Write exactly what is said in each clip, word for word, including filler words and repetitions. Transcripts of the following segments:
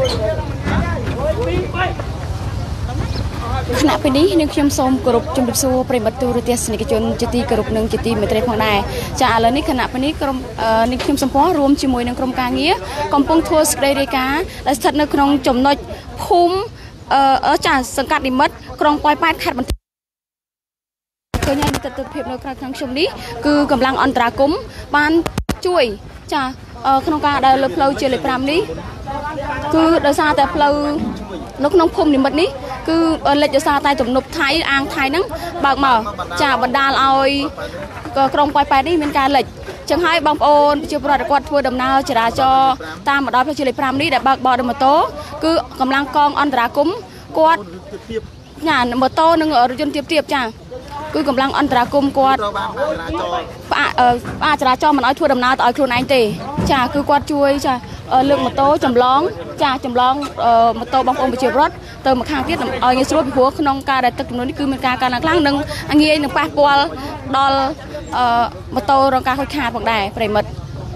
ขณะเป็นนี้นึกเชื่อมโซมกรุบจุ่มดิบซูปริมาตูรเตียสนิกจนจิตีกรุบหนึ่งจิตีเมตรของนายจะอะไรนี่ขณะเป็นนี้กรมนึกเชื่อมสมพรรวมจิมวยในกรมการเงี้ยกองพงทัวร์สเกเรกาและสถานในครองจมน้อยพุ่มเอ่อเออจ่าสังกัดดิมัดกรองปล่อยปานขัดมันเคยยังมีตัดเพียบในครั้งชมนี้คือกำลังอันตรากุมบ้านช่วยจ่าเอ่อขนมกาได้เลือกเพลย์เจริญปรามนี้คือโดยซาแต่เพลย์นกน้องพุ่มดิมัดนี้คือเล็กจะซาใต้จุ่มนบไทยอ่างไทยนั่งบางมาจ่าบรรดาเอากรองปล่อยปานนี้เป็นการเล็กจังให้บางโอนเชื่อประวัติกวาดทัวร์ดำนาจราจรตามมาดอยเพลย์เจริญปรามนี้แต่บางบ่อดมโตคือกำลังกองอันตรากุมกวาดงานมโตนึงเออจนเทียบๆจ้าคือกำลังอันตรากุมกวาดป้าเออป้าจราจรมันเอาทัวร์ดำนาต่อยครูนายเตะจ้าคือกวาดช่วยจ้าเออเลือกมโตจำลองจ้าจำลองเออมโตบางองค์ไปเชียบรถเติมมาข้างที่เอาเงี้ยสรุปหัวขนมกาได้ตึกนู้นนี่คือมันการการหลังหนึ่งอันนี้หนึ่งป้าปวลดอลเอ่อมโตรองการค่อยขาดฝั่งใดไปหมด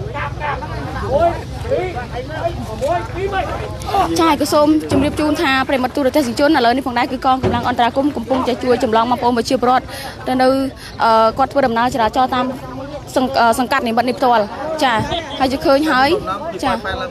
ใช่ก็ส้มจุ่มเรียบจูนทาไปหมดตัวแต่สิจุนอะไรนี่ฝั่งใดคือกองกำลังอันตรากุมกุมปุงจะช่วยจำลองมาปมไปเชียบรถแต่ในเอ่อกอดเพื่อดำน้ำจราจรตามสังกัดในบัดนิบตัวจ้าให้จะเคยหายจ้า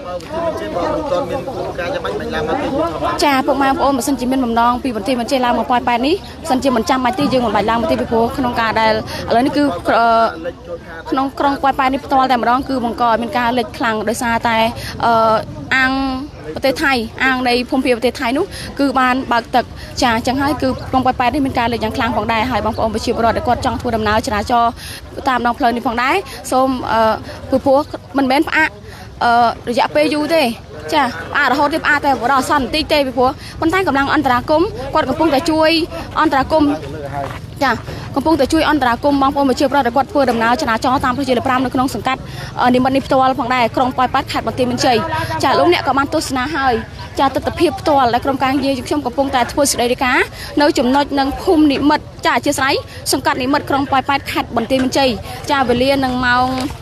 จ้าพวกมาโอนมาสันจิเป็นหม่อมน้องปีบันทีมันเจลามาปล่อยไปนี้สันจิมันจำมาตียืงมันใบลางมาตีไปโผล่ขนมกาได้อะไรนี่คือขนมกรองปล่อยไปนี่ตัวแต่มาร้องคือมังกรเป็นการเล็กคลังโดยซาแต่อ่างประเทศไทยอ่างในพรมเพียประเทศไทยนู้คือบานบากตึกจ้าจังให้คือกรองปล่อยไปนี่เป็นการเล็กอย่างคลังของได้ให้บางคนไปชิบรอดแต่ก็จังทัวดำน้ำจราจรตามน้องเพลินในฝั่งได้ส้มผู้พวกมันเป็นพระระยะเปยูเต้จ้าอาเราเขาเรียกอาแต่เราสั่นตีเต้ไปพวกคนไทยกำลังอันตรากุมกอดกระปุงแต่ช่วยอันตรากุมจ้ากระปุงแต่ช่วยอันตรากุมบางคนมาเชื่อเราแต่กอดเพื่อดำน้ำชนะจอตามพระเจ้าพรามในขนมสังกัดในบันนิปตัวฝั่งได้ครองปล่อยปัดขาดบางทีมันเฉยจ้าลุงเนี่ยก็มันตุสนาให้จ้าตัดเพียบตัวและกรมการยืนช่วงกระปุงแต่ทัวร์สเดริกาในจุ่มน้อยนังพุ่มนิมัดจ้าเชื่อไซสังกัดนิมัดครองปล่อยปัดขาดบางทีมันเฉยจ้าเวลียนังเมา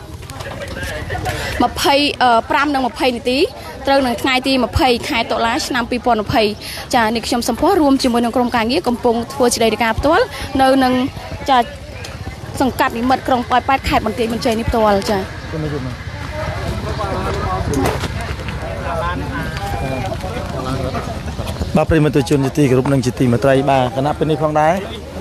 มาเพย์ปรามนังมาเพย์นิติเติมหนังไงตีมาเพย์ขายตัวล้านนำปีปอนมาเพย์จะนิคมสัมพันธ์รวมจำนวนนังกรมการเงี้ยกำปงทัวร์จิเดริกาตัวในนังจะสังกัดนิมัดกรองปล่อยปัดขาดบางทีมันเจนิตัวจ้ะบ้าปริมาตัวชนจิตีกรุ๊ปหนึ่งจิตีมาไตรบ้าคณะเป็นในฟังได้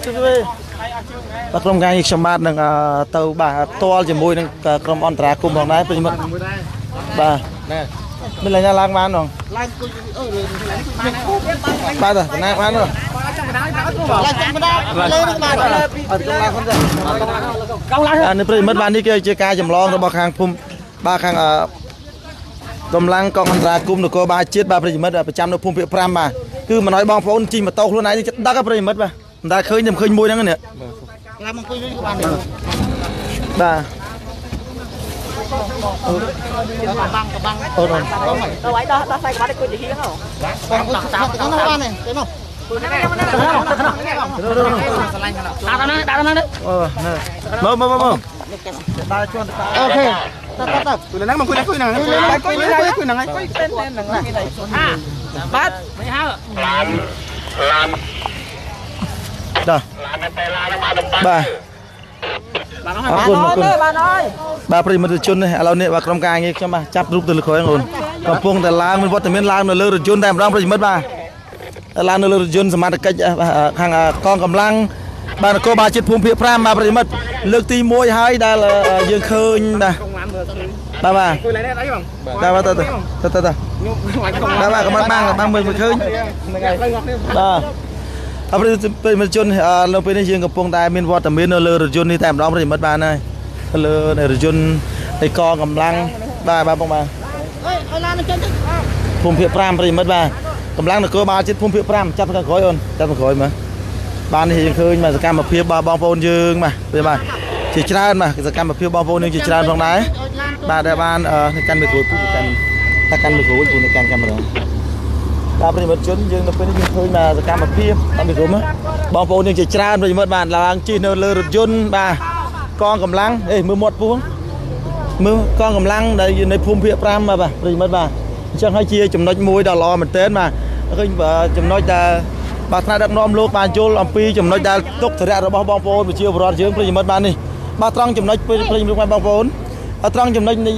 กรมการอีกสมัติหนึ่งเตาบ้าตัวจมูกหนึ่งกรมอันตราคุมของนายเป็นมันบ้าไม่เลยนะล้างมันหรอบ้าแต่นายมันหรออันนี้เป็นมัดบ้านนี่เกี่ยวกับการจำลองระบบทางพุ่มบ้าทางกำลังกองอันตราคุมหรือก็บ้าเจ็ดบ้าเป็นมัดประจำในพุ่มเพียพรำมาคือมันน้อยบางพนจริงมาโตខ្លួនไหนที่ได้ก็เป็นมัดป่ะได้เคยยังเคยมวยนั่นเนี่ยบ้าบังบังโอ้โหเอาไว้ต่อต่อใส่กระดิ่งจะหิ้งเหรอบังตักตักตักนี่เต็มหมดตาตานั่นตาตานั่นเออเนี่ยมามามามาตาชวนตาโอเคตาตาตาคุยนั่งมาคุยนั่งคุยนั่งคุยนั่งคุยนั่งคุยนั่งคุยเต้นเต้นนั่งอ่ะบัดไม่ห้าลานลานđó bà à,คุณคุณbà primมันจะชนเลยเราเนี่ยว่ากรมการงี้ใช่ไหมจับรูปตัวละครอย่างอื่นกระพงแต่ล้างมันวัดแต่เมียนล้างเนื้อเลือดชนแต่ร้องปริมัดมาล้างเนื้อเลือดชนสมาร์ทกันทางกองกำลังบ้านโกบาจิตภูมิเพียพรามมาปริมัดเลือกตีมวยให้ได้ละยืนเคยนะbà bà bà bà tao tao tao tao bà bà cái mắt băng là băng mười mười khơi bàเอาไปเป็นมันจนเราไปในยืนกับพงตายมีนวอแต่มีนเรือรถยนต์นี่แต่ร้องไปมัดบานเลยเรือในรถยนต์ในกองกำลังบ้าบ้าพงมาพุ่มเพียพรามไปมัดบ้ากำลังในกบาจิตพุ่มเพียพรามจับกันคอยอ่อนจับกันคอยมาบ้านนี่ยังเคยมาสกัดมาเพียบบ้าบองพงยืงมาไปมาจีจานมาสกัดมาเพียบบองพงยืงจีจานตรงไหนบ้าได้บ้านในการไปคุยพูดกันถ้าการไปคุยพูดในการกันมาเลยตาปริมาณชนยังเป็นยังเคยมาสกัดมาเพียบตามไปคุยมั้ยบองพงยังจีจานปริมาณบ้านลางจีเนอร์เรือรถยนต์บ้ากองกำลังเอ้ยมือหมดพวงมือกองกำลังได้ในภูมิเพียบพรามมาบ้าปริมาณบ้า chẳng hay chia chấm nói mùi đào lò mình tên mà khơi chấm nói ta bà thay đặt nom lô bà chôn làm pi chấm nói ta túc thời đại rồi bao bong phôn và chiều vừa rồi dương mất ban đi bà trăng chấm nói pi pi lúc bong phôn bà trăng chấm nói đi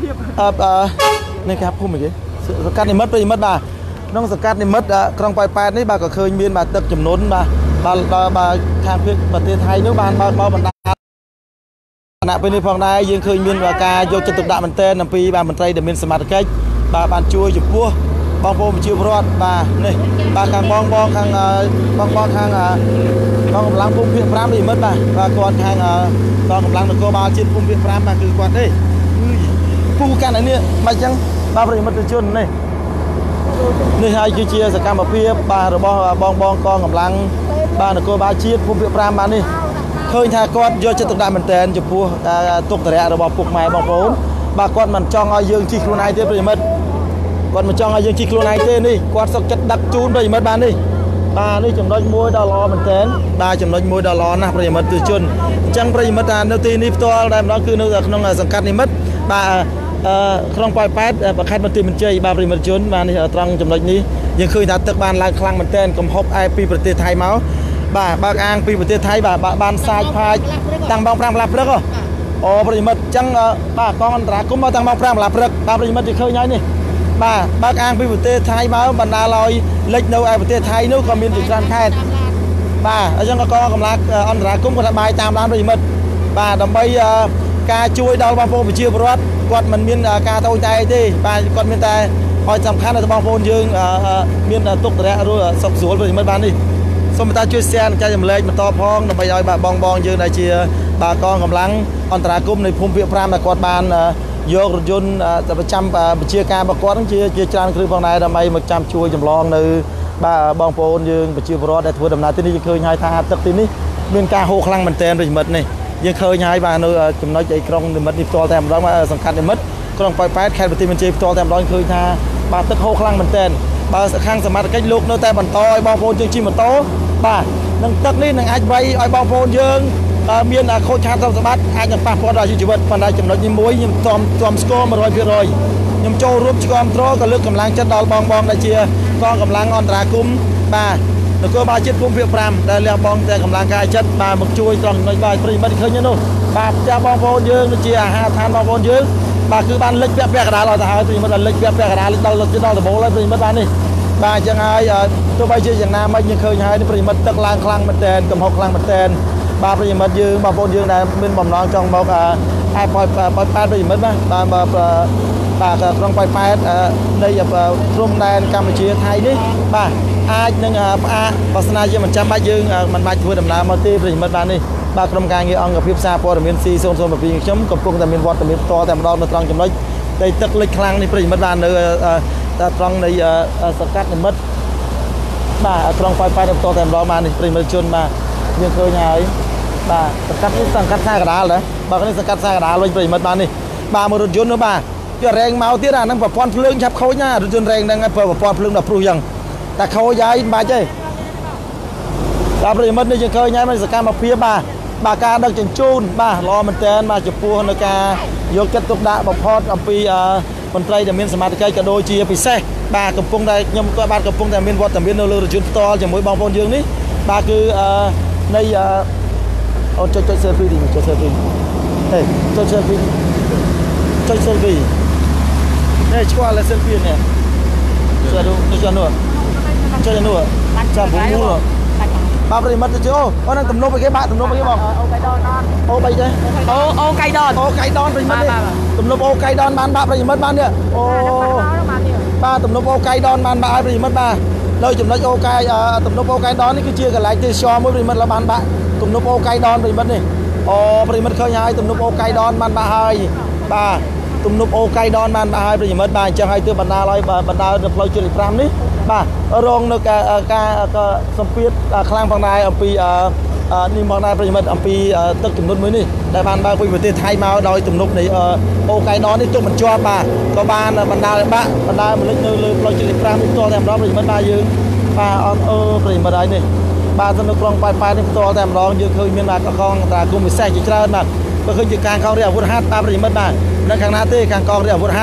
này cái không phải cái cắt này mất pi mất bàน้องสกัดนี่มัดครองไปแปดนี่บาก็เคยมีมาตึกจำนวนมาบาบาบาทางประเทศไทยนึกบานบาบาบรรดาขณะเป็นในพองได้ยังเคยมีว่าการโยกจตุดามันเต้นนปีบามันไตรเดมินสมาร์ทเกจบาบานช่วยจุดพัวบองโปมชิวพรอดบาเนี่ยบาข้างบองบองข้างบองบองข้างบองกำลังพุ่งเพียงพรามนี่มัดบาบากวนข้างบองกำลังตะโกบาชิดพุ่งเพียงพรามมาคือกวนนี่ผู้กันอันนี้มาจังบาบริมัดจุนนี่นี่ให้เชียร์สกัดมาเพียบบาร์บองบองบองกองกำลังบาร์นโกบาชีดพุ่มเพียบรามมานี่เคยทากอดโยจะตกได้มันเต้นจุพัวตกแต่ระบบปลุกไม้บองโผล่บากอดมันจ้องเอายืงจีครูนายเต้ไปมัดกอดมันจ้องเอายืงจีครูนายเต้นี่กอดสกัดดักจูนไปมัดบานี่บานี่จำนวนมวยดอลลาร์มันเต้นบาจำนวนมวยดอลลาร์นะไปมัดตัวจุนจังไปมัดตาเนื้อตีนี่ตัวได้มาคือเนื้อน้องสังกัดนี่มัดบาครองปล่อยแป๊ดประคัดมันตีมันเจย์บาปริมันจุนมาในตรังจำนวนนี้ยังเคยนัดตึกบานลายคลังมันเต้นกลมฮอบไอปีประเทศไทยเมาส์บ่าบางอ่างปีประเทศไทยบ่าบานทรายพายตั้งบางพรามหลับเลิกอ๋อปริมันจังบ่ากองตรากุ้มมาตั้งบางพรามหลับเลิกบาปริมันจะเคยย้ายนี่บ่าบางอ่างปีประเทศไทยเมาส์บรรดาลอยเล็กโนไอประเทศไทยนู้นก็มีติดการแพทย์บ่าจังก็กองกำลังอันตรากุ้มก็ทำใบตามร้านปริมันบ่าดำใบการช่วยดาวบางโพไปเชียร์บอสกอดมันมีการตั้งใจที่บางกอดมีแต่คอยสำคัญในบางโพยืงมีตุกแต่รู้สับสนไปมันบานนี่สมตาช่วยแซนใจจำเลยมันต่อพ้องนำไปย่อยบางบองยืงในเชียร์บางกองกำลังอันตรากุ้มในพุ่มเพียบพรามในกอดบานโยกรถยนต์จะไปจำไปเชียร์การบางกอดทั้งเชียร์เชียร์จานคือพองนายทำไมมาจำช่วยจำลองในบางบางโพยืงไปเชียร์บอสได้ทัวร์ดำน้ำที่นี่ยังเคยย้ายทางตึกที่นี่มีการโหคลังมันเต้นไปหมดนี่ยังเคยย้ายมาในจำนวนใจกรองในมัดนิฟตอแถมร้องมาสำคัญในมัดกรองปล่อยแป๊ดแค่ปฏิบัติจีฟตอแถมร้องเคยท่าบาตึกโฮคลังมันเต้นบาข้างสมาร์ทก็ลุกโนแต่บันตอยบอลโฟนยังชิมบันโตบานังตึกนี่นังไอ้ใบไอ้บอลโฟนยังเมียนโคชาตสมาร์ทไอ้ยังปะพอได้ชีวิตปันได้จำนวนยิ่งมวยยิ่งตอมตอมสกอร์มาร้อยเพียร้อยยิ่งโจรูปสกอร์ทรอก็เลือกกำลังจัดดอลบองบองได้เชียร์กองกำลังออนตราคุ้มบาแล้วก็บาเจ็ดพุ่มเพียบพรามได้เลี้ยงบองแต่กำลังกายจัดบาหมึกช่วยตรองในใบปริมาณเคยยันโน่บาจะบองโฟนยืงเชียร์หาทานบองโฟนยืงบาคือบ้านเล็กแป๊ะแป๊ะกระดาษเราแต่หาปริมาณเล็กแป๊ะแป๊ะกระดาษเราเราจะได้แต่โบแล้วปริมาณนี่บาจะไงตัวใบเชียร์อย่างน้ำไม่ยังเคยให้ปริมาณตะลางคลังมันแตนกำหอกคลังมันแตนบาปริมาณยืงบาโฟนยืงได้เป็นบ่มน้องจองบอกไอ้ปล่อยปล่อยแป๊ดปริมาณบ้างบาบาบากับรองปล่อยแป๊ดในแบบร่วมแดนกัมพูชีไทยนี่บาอาหนึ่งอาภาษณาเยอะมันจำบ้ายืงมันมาช่วยดำน้ำมาตีปริมาณบ้านนี่บากรมการเงี้ยองกับพิบซาพอแต่มีซีโซนโซนแบบปีช้ำกับพวกแต่มีวอตแต่มีต่อแต่เราตรังจำเลยได้ตึกเล็กครั้งในปริมาณบ้านเลยตรังในสกัดในมัดบ่าตรังไฟไฟต่อแต่เรามาในปริมาณชนมายังเคยไงบ่าสกัดนี่สังกัดซากระดาษเลยบากนี่สังกัดซากระดาษเลยปริมาณบ้านนี่บ่ามารถยนต์นะบ่าจะแรงเมาที่ร้านนั่งแบบปอนเพลิงชับเขาเนี่ยรถยนต์แรงนั่งเปิดแบบปอนเพลิงแบบปลุกยังแต่เขาย้ายมาเจ้ดาวปริมาณนี่ยังเคยย้ายมาสกัดมาเพียบ่าบาการดักจันจูนบ่ารอมันเต้นมาจะปูนกายกเก็ตตุกดาบพอดอัมพีคนไทยจะมีสมาธิกระโดดจีพิเศษบากระปุงได้ยมก็บากระปุงแต่มีวัดแต่มีเนื้อจุดต่อจะมวยบางพลยืงนี้บาคือในเอาจดจดเซอร์ฟีดิจดเซอร์ฟีเฮ้ยจดเซอร์ฟีจดเซอร์ฟีเนี่ยชัวร์เลยเซอร์ฟีเนี่ยจะดูจะนู่นจะนู่นจะบุ้งนู่นบาปริมัดจะเจ้าเพราะนั่นตุ่มนกไปแค่บ้านตุ่มนกไปแค่บอกโอไก่ดอนโอไปใช่โอโอไก่ดอนโอไก่ดอนปริมัดเนี่ยตุ่มนกโอไก่ดอนบ้านบาปริมัดบ้านเนี่ยโอบ้านตุ่มนกโอไก่ดอนบ้านบาปริมัดบ้านเลยตุ่มนกโอไก่ตุ่มนกโอไก่ดอนนี่คือเชื่อกันหลายที่ชอมปริมัดละบ้านบ้านตุ่มนกโอไก่ดอนปริมัดนี่โอปริมัดเคยย้ายตุ่มนกโอไก่ดอนบ้านบ้าให้บ้าตุ่มนกโอไก่ดอนบ้านบ้าให้ปริมัดบ้านจะให้ตัวบรรดาลอยบรรดาเดือดพลอยจุลิพรามนี่บ่ารองในการการก็สมเปียคลางพังนายอัมพีนี่มองนายปริมาณอัมพีตึกจุ่มนุนมือนี่ได้บ้านบ้านประเทศไทยมาโดยจุ่มนุนในโอไก่นอนนี่ตัวมันจอบ่าก็บ้านบรรดาบ้าบรรดามันเล็กเลยปล่อยจุลิพรามตัวแถมร้องปริมาณมายืนบ้าเออปริมาณใดนี่บ้านสนุกกลองปลายปลายนี่ตัวแถมร้องยืนเคยมีมากระคองตากุมมีแสงจีเจ้าหนักก็เคยยืนการกองเรียกวุฒิฮัตตาปริมาณมาในข้างหน้าที่การกองเรียกวุฒิฮัต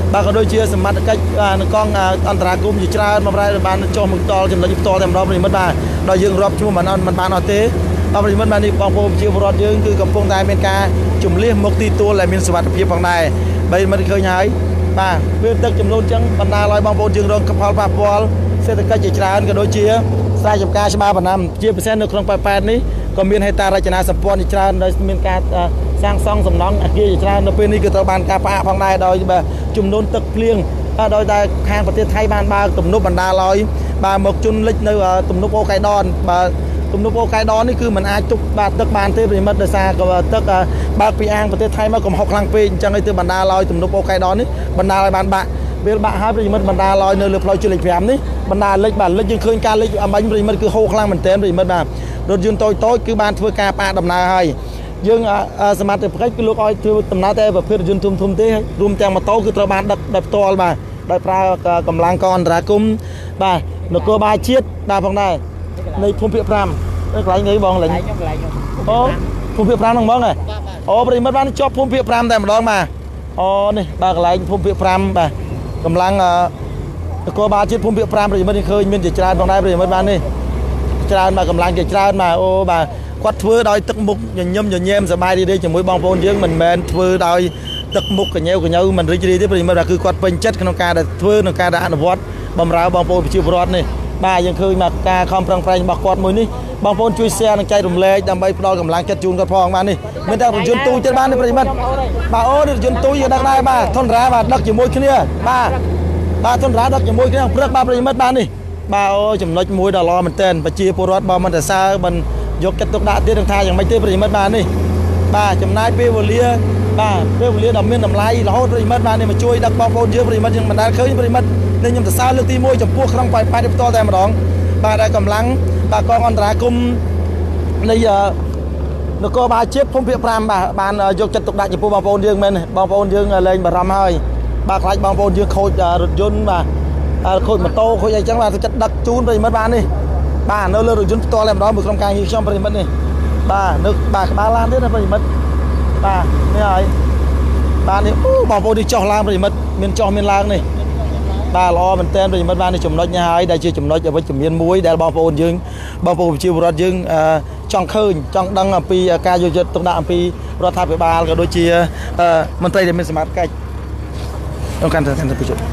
bà có đôi chia sầm mặt cách conอันตรากุมอยู่จ้ามาได้บ้านจอมตอลจำได้ตอแต่เราปริมาณบ้านเรายังรอบชั่วมันมันบ้านเอาเต้เราปริมาณบ้านนี่บางผมเชื่อรอดยังคือกำปงไทยเมกาจุ่มเลี้ยงมกตีตัวและมีสวัสดิภาพฝั่งใดใบมันเคยย้ายบ้าเพื่อตึกจำนวนจังบรรดาลอยบางผมจึงรองกระเพาะปลาปอลเศรษฐกิจจะจ้าก็โดยเชี่ยสายจับการชมาปนำเชี่ยเปอร์เซ็นต์ในครองปลายแปดนี้ก็มีให้ตาราชนาสปอนจ้าโดยมีการสร้างซ่องสำนองอาเกียจ้าในปีนี้คือตะบานกาปะฝั่งใดโดยแบบจุ่มโดนตึกเพลียงโดยได้ทางประเทศไทยบ้านบาตุ่มนุบบรรดาลอยบาหมกจุนเล็กในตุ่มนุบโอไกดอนบาตุ่มนุบโอไกดอนนี่คือมันอาจุกบาตึกบานเทปริมัดเดซากัตึกบาปีอังประเทศไทยมากกว่าหกลังปีจังไอตัวบรรดาลอยตุ่มนุบโอไกดอนนี่บรรดาลอยบานบะเบลบะฮาปริมัดบรรดาลอยเนื้อเลือดพลอยจุลิแผมนี่บรรดาเล็กบานเล็กยังเคยการเล็กอันบันปริมัดคือหกลังมันเต็มปริมัดแบบรถยนต์โตโต้คือบานทัวร์กาปาดำนาให้ยังสมาร์ทเพจคือลูกอ้อยทัวร์ตำนาแต่แบบเพื่อยืนทุ่มทุ่มเต้รวมแจงมาโต้คือตระบานดับดับตัวมาได้ปลากำลังกรรากุมบ่านกบาเชียดดาพงได้ในภูมิเพียพรามได้หลายเงยบองหลายโอ้ภูมิเพียพรามน้องบ้องไงโอ้ปริมาณบ้านชอบภูมิเพียพรามแต่มาลองมาอ๋อนี่บ่าหลายภูมิเพียพรามบ่ากำลังนกบาเชียดภูมิเพียพรามปริมาณเคยมีจิตใจบองได้ปริมาณบ้านนี่จานมากำลังจิตใจมาโอ้บ่าควัดฟื้นโดยตึกมุกย่ำย่ำย่ำย่ำสบายดีดีจะมวยบองโพนเยอะมันแมนฟื้นโดยตึกมุกกันเยอะกันเยอะมันรีดีที่ปริมาณคือควัดเป็นจัดขนมการแต่ฟื้นขนมการแต่อันวัดบำราบองโพนชิวรอดนี่บ่ายังเคยมาการคอมพลังไฟบอกควัดมือนี่บองโพนช่วยเสียงใจรุมเละดำใบปลอกำลังจัดจูนกระพองมานี่ไม่ได้รถยนต์ตู้จัดบ้านนี่ปริมาณบ่าโอ้รถยนต์ตู้ยังดักได้บ่าทนร้ายบ่าดักอยู่มวยขึ้นเนี่ยบ่าบ่าทนร้ายดักอยู่มวยขึ้นเพื่อบ่าปริมาณบ้านนี่บ่าโอ้จำนวนมวยดอลลาร์มันเต้นปัจจัยปรวัติบ่ามันแต่ซามันยกกระตุกดาเตี้ยทางทางอย่างไม่เตี้ยปริมาณบ้านนี่บ่าจำนายเปรี้ยวเลี้ยบ่าเปรี้ยวเลี้ยดำเมียนดำลายเราปริมาณบ้านนี่มาช่วยดักบอลโฟนเยอะปริมาณยังมันได้เคยปริมาณในยามแต่ซาเลือกตีมวยจับพวกครั้งไปไปได้ต่อแต่มาดองบ่าได้กำลังบ่ากองอันตรากุมในนกบาเชียบพงเพียพรามบ่าบ้านยกกระตุกดาจับพวกบอลโฟนยังมันบอลโฟนยังเลยบารำให้บ่าคล้ายบอลโฟนยังโคตรรถยนต์บ่าโคตรมาโตโคตรใหญ่จังว่าจะดักจูนปริมาณบ้านนี่บ้านเราเลือกรถยนต์ตัวแล้วมาดองมือกำกลางยิ่งช่องปริมาณนี่บ้านึกบ้าบ้าล้านด้วยนะปริมาณบ้านี่ไงบ้านนี่โอ้บอลโปรดิจ่อล้างปริมาณเมียนจ่อเมียนล้างนี่บ้าล้อมันเต้นปริมาณบ้านนี่จุ่มน้อยง่ายได้ชื่อจุ่มน้อยจะไปจุ่มเมียนมุ้ยได้บอลโปรยึงบอลโปรชิวรถยึงจ้องคืนจ้องดังปีการโยนตรงนั้นปีรถทับไปบ้านก็โดยเชียมันเตยเดี๋ยวมันสมาร์ทใกล้ต้องการการประชุม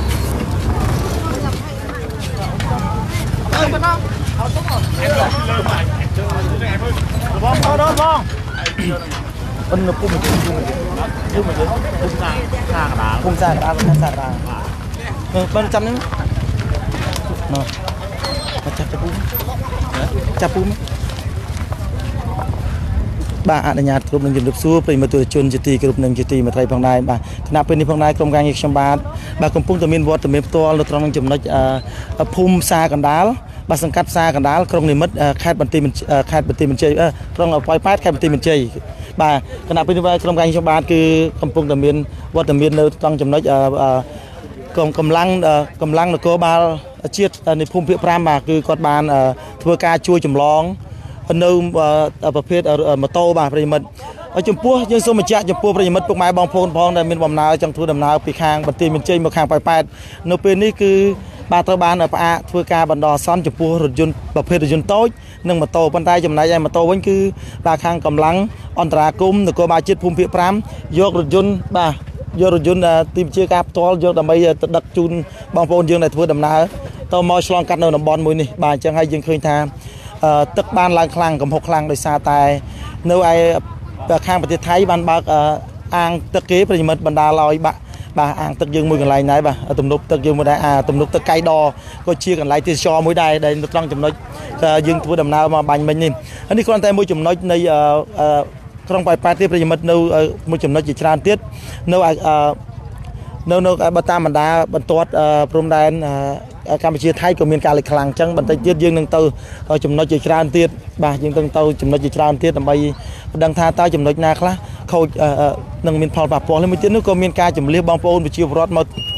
บอลบอลบอลมันพุ่งมันพุ่งมันพุ่งมันพุ่งซากซากดาพุ่งซากดาพุ่งซากดาเออมันจำนึงเนาะมาจับจับปุ้มจับปุ้มบ้าอาญาตกลุ่มหนึ่งจุดสู้ไปมาตัวชนจิตีกลุ่มหนึ่งจิตีมาไทยพังนายบ้าขณะเป็นในพังนายกรมการเอกชมบาทบ้ากรมพุ่งตัวมินวอตตัวเมฟตัวเราตรองจุ่มนักพุ่มซากันดาลบาสังกัดซากันดาลกรงนิมิตคาดบันตีมันคาดบันตีมันเจยกรงเอาปล่อยพาดคาดบันตีมันเจยบ่าขณะเป็นในกรมการชมบาทคือกำปงตะเมียนวัดตะเมียนเราต้องจำนักกองกำลังกำลังนกบาลเชียดในภูมิเพียพรามมาคือกอดบาลทัวร์การช่วยจำลองเนื้อประเภทมาโตบ่าปริมาณจมพัวยังสมัยจะจมพัวปริมาณพวกไม้บางโพนพองได้มีบ่มนาจังทัวร์ดำนาปีคางบันตีมันเจยมาคางไปแปดในปีนี้คือบาตบานปะทัวร์การบันดอซ้อนจมพัวรถยนต์ประเภทรถยนต์โต๊ะหนึ่งมาโตปันไตจำนายใหญ่มาโตวันคือบาคางกำลังอันตรากุมนกบาจิตภูมิเพียพรามยกรถยนต์บ่ายกรถยนต์ทีมเชียร์กับทอลยกดำไปดักจูนบางโพนยังในทัวร์ดำนาต่อมอชลองกันในบอลมวยนี่บาจังให้ยังเคยทำตึกบ้านลางคลังกับหกคลังโดยซาตายเนื้อไอ้ข้างประเทศไทยบ้านบางอ่างตึกเก๋ปริมาณบรรดาลอยบะบาอ่างตึกยืงมือกันไรไหนบะตุ่มนุกตึกยืงมือได้อ่าตุ่มนุกตึกไก่ดอก็เชียร์กันไรที่ชอมือได้ได้ต้องจำนวนยืงทัวร์ดำนามาบังมันนี่อันนี้คนแต่มือจำนวนในครองไปปาร์ตี้ปริมาณเนื้อมือจำนวนจิตรานเตี้ยเนื้อเนื้อเนื้อบรรดาบรรดาบรรทัดพรมแดนการไปเชียร์ไทยก็มีการเล็กคลังจังบรรทัดยืดยืงหนึ่งตัวจำนวนจิตรานเตี้ยบ่ายืงตั้งตัวจำนวนจิตรานเตี้ยทำไมดังท่าตาจำนวนนาคละเขาหนึ่งมีพอปรับพอแล้วมีเตี้ยนึกก็มีการจำเรียบบางโพนไปเชียร์รถมา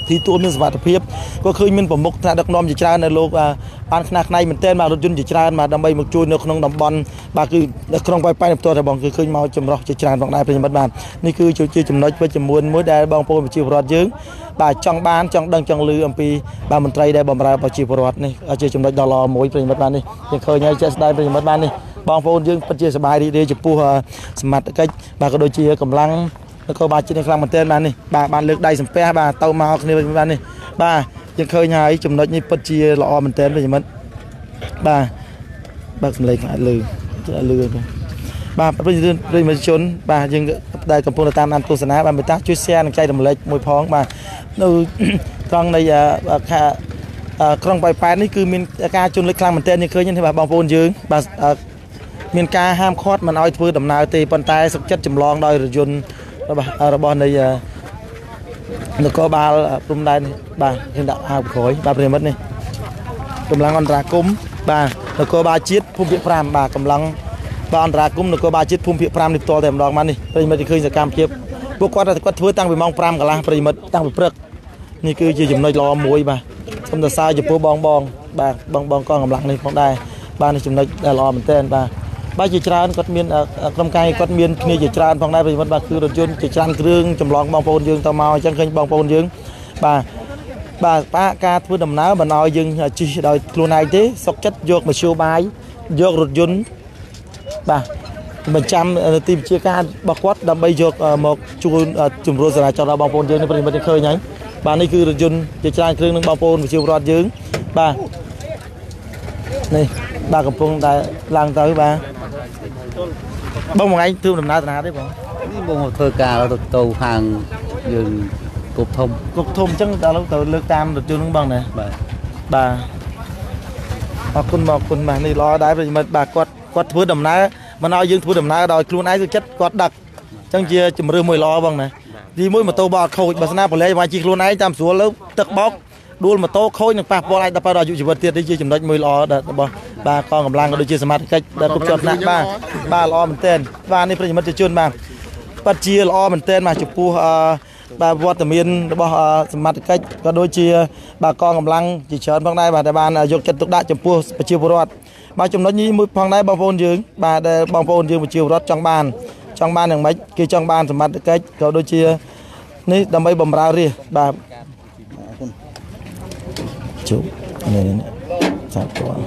ទីទួលមានសុវត្ថិភាពក៏ឃើញមានប្រមុខថ្នាក់ដឹកនាំជាច្រើននៅលោកបានខ្នះខ្នែងមែនទែនបាទរថយន្តជាច្រើនបាទដើម្បីមកជួយនៅក្នុងតំបន់បាទគឺនៅក្នុងប៉ោយប៉ែនផ្ទាល់តែបងគឺឃើញមកចម្រោះជាច្រើនផងដែរប្រិយមិត្តបាទនេះគឺជាចំណុចវិជ្ជមានមួយដែលបងប្អូនប្រជាពលរដ្ឋយើងបាទចង់បានចង់ដឹងចង់ឮអំពីបាទមន្ត្រីដែលបម្រើប្រជាពលរដ្ឋនេះជាចំណុចដ៏ល្អមួយប្រិយមិត្តបាទនេះយើងឃើញហើយជាក់ស្ដែងប្រិយមិត្តបាទនេះបងប្អូនយើងពិតជាសប្បាយរីករាយចំពោះសមត្ថកិច្ចបាទក៏ដូចជាកម្លាំងនគរបាលជាតិនេះខ្លាំងមែនទែនបាទនេះបាទបានលើកដៃសំពះបាទទៅមកគ្នាបាទនេះបាទយើងឃើញហើយចំណុចនេះពិតជាល្អមែនទែនប្រិយមិត្តបាទបើកសម្លេងខ្លាចលឺលឺបាទប្រិយប្រិយមិត្តជនបាទយើងដែលកំពុងតាមដានទស្សនាបាទមេត្តាជួយ share និងចែករំលែកមួយផងបាទនៅត្រង់នៃខាក្រុងប៉ោយប៉ែននេះគឺមានការជន់លិចខ្លាំងមែនទែនយើងឃើញទេបាទបងប្អូនយើងបាទមានការហាមឃាត់មិនឲ្យធ្វើដំណើរទេប៉ុន្តែសុខចិត្តចម្លងដោយរថយន្តរបស់របស់នៃនគរបាលព្រំដែនបាទយើងដាក់អាវក្រោយបាទប្រិមិត្តនេះកម្លាំងអន្តរាគមន៍បាទនគរបាលជាតិភូមិភាគប្រាំបាទកម្លាំងបាទអន្តរាគមន៍នគរបាលជាតិភូមិភាគប្រាំនេះផ្ទាល់តែម្ដងមកនេះប្រិមិត្តឃើញសកម្មភាពពួកគាត់គាត់ធ្វើតាំងពីម៉ោងប្រាំកន្លះប្រិមិត្តតាំងពីព្រឹកនេះគឺជាចំណុចល្អមួយបាទសូមសរសើរចំពោះបងបងបាទបងបងកងកម្លាំងនេះផងដែរបាទនេះចំណុចដែលល្អមែនទែនបាទបាទជាច្រើនគាត់មានក្រុមការគាត់មានគ្នាជាច្រើនផងដែរប្រិមិត្តបាទគឺរថយន្តជាច្រើនគ្រឿងចម្លងបងប្អូនយើងទៅមកអញ្ចឹងឃើញបងប្អូនយើងបាទបាទបាទការធ្វើដំណើរមិនឲ្យយើងជិះដោយខ្លួនឯងទេសុកចិត្តយកមធ្យោបាយយករថយន្តបាទបញ្ចាំទីវិជាការរបស់គាត់ដើម្បីយកមកជួយជំរុញចរាចរណ៍ដល់បងប្អូនយើងនេះប្រិមិត្តឃើញហើយបាទនេះគឺរថយន្តជាច្រើនគ្រឿងនឹងបងប្អូនប្រជាពលរដ្ឋយើងបាទនេះបាទកំពុងតែឡើងទៅបាទបងមួយថ្ងៃធ្វើដំណើរតាណាទេបងនេះបងធ្វើការទៅទៅខាងយើងគប់ធំគប់ធំអញ្ចឹងដល់ទៅលើកតាមរថយន្តហ្នឹងបងណាបាទបាទអរគុណអរគុណបាទនេះល្អដែរប្រិមិត្តបាទគាត់គាត់ធ្វើដំណើរមិនឲ្យយើងធ្វើដំណើរដោយខ្លួនឯងទៅចិត្តគាត់ដឹកអញ្ចឹងជាជំរឿនមួយល្អបងណាទីមួយម៉ូតូបោកខូចបើស្នាប្រឡែងមកជិះខ្លួនឯងតាមស្រួលលើទឹកបោកដួលម៉ូតូខូចនឹងប៉ះពាល់អាចដល់ទៅអាយុជីវិតទៀតនេះជាចំណុចមួយល្អរបស់បាទកងកម្លាំងក៏ដូចជាសមាជិកដែលគ្រប់ជាប់ថ្នាក់បាទបាទល្អមែនទែនបាទនេះប្រិយមិត្តជនបាទពិតជាល្អមែនទែនបាទចំពោះបាទវត្តមានរបស់សមាជិកក៏ដូចជាបាទកងកម្លាំងជាច្រើនផងដែរបាទដែលបានយកចិត្តទុកដាក់ចំពោះប្រជាពលរដ្ឋបាទចំណុចនេះមួយផងដែរបងប្អូនយើងបាទដែលបងប្អូនយើងប្រជាពលរដ្ឋចង់បានចង់បានយ៉ាងម៉េចគេចង់បានសមាជិកក៏ដូចជានេះដើម្បីបម្រើរាជបាទជុំនេះសាប់ត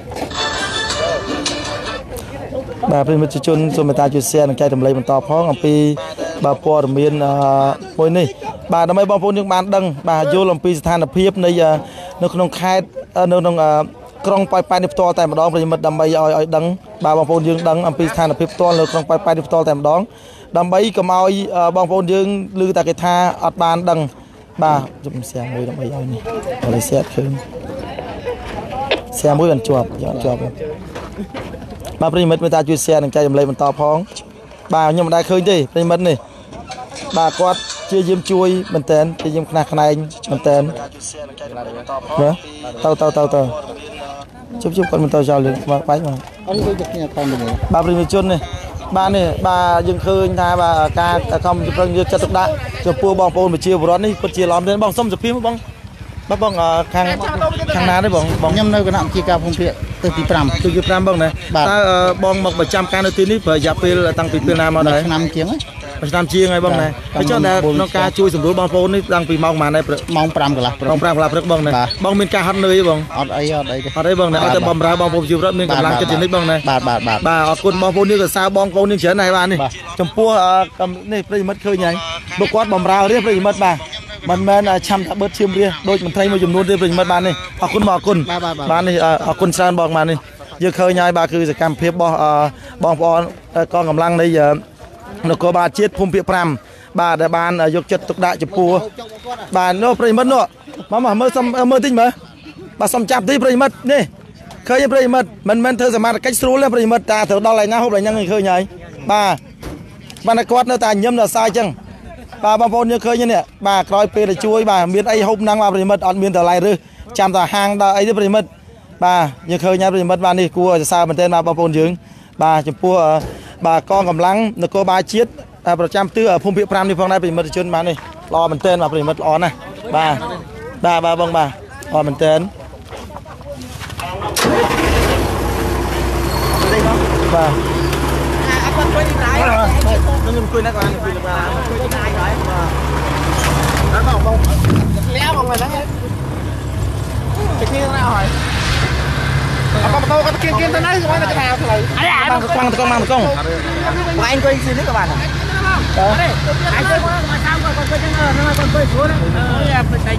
បាទប្រិយមិត្តជនសូមមេត្តាជួយ share និងចែករំលែកបន្តផងអំពីបាទព័ត៌មានមួយនេះបាទដើម្បីបងប្អូនយើងបានដឹងបាទយល់អំពីស្ថានភាពនៃនៅក្នុងខេត្តនៅក្នុងក្រុងប៉ោយប៉ែននេះផ្ទាល់តែម្ដងប្រិយមិត្តដើម្បីឲ្យឲ្យដឹងបាទបងប្អូនយើងដឹងអំពីស្ថានភាពផ្ទាល់នៅក្នុងប៉ោយប៉ែននេះផ្ទាល់តែម្ដងដើម្បីកុំឲ្យបងប្អូនយើងឮតែគេថាអត់បានដឹងបាទជុំសៀងមួយដើម្បីឲ្យនេះឲ្យសៀតឃើញសៀងមួយបានជាប់ជាប់បាទប្រិមិត្តមេត្តាជួយ share និងចែករំលែកបន្តផងបាទខ្ញុំមិនដែលឃើញទេប្រិមិត្តនេះបាទគាត់ជាយាមជួយមែនតើជាយាមខ្នះខ្នែងមែនតើទៅទៅទៅទៅជុំជុំគាត់មិនទៅចោលលឿនបាច់បាទអត់ដូចគ្នាខំទៅបាទប្រិមិត្តជននេះបាទនេះបាទយើងឃើញថាបាទការខំប្រឹងយកចិត្តទុកដាក់ចំពោះបងប្អូនប្រជាពលរដ្ឋនេះពិតជាល្អមែនបងសុំសុភីមកបងបាទបងខាងខាងណាទេបងបងខ្ញុំនៅគណៈវិជាការភូមិភាគទៅទីប្រាំទៅទីប្រាំបងណាតើបងមកប្រចាំការនៅទីនេះប្រហែលរយៈពេលតាំងពីពេលណាមកដែរឆ្នាំជាងឆ្នាំជាងហើយបងណាហើយចុះតែក្នុងការជួយសម្រួលបងប្អូននេះតាំងពីម៉ោងប៉ុន្មានដែរម៉ោងប្រាំកន្លះព្រឹកម៉ោងប្រាំកន្លះព្រឹកបងណាបងមានការហត់នឿយទេបងអត់អីអត់អីទេអត់អីបងណាឲ្យតែបំរើបងប្អូនប្រជាពលរដ្ឋមានកម្លាំងចិត្តជានិច្ចបងណាបាទបាទបាទបាទអរគុណបងប្អូននេះក៏សើបងប្អូននេះច្រើនដែរបាទនេះចំពោះនេះប្រិយមិត្តឃើញហើយពួកគាត់បំរើរាជប្រិយមិត្តបាទមិនមែនឆាំថាបឺតឈាមរាដូចមន្ត្រីមួយចំនួនទេប្រិយមិត្តបាទនេះអរគុណបងអរគុណបាទនេះអរគុណច្រើនបងបាទនេះយើងឃើញហើយបាទគឺសកម្មភាពរបស់បងប្អូនកងកម្លាំងនៃនគរបាលជាតិភូមិភាគប្រាំបាទដែលបានយកចិត្តទុកដាក់ចំពោះបាទនោះប្រិយមិត្តនោះមកមើលសុំមើលតិចមើលបាទសុំចាប់តិចប្រិយមិត្តនេះឃើញប្រិយមិត្តមិនមែនធ្វើសមាជិកស្រួលទេប្រិយមិត្តតាត្រូវដល់ហើយណាហូបឡើងហ្នឹងឃើញហើយបាទបាទគាត់នៅតែញឹមនៅសើអញ្ចឹងបាទបងប្អូនយើងឃើញនេះបាទក្រោយពេលទៅជួយបាទមានអីហូបហ្នឹងបាទប្រិមិត្តអត់មានតម្លៃឬចាំតែហាងដល់អីទេប្រិមិត្តបាទយើងឃើញហើយប្រិមិត្តបាទនេះគួរសរសើរមែនទែនបាទបងប្អូនយើងបាទចំពោះបាទកងកម្លាំងនគរបាលជាតិប្រចាំទិសភូមិភាគប្រាំនេះផងដែរប្រិមិត្តជនបាទនេះรอมันเต้นมาปริมัดร้อนนะบ้าบ้าบ้าบ้างบ้ารอมันเต้นบ้าอ่ะคนคุยดีไรนั่นคุยนักการคุยนักการคุยดีไรหน่อยแล้วบอกบอกแล้วบอกไปแล้วไปที่นั่นหน่อยapa betul kata kian-kian tanah semua nak kenal selalu. Ada ada. Tukang tukang mang tukang. Main kau isi ni ke mana? Ada. Ada kau macam kau kau jangan nama kau kau suruh. Oh ya percaya.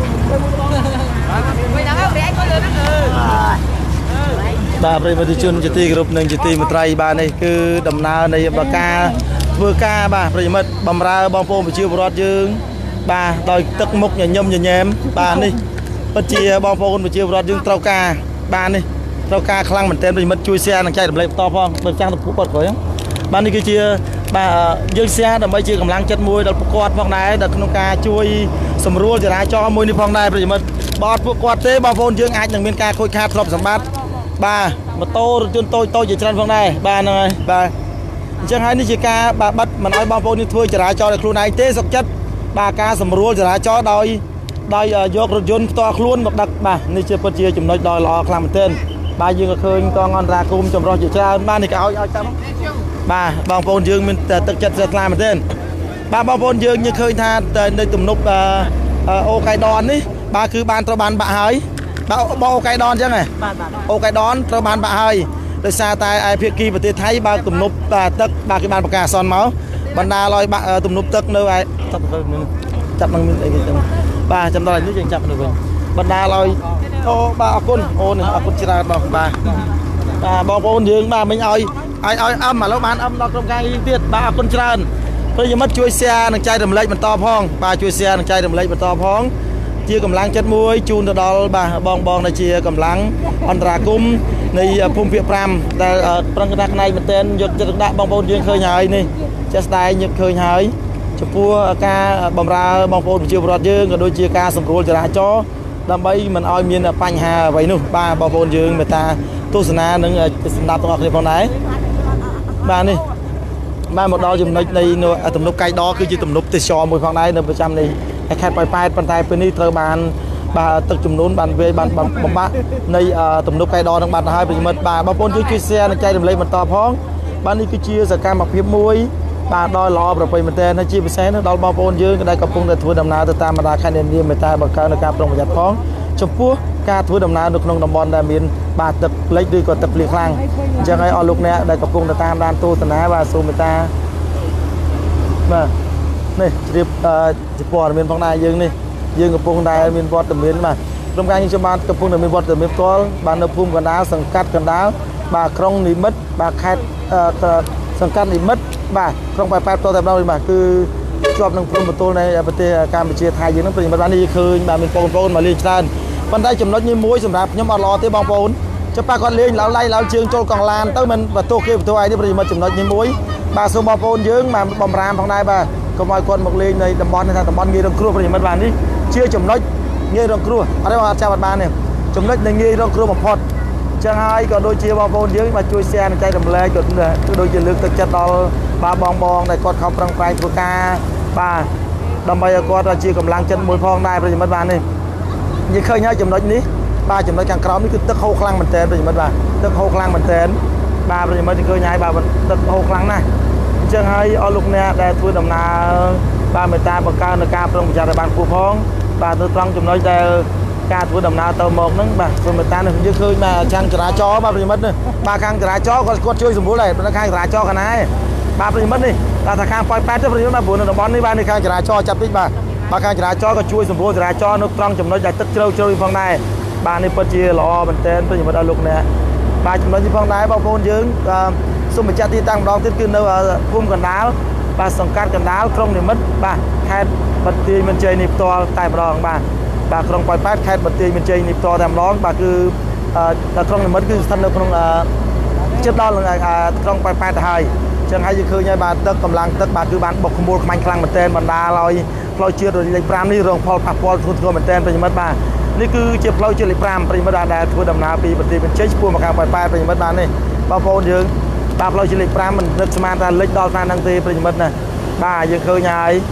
Kau jangan beri kau le nak. បាទប្រិយមិត្តជនជាទីគោរពនិងជាទីមេត្រីបាទនេះគឺដំណើរនៃបកាធ្វើការបាទប្រិយមិត្តបំរើបងប្អូនប្រជាពលរដ្ឋយើងបាទដោយទឹកមុខញញឹមញញែមបាទនេះពិតជាបងប្អូនប្រជាពលរដ្ឋយើងត្រូវការបាទនេះត្រូវការខ្លាំងមែនទែនប្រិយមិត្តជួយ share និងចែករំលែកបន្តផងបើចាំទៅពួកគាត់ក្រោយបាទនេះគឺជាបាទយើង share ដើម្បីជាកម្លាំងចិត្តមួយដល់ពួកគាត់ផងដែរដល់ក្នុងការជួយសម្រួលចរាចរណ៍មួយនេះផងដែរប្រិយមិត្តបើអត់ពួកគាត់ទេបងប្អូនយើងអាចនឹងមានការខូចខាតទ្រព្យសម្បត្តិបាទម៉ូតូរថយន្តតូចតូចជាច្រើនផងដែរបាទហ្នឹងហើយបាទអញ្ចឹងហើយនេះជាការបាទបិទមិនឲ្យបងប្អូននេះធ្វើចរាចរណ៍ដោយខ្លួនឯងទេសុខចិត្តបាទការសម្រួលចរាចរណ៍ដោយដោយយករថយន្តផ្ទាល់ខ្លួនមកដឹកបាទនេះជាពិតជាចំណុចដ៏ល្អខ្លាំងមែនទែនបាទយើងក៏ឃើញកងអន្តរាគមចម្រុះជាច្រើនបាទនេះក៏ឲ្យឲ្យតាមបាទបងប្អូនយើងមានទឹកចិត្តស្លាមែនទែនបាទបងប្អូនយើងយើងឃើញថានៅទំនប់អូកៃដននេះបាទគឺបានត្រូវបានបាក់ហើយបាទបងអូកៃដនអញ្ចឹងហ៎អូកៃដនត្រូវបានបាក់ហើយដោយសារតែឯភាគីប្រទេសថៃបើទំនប់ទឹកបាទគេបានប្រកាសអាសន្នមកបណ្ដាលឲ្យបាក់ទំនប់ទឹកនៅឯចាប់ចាប់នឹងមានអីទៅបាទចាំដល់នេះយើងចាប់នៅវិញបណ្ដាលឲ្យអូបាទអរគុណអូនេះអរគុណច្រើនបងបាទបាទបងប្អូនយើងបាទមិញឲ្យឲ្យឲ្យអឹមឥឡូវបានអឹមដល់ក្រុមការងារទៀតបាទអរគុណច្រើនប្រិយមិត្តជួយ share និងចែករំលែកបន្តផងបាទជួយ share និងចែករំលែកបន្តផងជាកម្លាំងចិត្តមួយជូនទៅដល់បាទបងបងដែលជាកម្លាំងអន្តរាគមនៃភូមិភាគប្រាំដែលប្រឹងកណ្ដាស់ផ្នែកមែនទែនយកចិត្តដាក់បងប្អូនយើងឃើញហើយនេះចាស់ស្ដែងយើងឃើញហើយចំពោះការបម្រើបងប្អូនប្រជាពលរដ្ឋយើងក៏ដូចជាការសម្រួលចរាចរណ៍ដើម្បីមិនឲ្យមានបញ្ហាអ្វីនោះបាទបងប្អូនយើងមេត្តាទស្សនានិងស្ដាប់ទាំងអស់គ្នាផងដែរបាទនេះបាទមកដល់ចំណុចនៃទំនប់កៃដគឺជាទំនប់ទេសចរមួយផងដែរនៅប្រចាំនៃខេត្តប៉ោយប៉ែតប៉ុន្តែពេលនេះត្រូវបានបាទទឹកចំនួនបានវាបានបំបាក់នៃទំនប់កៃដនឹងបាត់ទៅហើយប្រិយមិត្តបាទបងប្អូនជួយជួយ share និងចែករំលែកបន្តផងបាទនេះគឺជាសកម្មភាពមួយបាទដល់ល្អប្រពៃមែនទែនហើយជាពិសេសនោះដល់បងប្អូនយើងដែលកំពុងតែធ្វើដំណើរទៅតាមបណ្ដាខេត្តនានាមេត្តាបង្កើនការប្រុងប្រយ័ត្នផងចំពោះការធ្វើដំណើរនៅក្នុងតំបន់ដែលមានបាទទឹកលិចឬក៏ទឹកភ្លៀងខ្លាំងអញ្ចឹងហើយអស់លោកអ្នកដែលកំពុងតែតាមដានទស្សនាបាទសូមមេត្តាបាទនេះជ្រាបជាព័ត៌មានផងដែរយើងនេះយើងកំពុងតែមានវត្តមានបាទក្រុមការងារខ្ញុំបានកំពុងតែមានវត្តមានផ្ទាល់បាទនៅភូមិកណ្ដាលសង្កាត់កណ្ដាលបាទក្រុងនិមិត្តបាទខេត្តសង្កាត់និមិត្តបាទក្រុងប៉ោយប៉ែតផ្ទាល់តែម្ដងបាទគឺជាប់នឹងព្រំប្រទល់នៃប្រទេសកម្ពុជាថៃយើងហ្នឹងប្រិយមិត្តបាននេះឃើញបាទមានបងប្អូនមកលេងច្រើនប៉ុន្តែចំណុចនេះមួយសម្រាប់ខ្ញុំអត់ល្អទេបងប្អូនចាំប៉ះគាត់លេងឡៅឡៃឡៅជើងចូលកង់ឡានទៅមិនបន្ទោសគេបន្ទោសឯនេះប្រិយមិត្តចំណុចនេះមួយបាទសូមបងប្អូនយើងបាទបំរាមផងដែរបាទកុំឲ្យគាត់មកលេងនៅតំបន់នេះថាតំបន់ងាយរងគ្រោះប្រិយមិត្តបាទនេះជាចំណុចងាយរងគ្រោះអត់ទេបងអត់ចាប់អត់បានទេចំណុចដែលងាយរងគ្រោះបំផុតចឹងហើយក៏ដូចជាបងប្អូនយើងបាទជួយ share និងចែករំលែកក៏ដូចជាលើកទឹកចិត្តដល់បាទបងបងដែលគាត់ខំប្រឹងប្រែងធ្វើការបាទដើម្បីឲ្យគាត់ជាកម្លាំងចិត្តមួយផងដែរប្រិយមិត្តបាទនេះនិយាយឃើញហើយចំណុចនេះបាទចំណុចខាងក្រោមនេះគឺទឹកហូរខ្លាំងមែនទែនប្រិយមិត្តបាទទឹកហូរខ្លាំងមែនទែនបាទប្រិយមិត្តឃើញហើយបាទទឹកហូរខ្លាំងណាស់អញ្ចឹងហើយអស់លោកអ្នកដែលធ្វើដំណើរបាទមេត្តាបង្កើននឹងការប្រុងប្រយ័ត្នឲ្យបានខ្ពស់ផងបាទទៅត្រង់ចំណុចដែលការធ្វើដំណើរទៅមកហ្នឹងបាទសូមមេត្តានេះយើងឃើញបាទខាងចរាចរណ៍បាទប្រិយមិត្តនេះបាទខាងចរាចរណ៍គាត់គាត់ជួយសម្រួលដែរនៅខាងចរាចរណ៍កណាបាទប្រិយមិត្តនេះតែថាខាងប៉ោយប៉ែតទៅប្រិយមិត្តបាទព្រោះនៅតំបន់នេះបាទនៅខាងចរាចរណ៍ចាប់តិចបាទបាទខាងចរាចរណ៍ក៏ជួយសម្រួលចរាចរណ៍នៅត្រង់ចំណុចដែលទឹកជ្រៅជ្រៅផងដែរបាទនេះពិតជាល្អមែនទែនប្រិយមិត្តដល់លោកអ្នកបាទចំណុចនេះផងដែរបងប្អូនយើងសូមបញ្ជាក់ទីតាំងម្ដងទៀតគឺនៅភូមិកណ្ដាលបាទសង្កាត់កណ្ដាលក្រុងនិមិត្តបាទខេត្តបន្ទាយមានជ័យនេះផ្ទាល់តែម្ដងបាទបាទក្រុងប៉ោយប៉ែតខេត្តបន្ទាយមានជ័យនេះផ្ទាល់តែម្ដងបាទគឺក្រុងនិមិត្តគឺស្ថិតនៅក្នុងជិតដល់ក្រុងប៉ោយប៉ែតទៅហើយចឹងហើយយើងឃើញហើយបាទទឹកកម្លាំងទឹកបាទគឺបានបុកខមូលខ្មាញ់ខ្លាំងមែនទែនបណ្ដាលឲ្យផ្លូវជាតិលេខប្រាំនេះរងផលប៉ះពាល់ធ្ងន់ធ្ងរមែនទែនប្រិយមិត្តបាទនេះគឺជាផ្លូវជាតិលេខប្រាំប្រិយមិត្តដែលធ្វើដំណើរពីប្រទេសវិជ័យឆ្ពោះមកខាងប៉ោយប៉ែតប្រិយមិត្តបាទនេះបងប្អូនយើងបាទផ្លូវជាតិលេខប្រាំមិននឹកស្មានថាលេខដល់តាមហ្នឹងទេប្រិយមិត្តណាបាទយើងឃើញហើយ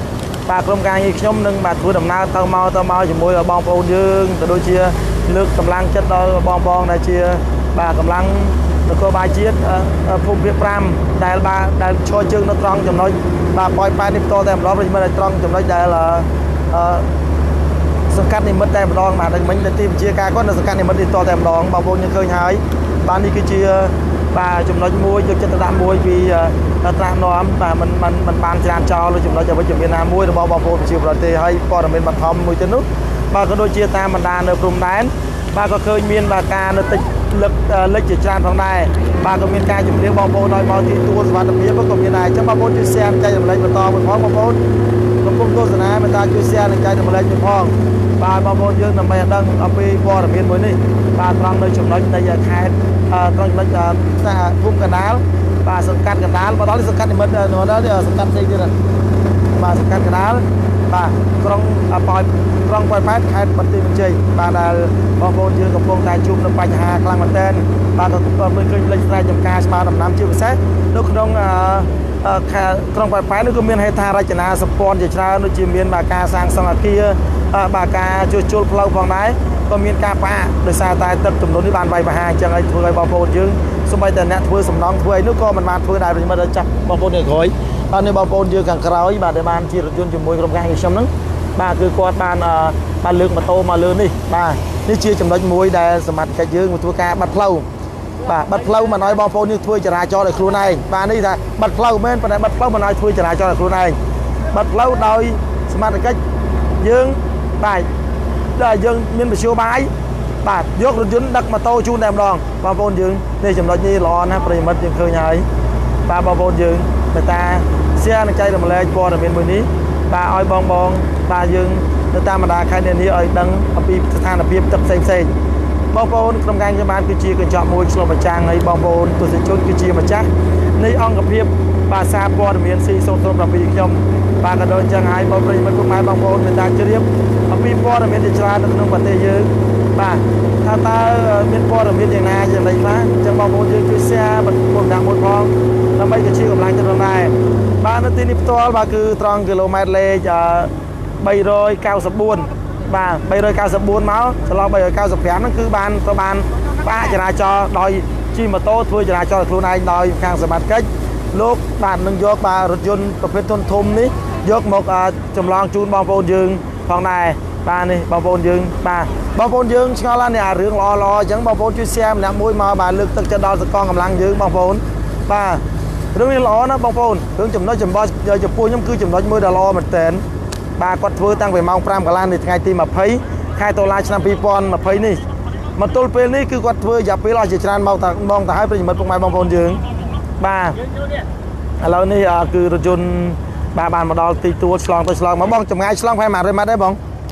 បាទក្រុមការងារខ្ញុំនឹងបាទធ្វើដំណើរទៅមកទៅមកជាមួយបងប្អូនយើងទៅដូចជាលើកកម្លាំងចិត្តដល់បងប្អូនដែលជាបាទកម្លាំងនគរបាលជាតិភូមិភាគfiveដែលបាទដែលឈរជើងនៅត្រង់ចំណុចបាទប៉ោយប៉ែតនេះផ្ទាល់តែម្ដងប្រិយមិត្តត្រង់ចំណុចដែលអឺសង្កាត់និមិត្តតែម្ដងបាទមិញទីវិជាការគាត់នៅសង្កាត់និមិត្តនេះផ្ទាល់តែម្ដងបងប្អូនយើងឃើញហើយបាទនេះគឺជាបាទចំណុចមួយយកចិត្តទុកដាក់មួយពីត្រាក់នាំបាទมันมันมันបានច្រានចោលលើចំណុចអវិជ្ជមានណាមួយរបស់បងប្អូនប្រជាពលរដ្ឋទេហើយព័ត៌មានបឋមមួយទៀតនោះបាទក៏ដូចជាតាមបណ្ដានៅព្រំដែនបាទក៏ឃើញមានបាទការនៅតិចលឹកលិចជាច្រើនផងដែរបាទក៏មានការជំរាបបងប្អូនដោយមកទីទួលសុវត្ថិភាពក៏មានដែរអញ្ចឹងបងប្អូនជួយ share ចែករំលែកបន្តមួយផងបងប្អូនកំពុងទស្សនាមេត្តាជួយ share និងចែករំលែកមួយផងបាទបងប្អូនយើងដើម្បីឲ្យដឹងអំពីព័ត៌មានមួយនេះបាទត្រង់នៅចំណុចនៃខេត្តត្រង់ចំណុចសហភូមិកណ្ដាលបាទសង្កាត់កណ្ដាលមកដល់សង្កាត់និមិត្តនោះដល់សង្កាត់ផ្សេងទៀតបាទសង្កាត់កណ្ដាលបាទក្រុងប៉ោយក្រុងប៉ោយប៉ែតខេត្តបន្ទាយមានជ័យបាទដែលបងប្អូនយើងកំពុងតែជួបនឹងបញ្ហាខ្លាំងមែនទែនបាទក៏មើលឃើញលេខស្រែចម្ការស្មារតីដំណាំជាពិសេសនៅក្នុងក្រុងប៉ោយប៉ែតនេះក៏មានហេដ្ឋារចនាសម្ព័ន្ធជាច្រើនដូចជាមានបាទការសាងសង់អគារបាទការជួសជុលផ្លូវផងដែរក៏មានការផ្អាកដោយសារតែទឹកចំនួននេះបានវាយប្រហារអញ្ចឹងឲ្យធ្វើឲ្យបងប្អូនយើងសូម្បីតែអ្នកធ្វើសំណងធ្វើអីនោះក៏មិនបានធ្វើដែរព្រមដល់ចាប់បងប្អូននៅក្រោយបាទនេះបងប្អូនយើងខាងក្រោយបាទដែលបានជារថយន្តជាមួយក្រុមការងារខ្ញុំហ្នឹងបាទគឺគាត់បានបានលើកម៉ូតូមកលើនេះបាទនេះជាចំណុចមួយដែលសមត្ថកិច្ចយើងមកធ្វើការបាត់ផ្លូវបាទបាត់ផ្លូវមិនឲ្យបងប្អូនយើងធ្វើចរាចរណ៍ដោយខ្លួនឯងបាទនេះថាបាត់ផ្លូវមែនប៉ុន្តែបាត់ផ្លូវមិនឲ្យធ្វើចរាចរណ៍ដោយខ្លួនឯងបាត់ផ្លូវដោយសមត្ថកិច្ចយើងបាទដែលយើងមានមធ្យោបាយបាទយករថយន្តដឹកម៉ូតូជូនតែម្ដងបងប្អូនយើងនេះចំណុចនេះល្អណាស់ប្រិមិត្តយើងឃើញហើយបាទបងប្អូនយើងមេត្តា share និងចែករំលែកព័ត៌មានមួយនេះបាទឲ្យបងបងបាទយើងនៅតាមបណ្ដាខេត្តនានាឲ្យដឹងអំពីស្ថានភាពទឹកផ្សេងផ្សេងបងប្អូនក្រុមការងារបានគឺជាកញ្ចក់មួយឆ្លុះបញ្ចាំងឲ្យបងប្អូនទស្សនិកជនគឺជាម្ចាស់នៃអង្គភាពបាទសារព័ត៌មាន C ศูนย์ ศูนย์ เจ็ด ខ្ញុំបាទក៏ដូចចឹងហើយបងប្រិយមិត្តពុកម៉ែបងប្អូនមេត្តាជ្រាបអំពីព័ត៌មានជាច្រើននៅក្នុងប្រទេសយើងបាទថាតើមានព័ត៌មានយ៉ាងណាយ៉ាងไรខ្លះអញ្ចឹងបងប្អូនយើងជួយ share បន្តដាក់មួយផងដើម្បីកជាកម្លាំងចិត្តដែរបាទនៅទីនេះផ្ទាល់បាទគឺត្រង់គីឡូម៉ែត្រលេខ394បាទ394មកចន្លោះ395ហ្នឹងគឺបានទៅបានផ្អាកចរាចរណ៍ដោយជិះម៉ូតូធ្វើចរាចរណ៍ខ្លួនឯងដោយខាងសមត្ថកិច្ចលោកបាទនឹងយកបាទរថយន្តប្រភេទធុនធំនេះយកមកចម្លងជូនបងប្អូនយើងផងដែរបាទនេះបងប្អូនយើងបាទបងប្អូនយើងឆ្ងល់ណាស់រឿងល្អល្អអញ្ចឹងបងប្អូនជួយ share ម្នាក់មួយមកបាទលើកទឹកចិត្តដល់សកលកម្លាំងយើងបងប្អូនបាទរឿងនេះល្អណាស់បងប្អូនរឿងចំណុចចំបោះចំពោះខ្ញុំគឺចំណុចមួយដ៏ល្អមែនទែនបាទគាត់ធ្វើតាំងពីម៉ោង5កន្លះនៃថ្ងៃទី20ខែតុលាឆ្នាំ2020នេះមកទល់ពេលនេះគឺគាត់ធ្វើរយៈពេលអស់ជាច្រើនមកតាបងទៅឲ្យប្រិយមិត្តពុកម៉ែបងប្អូនយើងបាទឥឡូវនេះគឺរថយន្តបាទបានមកដល់ទីទួលឆ្លងទៅឆ្លងមកបងចម្ងាយឆ្លងប្រហែលម៉ាត់ម៉ាត់ដែរបង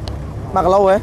1គីឡូហ៎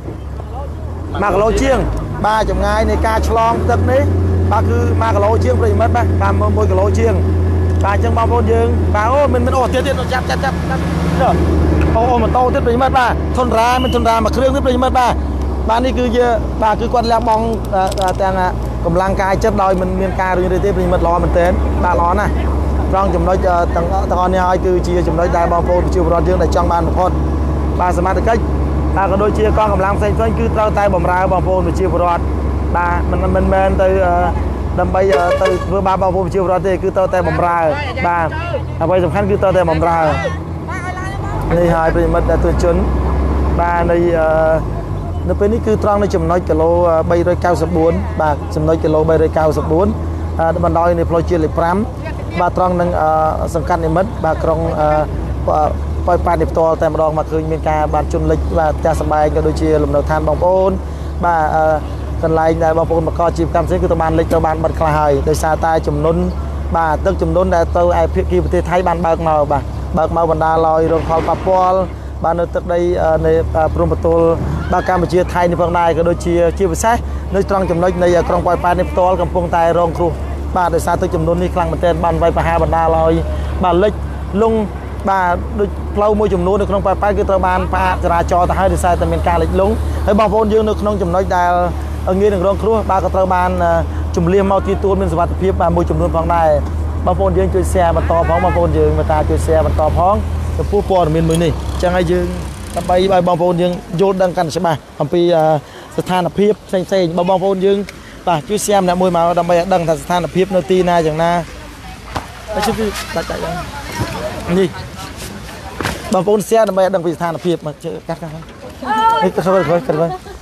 1គីឡូជាងបាទចម្ងាយនៃការឆ្លងទឹកនេះបាទគឺ1គីឡូជាងប្រិយមិត្តបាទបាទ1គីឡូជាងបាទអញ្ចឹងបងប្អូនយើងបាទអូមិនមិនអូទៀតទៀតចាប់ចាប់ចាប់អូអូម៉ូតូទៀតប្រិយមិត្តបាទធុនរ៉ាមិនធុនរ៉ាមួយគ្រឿងទៀតប្រិយមិត្តបាទបាទនេះគឺយើងបាទគឺគាត់លះបង់ទាំងកម្លាំងកាយចិត្តដោយមិនមានការរៀនទេប្រិយមិត្តល្អមែនទែនបាទល្អណាស់ត្រង់ចំណុចទាំងទាំងអស់នេះហើយគឺជាចំណុចដែលបងប្អូនប្រជាពលរដ្ឋយើងដែលចង់បានបំផុតបាទសមត្ថកិច្ចបាទក៏ដូចជាកងកម្លាំងផ្សេងផ្សេងគឺត្រូវតែបម្រើបងប្អូនប្រជាពលរដ្ឋបាទមិនមិនមែនទៅដើម្បីទៅធ្វើបាបបងប្អូនប្រជាពលរដ្ឋទេគឺត្រូវតែបម្រើបាទអ្វីសំខាន់គឺត្រូវតែបម្រើនេះហើយប្រិមិត្តដែលទស្សជនបាទនៃនៅពេលនេះគឺត្រង់នៅចំណុចគីឡូ394បាទចំណុចគីឡូ394បណ្ដោយនៃផ្លូវជាតិលេខ5បាទត្រង់នឹងសង្កាត់និមិត្តបាទក្រុងប៉ោយប៉ែតនេះផ្ទាល់តែម្ដងមកឃើញមានការបានជន់លិចបាទផ្ទះសម្បែងក៏ដូចជាលំនៅឋានបងប្អូនបាទកន្លែងដែលបងប្អូនមកកជីវកម្មផ្សេងគឺទៅបានលិចទៅបានបិទខ្លះហើយដោយសារតែចំនួនបាទទឹកចំនួនដែលទៅឯភាគីប្រទេសថៃបានបើកមកបាទបើកមកបណ្ដាលឲ្យរងផលប៉ះពាល់បាទនៅទឹកដីនៃព្រំប្រទល់បាទកម្ពុជាថៃនេះផងដែរក៏ដូចជាជាពិសេសនៅត្រង់ចំណុចនៃក្រុងប៉ោយប៉ែតនេះផ្ទាល់កំពុងតែរងគ្រោះបាទដោយសារទឹកចំនួននេះខ្លាំងមែនទែនបានវាយប្រហារបណ្ដាលឲ្យបាទលិចលងបាទដូចផ្លូវមួយចំនួននៅក្នុងប៉ោយប៉ែតគឺត្រូវបានផ្អាកចរាចរណ៍ទៅហើយដោយសារតែមានការលិចលង់ហើយបងប្អូនយើងនៅក្នុងចំណុចដែលងាយនឹងរងគ្រោះបាទក៏ត្រូវបានជំលៀសមកទីទួលមានសុវត្ថិភាពបាទមួយចំនួនផងដែរបងប្អូនយើងជួយ share បន្តផងបងប្អូនយើងមេត្តាជួយ share បន្តផងចំពោះព័ត៌មានមួយនេះចឹងហើយយើងដើម្បីឲ្យបងប្អូនយើងយល់ដឹងកាន់ច្បាស់អំពីស្ថានភាពផ្សេងផ្សេងបងប្អូនយើងបាទជួយ share ម្នាក់មួយមកដើម្បីឲ្យដឹងថាស្ថានភាពនៅទីណាយ៉ាងណាហើយជួយដាច់ដាច់នេះបងប្អូន share ដើម្បីឲ្យដឹងពីស្ថានភាពមកកាត់កាត់នេះទៅទៅទៅទៅ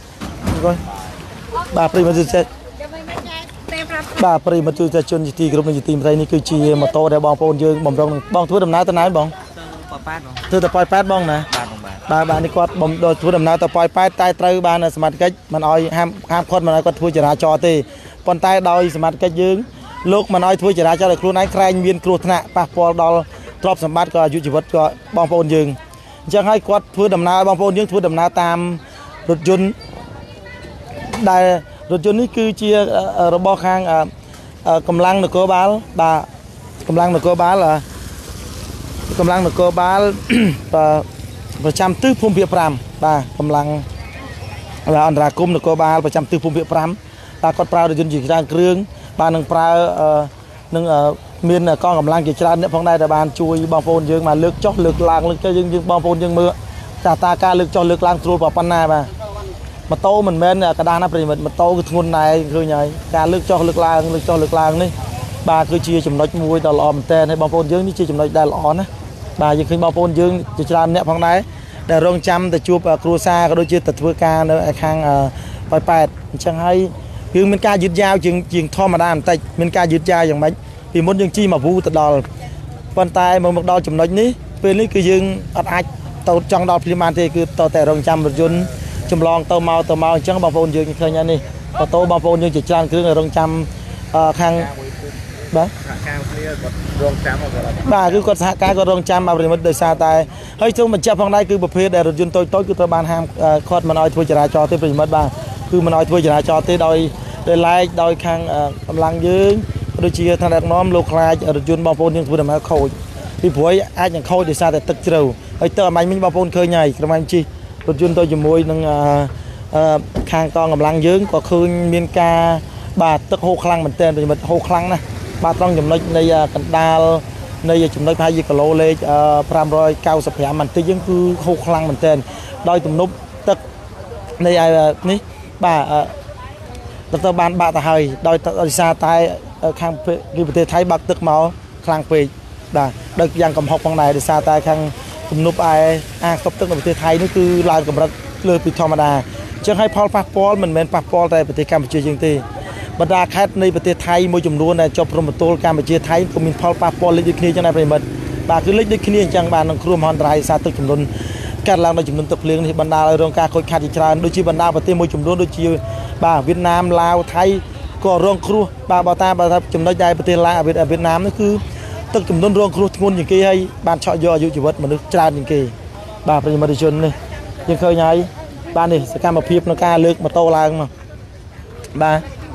បាទប្រិមត្តចិត្តបាទប្រិមត្តជួយជនជាទីគ្រប់នៅទីមត្រីនេះគឺជាម៉ូតូដែលបងប្អូនយើងបំរុងបងធ្វើដំណើរទៅណាបងប៉ោយប៉ែតបងធ្វើទៅប៉ោយប៉ែតបងណាបាទបាទនេះគាត់បំធ្វើដំណើរទៅប៉ោយប៉ែតតែត្រូវបានសមាជិកមិនអោយហាមហាមគាត់មិនអោយគាត់ធ្វើចរាចរណ៍ទេប៉ុន្តែដោយសមាជិកយើងលោកមិនអោយធ្វើចរាចរណ៍ដោយខ្លួនឯងក្រែងមានគ្រោះថ្នាក់ប៉ះពាល់ដល់ទ្រព្យសម្បត្តិក៏អាយុជីវិតក៏បងប្អូនយើងអញ្ចឹងហើយគាត់ធ្វើដំណើរបងប្អូនយើងធ្វើដំណើរតាមរថយន្តដែលរថយន្តនេះគឺជារបស់ខាងកម្លាំងនគរបាលបាទកម្លាំងនគរបាលកម្លាំងនគរបាលប្រចាំទិសភូមិភាគ5បាទកម្លាំងអន្តរាគមន៍នគរបាលប្រចាំទិសភូមិភាគ5បាទគាត់ប្រើរថយន្តជាច្រើនគ្រឿងបាទនឹងប្រើនឹងមានកងកម្លាំងជាច្រើនអ្នកផងដែរដែលបានជួយបងប្អូនយើងមកលើកចុះលើកឡើងលើកចុះយើងយើងបងប្អូនយើងមើលតាតាការលើកចុះលើកឡើងត្រួតប៉ុណ្ណាបាទម៉ូតូមិនមែនកដាស់ណាប្រិមិត្តម៉ូតូគឺធ្ងន់ដែរឃើញហើយការលើកចុះលើកឡើងលើកចុះលើកឡើងនេះបាទគឺជាចំណុចមួយដ៏ល្អមែនទែនហើយបងប្អូនយើងនេះជាចំណុចដែលល្អណាស់បាទយើងឃើញបងប្អូនយើងជាច្រើនអ្នកផងដែរដែលរងចាំទៅជួបគ្រួសារក៏ដូចជាទៅធ្វើការនៅខាងប៉ោយប៉ែតអញ្ចឹងហើយយើងមានការយឺតយ៉ាវជាងជាងធម្មតាបន្តិចមានការយឺតយ៉ាវយ៉ាងម៉េចពីមុនយើងជីមកវូទៅដល់ប៉ុន្តែមកមកដល់ចំណុចនេះពេលនេះគឺយើងអត់អាចទៅចង់ដល់ភ្លាមបានទេគឺតតែរងចាំរថយន្តចម្លងទៅមកទៅមកអញ្ចឹងបងប្អូនយើងឃើញហើយនេះម៉ូតូបងប្អូនយើងជាច្រើនគ្រឿងរងចាំខាងបាទសហការគ្នាគាត់រងចាំបាទគឺគាត់សហការគាត់រងចាំមកប្រិមិត្តដោយសារតែហើយជុំបញ្ជាក់ផងដែរគឺប្រភេទដែលរថយន្តតូចតូចគឺត្រូវបានហាមគាត់មិនឲ្យធ្វើចរាចរណ៍ទេប្រិមិត្តបាទគឺមិនឲ្យធ្វើចរាចរណ៍ទេដោយដោយឡែកដោយខាងកម្លាំងយើងដូចជាឋានៈដឹកនាំលោកខ្លាចរថយន្តបងប្អូនយើងធ្វើដំណើរខូចពីព្រោះអាចនឹងខូចដោយសារតែទឹកជ្រៅហើយទឹកអាមាញ់មិញបងប្អូនឃើញហើយក្រុមអាញ់ជីរថយន្តទៅជាមួយនឹងខាងកងកម្លាំងយើងក៏ឃើញមានការបាទទឹកហូរខ្លាំងមែនទែនប្រិមិត្តហូរខ្លាំងណាស់បាទត្រង់ចំណុចនៃកណ្ដាលនៃចំណុចប្រហែលជាគីឡូលេខ595បន្តិចយើងគឺហូរខ្លាំងមែនទែនដោយទំនប់ទឹកនៃនេះបាទទៅបានបាក់ទៅហើយដោយដោយសារតែខាងពីប្រទេសថៃបាក់ទឹកមកខ្លាំងពេកបាទដោយយ៉ាងកំហុកផងដែរដោយសារតែខាងទំនប់ឯអាងស្តុបទឹកនៅប្រទេសថៃនេះគឺឡើងកម្រិតលើពីធម្មតាអញ្ចឹងហើយផលប៉ះពាល់មិនមែនប៉ះពាល់តែប្រទេសកម្ពុជាយើងទេបណ្ដាខេត្តនៃប្រទេសថៃមួយចំនួនដែលជាប់ព្រំប្រទល់កម្ពុជាថៃក៏មានផលប៉ះពាល់លេខដូចគ្នាអញ្ចឹងដែរប្រិមិត្តបាទគឺលេខដូចគ្នាអញ្ចឹងបាទនឹងគ្រោះមហន្តរាយសារទឹកចំនួនកាត់ឡើងដោយចំនួនទឹកភ្លៀងនេះបណ្ដាលឲ្យរងការខូចខាតជាច្រើនដូចជាបណ្ដាប្រទេសមួយចំនួនដូចជាបាទវៀតណាមឡាវថៃក៏រងគ្រោះបាទបើតាមបើថាចំណុចដែរប្រទេសឡាវវៀតណាមនេះគឺទឹកចំនួនរងគ្រោះធ្ងន់ជាងគេហើយបានឆក់យកអាយុជីវិតមនុស្សច្រើនជាងគេបាទប្រិមត្តជននេះយើងឃើញហើយបាទនេះសកម្មភាពក្នុងការលើកម៉ូតូឡើងមកបាទ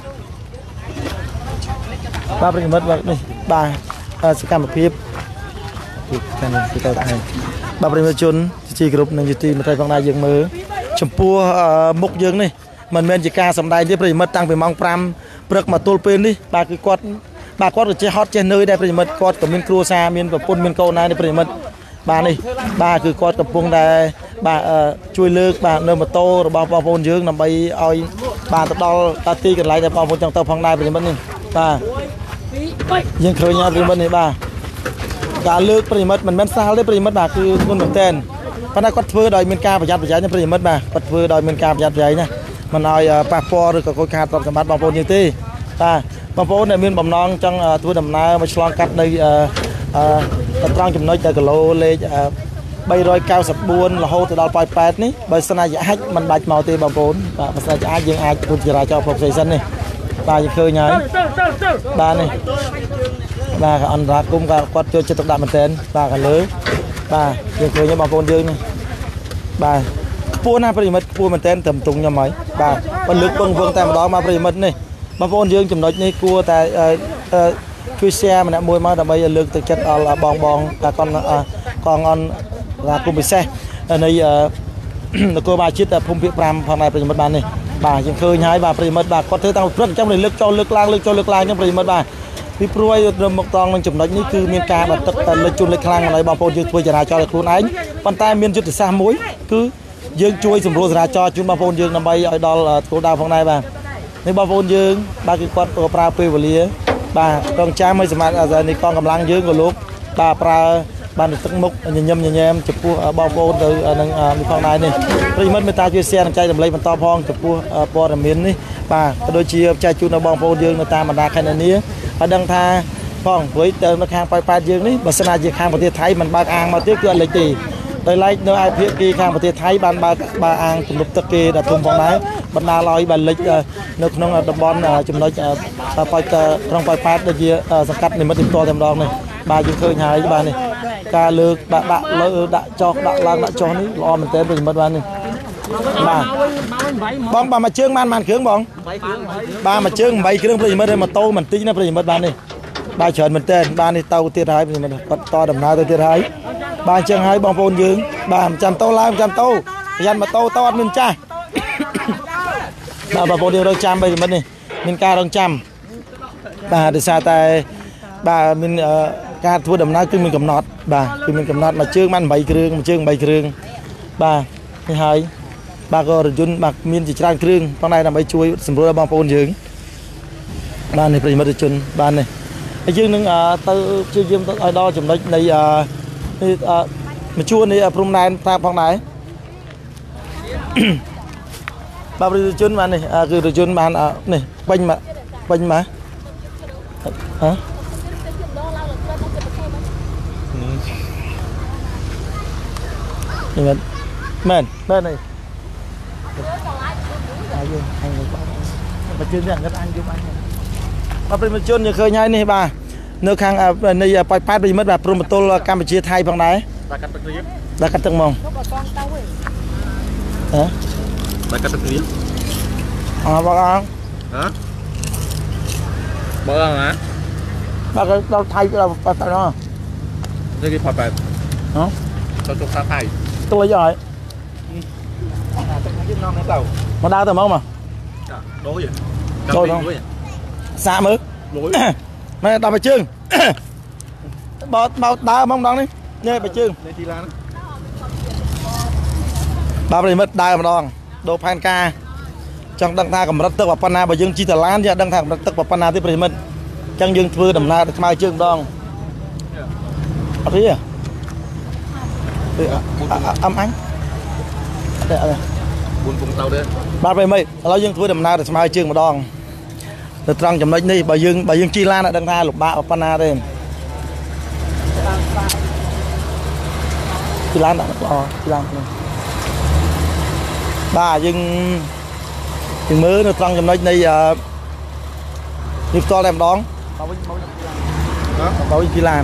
បាទប្រិមត្តនេះបាទសកម្មភាពពីខាងនេះទៅតែបាទប្រិមត្តជនជាគ្រប់នឹងយុតិមត្រីផងដែរយើងមើលចំពោះមុខយើងនេះមិនមែនជាការសម្ដែងទេប្រិមិត្តតាំងពីម៉ោង5ព្រឹកមកទល់ពេលនេះបាទគឺគាត់បាទគាត់ក៏ចេះហត់ចេះនឿយដែរប្រិមិត្តគាត់ក៏មានគ្រួសារមានប្រពន្ធមានកូនដែរនេះប្រិមិត្តបាទនេះបាទគឺគាត់កំពុងតែបាទជួយលើកបាទនៅម៉ូតូរបស់បងប្អូនយើងដើម្បីឲ្យបាទទៅដល់តាទីកន្លែងដែលបងប្អូនចង់ទៅផងដែរប្រិមិត្តនេះបាទយើងឃើញហើយប្រិមិត្តនេះបាទការលើកប្រិមិត្តមិនមែនស្រាលទេប្រិមិត្តបាទគឺធ្ងន់មែនទែនប៉ុន្តែគាត់ធ្វើដោយមានការប្រយ័ត្នប្រយែងណាប្រិមិត្តបាទគាត់ធ្វើដោយមានការប្រយ័ត្នប្រយែងណាមិនឲ្យប៉ះពាល់ឬក៏ខូចខាតទ្រព្យសម្បត្តិបងប្អូនយើងទេបាទបងប្អូនដែលមានបំណងចង់ធ្វើដំណើរមកឆ្លងកាត់នៅអឺត្រង់ចំណុចគីឡូលេខ394រហូតទៅដល់ប៉ោយប៉ែតនេះបើសិនជាអាចមិនបាច់មកទេបងប្អូនបាទបើសិនជាអាចយើងអាចធ្វើចរាចរណ៍ផ្សេងៗសិននេះបាទយើងឃើញហើយបាទនេះបាទអន្តរាគមន៍គាត់ចូលចិត្តទឹកដាក់មែនទែនបាទខាងលើបាទយើងឃើញបងប្អូនយើងនេះបាទខ្ពស់ណាស់ប្រិមិត្តខ្ពស់មែនទែនត្រឹមទ្រង់ខ្ញុំហើយបាទបើលើកពឹងវឹងតែម្ដងមកប្រិមិត្តនេះបងប្អូនយើងចំណុចនេះគួរតែជួយ share ម្នាក់មួយមកដើម្បីលើកទឹកចិត្តដល់បងបងតាកនកងអន្តរាគមន៍ពិសេសនៃនគរបាលជាតិភូមិភាគ5ផងដែរប្រិមិត្តបាទនេះបាទយើងឃើញហើយបាទប្រិមិត្តបាទគាត់ធ្វើតាំងព្រឹកអញ្ចឹងលើកចូលលើកឡើងលើកចូលលើកឡើងអញ្ចឹងប្រិមិត្តបាទពីព្រួយរំមកតងនឹងចំណុចនេះគឺមានការបន្ទឹកលើជូនលើខ្លាំងហើយបងប្អូនយើងធ្វើចរាចរណ៍ខ្លួនឯងប៉ុន្តែមានយុទ្ធសាស្ត្រមួយគឺយើងជួយសម្រួលចរាចរណ៍ជូនបងប្អូនយើងដើម្បីឲ្យដល់គោលដៅផងដែរបាទនេះបងប្អូនយើងបាទគឺគាត់ប្រើពេលវេលាបាទកងចាំឲ្យសម្រាប់នេះកងកម្លាំងយើងក៏លោកបាទប្រើបានទឹកមុខញញឹមញញែមចំពោះបងប្អូនទៅនឹងនេះផងដែរនេះប្រិមិត្តមេត្តាជួយ share និងចែករំលែកបន្តផងចំពោះព័ត៌មាននេះបាទក៏ដូចជាចែកជូនដល់បងប្អូនយើងនៅតាមបណ្ដាខេត្តនានាឲ្យដឹងថាផងព្រោះទៅនៅខាងប៉ោយប៉ែតយើងនេះបើសិនជាខាងប្រទេសថៃមិនបើកអាងមកទៀតគឺអត់លេចទេដោយឡែកនៅឯភាគីខាងប្រទេសថៃបានបើកបើអាងទំនប់ទឹកគេដល់ធំផងដែរបណ្ដាលឲ្យបានលេចនៅក្នុងតំបន់ចំណុចប៉ោយក្រុងប៉ោយប៉ែតដូចជាសង្កាត់និមិត្តផ្ទាល់តែម្ដងនេះបាទយើងឃើញហើយបាទនេះការលើកដាក់ដាក់លើដាក់ចោះដាក់ឡើងដាក់ចោះនេះល្អមែនទែនប្រិមិត្តបាទនេះបាទបងបាទមួយជើងបានបានគ្រឿងបងបាទមួយជើងeightគ្រឿងប្រិមិត្តហើយម៉ូតូមិនតិចណាប្រិមិត្តបាទនេះបាទច្រើនមែនទែនបាទនេះទៅទៀតហើយប្រិមិត្តគាត់តដំណើរទៅទៀតហើយបាទអញ្ចឹងហើយបងប្អូនយើងបាទចាំតោឡើងចាំតោប្រយ័ត្នម៉ូតូតអត់មានចាស់បាទបងប្អូនយើងរងចាំប្រិមិត្តនេះមានការរងចាំបាទដោយសារតែបាទមានការធ្វើដំណើរគឺមានកំណត់បាទគឺមានកំណត់មួយជើងបានeightគ្រឿងមួយជើងeightគ្រឿងបាទនេះហើយបាទក៏រយន្តបាទមានជាច្រើនគ្រឿងផងដែរដើម្បីជួយសម្រួលដល់បងប្អូនយើងបាទនេះប្រិមិត្តជនបាទនេះហើយយើងនឹងទៅព្យាយាមទៅឲ្យដល់ចំណុចនៃនេះមជួរនេះព្រំដែនតាមផងដែរបាទប្រិមិត្តជនបាទនេះគឺរយន្តបាននេះពេញមកពេញមកហ៎មែនមែនមែននេះអាយអញបើជឿនេះគាត់អញយំអញបាទប្រិមត្តជនយើងឃើញហើយនេះបាទនៅខាងនៃប៉ោយប៉ែតប្រិមិត្តបាទព្រំបន្ទល់កម្ពុជាថៃផងដែរបាទកាត់ទឹករៀបបាទកាត់ទឹកហ្មងហ៎បាទកាត់ទឹករៀបអើបងអងហ៎បងអងណាបាទដល់ថៃដល់ប៉ោយប៉ែតណោះនេះគេប៉ោយប៉ែតហ៎ដល់ទុកថៃtôi lấy rồi mà đau tầm không mà đối gì đôi không xa mới mày đau bài chương bao bao đau mong đau đi nhé bài chương bao giờ mất đau mà đòn đồ phan ca trong đăng tha cầm rất tức vào pana bài dương chi tờ lan chứ đăng tha rất tức vào pana tiếp bài mất chân dương thưa đầm na mai chương đòn ở thế à âm ánh ba mươi mấyเรายังធ្វើដំណើរទៅស្មើជើងម្ដងទៅត្រង់ចំណុចនេះបើយើងបើយើងជីឡានដឹងថាលំបាកប៉ុណ្ណាទេជីឡានដាក់ល្អជីឡានបាទយើងយើងមើលនៅត្រង់ចំណុចនៃនេះផ្ទាល់តែម្ដងបើវិញបើវិញជីឡាន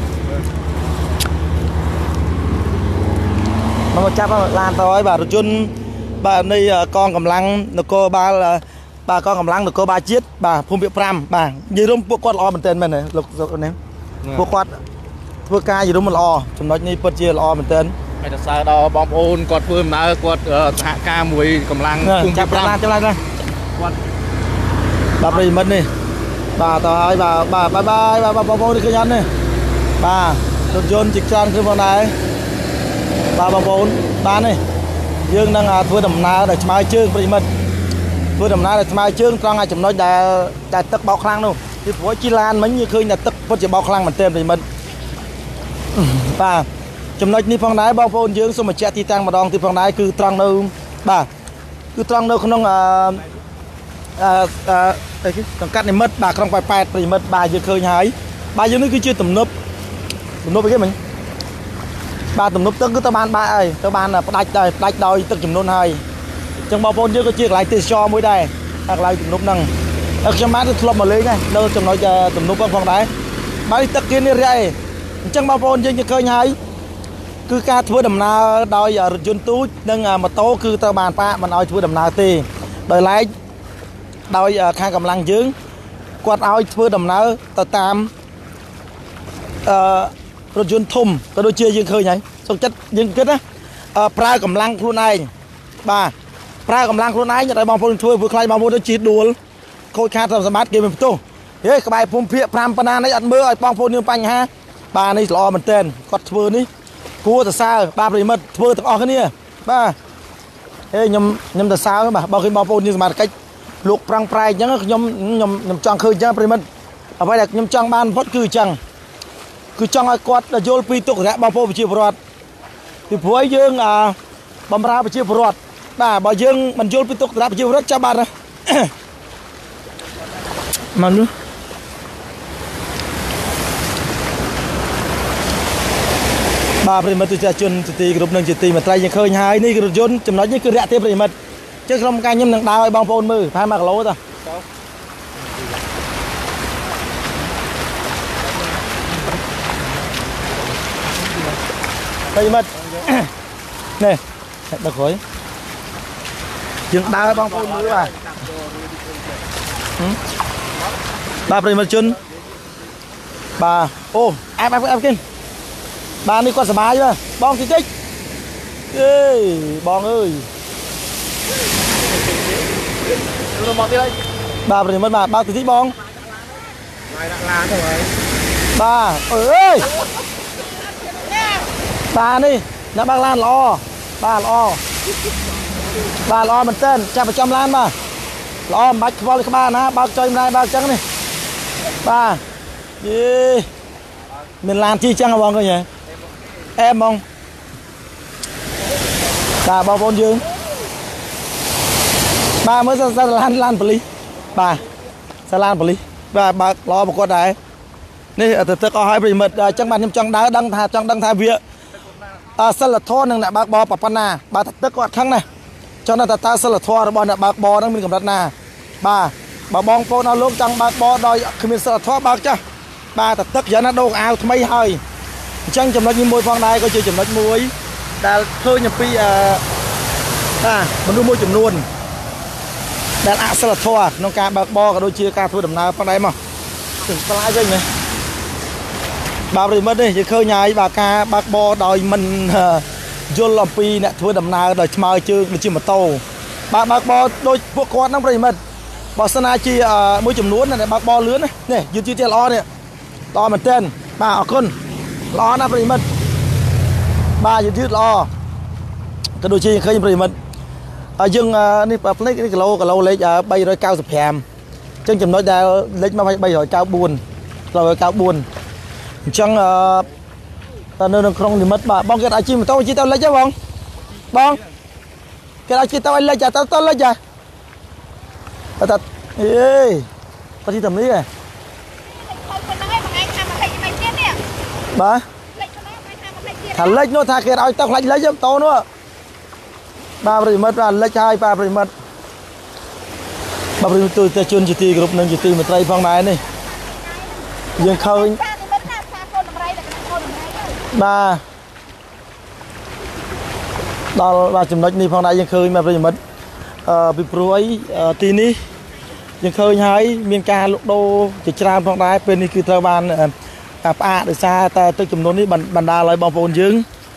មកចាប់ឡានទៅហើយបាទរជនបាទនៃកងកម្លាំងនគរបាលបាទកងកម្លាំងនគរបាលជាតិបាទភូមិភាគfiveបាទនិយាយរួមពួកគាត់ល្អមែនទែនមែនទេលោកនេះពួកគាត់ធ្វើការនិយាយរួមល្អចំណុចនេះពិតជាល្អមែនទែនហើយទៅសើដល់បងប្អូនគាត់ធ្វើដំណើរគាត់សហការមួយកម្លាំងភូមិភាគfiveចាំឡើងគាត់បាទប្រិមិត្តនេះបាទទៅហើយបាទបាទបាយបាយបាទបងប្អូននេះឃើញអត់នេះបាទរថយន្តជាច្រើនគឺផងដែរបាទបងប្អូនបាននេះយើងនឹងធ្វើដំណើរដល់ឆ្មើជើងប្រិមិត្តធ្វើដំណើរដល់ឆ្មើជើងត្រង់ឲ្យចំណុចដែលតែទឹកបោកខ្លាំងនោះពីព្រោះជីឡានមិញឃើញតែទឹកពិតជាបោកខ្លាំងមែនទែនប្រិមិត្តបាទចំណុចនេះផងដែរបងប្អូនយើងសូមបញ្ជាក់ទីតាំងម្ដងទៀតផងដែរគឺត្រង់នៅបាទគឺត្រង់នៅក្នុងអឺអឺអីគេសង្កាត់និមិត្តបាទក្រុងប៉ោយប៉ែតប្រិមិត្តបាទយើងឃើញហើយបាទយើងនេះគឺជាទំនប់ទំនប់អីគេមិញបាទទំនប់ទឹកគឺទៅបានបាទហើយទៅបានផ្ដាច់ដែរផ្ដាច់ដោយទឹកចំនួនហើយអញ្ចឹងបងប្អូនយើងក៏ជាកន្លែងទេសចរមួយដែរកន្លែងទំនប់ហ្នឹងខ្ញុំបានទៅធ្លាប់មកលេងដែរនៅចំណុចទំនប់ផងដែរបាទទឹកគេនេះរាក់ឯងអញ្ចឹងបងប្អូនយើងឃើញហើយគឺការធ្វើដំណើរដោយរថយន្តទូចនិងម៉ូតូគឺទៅបានប៉ាមិនឲ្យធ្វើដំណើរទេដោយឡែកដោយខាងកម្លាំងយើងគាត់ឲ្យធ្វើដំណើរទៅតាមអឺរថយន្តធំក៏ដូចជាយើងឃើញហើយសុខចិត្តយើងគិតណាប្រើកម្លាំងខ្លួនឯងបាទប្រើកម្លាំងខ្លួនឯងតែបងប្អូនធ្វើធ្វើខ្លាចបងប្អូនទៅជិះដួលខូចខាតទ្រព្យសម្បត្តិគេមិនផ្ទុះเฮ้ยกระบายพุ่มเพียพรำปนาในอัดมือไอ้ปองโพนี่ปัญหาบ้านนี่รอมันเต้นกดมือนี่กูแต่ซาบ้าปริมัดมือตะออกกันเนี่ยบ้าเฮ้ยยำยำแต่ซาก็บ้าบอกให้ปองโพนี่สมาร์ทcáchลูกปรังปลายยังยำยำยำจังคือจังปริมัดเอาไปเด็กยำจังบ้านพดคือจังคือจังไอ้กอดโยนปีตุกเนี่ยปองโพไปชีพรอดที่ผัวยืงอ่าบำราไปชีพรอดบ้าบ่ยืงมันโยนปีตุกรับไปชีพรอดจ้าบ้านนะมันดูบาปริมัดตุจจนจุตีกรุ๊ปหนึ่งจุตีมาไตรยังเคยหายนี่กรุ๊ปยนจำนวนนี้คือเรียกเทปริมัดเจ้ากรมการยิ้มหนังดาวไอ้บองโพนมือพายมากโลต่อปริมัดนี่ดักหอยยังดาวไอ้บองโพนมือว่ะบาปริมัดจนบาโอ้แอบแอบแอบกินบ้านนี้ก็สบายใช่ไหมบองจิ๊กเอ้ยบองเอ้ยบ้าไปเลยมันบ้าบ้าจิ๊กบองบ้าเอ้ยบ้านี่นักบ้านล้านล้อบ้าล้อบ้าล้อมันเต้นจะประจำร้านมาล้อมัดบอลเลยบ้านนะบ้าจอยไม่ได้บ้าจังนี่บ้าเย้เป็นร้านที่จังบองก็ยังem mong bà bao vốn dương bà mới ra lan lan poli bà ra lan poli bà bà lo một con đấyนี่แต่ตะก็ให้ปริมาณจังมันจังได้ดังทาจังดังทาเวียสลัดทอนึงเนี่ยบากบอปปนาบาตะก็ทั้งน่ะจังนั้นตาตาสลัดทอบอลเนี่ยบากบอนั่งมีกำลังนาบ่าบ่บองโปนเอาลงจังบากบอโดยคือมีสลัดทอบากจ้ะบ่าตะตะยันน่ะโดนเอาทำไมให้จังจำนวนยิมวยฟองได้ก็จะจำนวนมวยแต่เคยยังปีอ่าอ่ามันดูมวยจำนวนแต่อาสลัดทอน้องการบากบอกับโดยเชียร์การทัวร์ดำน้ำฟองได้มั้งถึงปลายใช่ไหมบาปริมัดนี่จะเคยย้ายบากาบากบอโดยมันยนลำปีเนี่ยทัวร์ดำน้ำโดยมาเจอมันจิมาโตบากบากบอโดยพวกกอดน้ำปริมัดบอสนาจีอ่ามวยจำนวนเนี่ยบากบอเลื้อนเนี่ยยืนยืนเจล้อเนี่ยต่อมันเต้นมาเอาคนล้อนะปริมัดบ้ายืดยืดล้อกระโดดชีเคยปริมัดยังนี่ปลาเล็กนี่กะโลกะโลเล็กใบร้อยเก้าสิบแผ่นจังจำนวนได้เล็กมาใบร้อยเก้าบุญร้อยเก้าบุญจังตอนนั้นครองนี่มัดบ้าบองเกิดอาชีพต้องอาชีพเท่าไรจ้ะบองบองเกิดอาชีพเท่าไรจ้ะเท่าเท่าไรจ้ะแต่แต่เอ้ยตอนที่ทำนี่ไงบ้าถ้าเล็กโน้ตถ้าเกิดเอาต้องเล็กเล็กยังโตนู้ปลาปริมัดปลาเล็กชายปลาปริมัดปลาปริมัดตัวจะชนจุดตีกรุ๊ปหนึ่งจุดตีมาไตรฟองได้นี่ยังเคยมาตอนมาจำนวนนี้ฟองได้ยังเคยมาปริมัดปีปลุยตีนี้ยังเคยหายเมียนกาลูกโดจิตรามฟองได้เป็นนี่คือตะวันกับอาเดซ่าแต่ตัวจำนวนนี้บรรดาลอยบอลโฟนยืง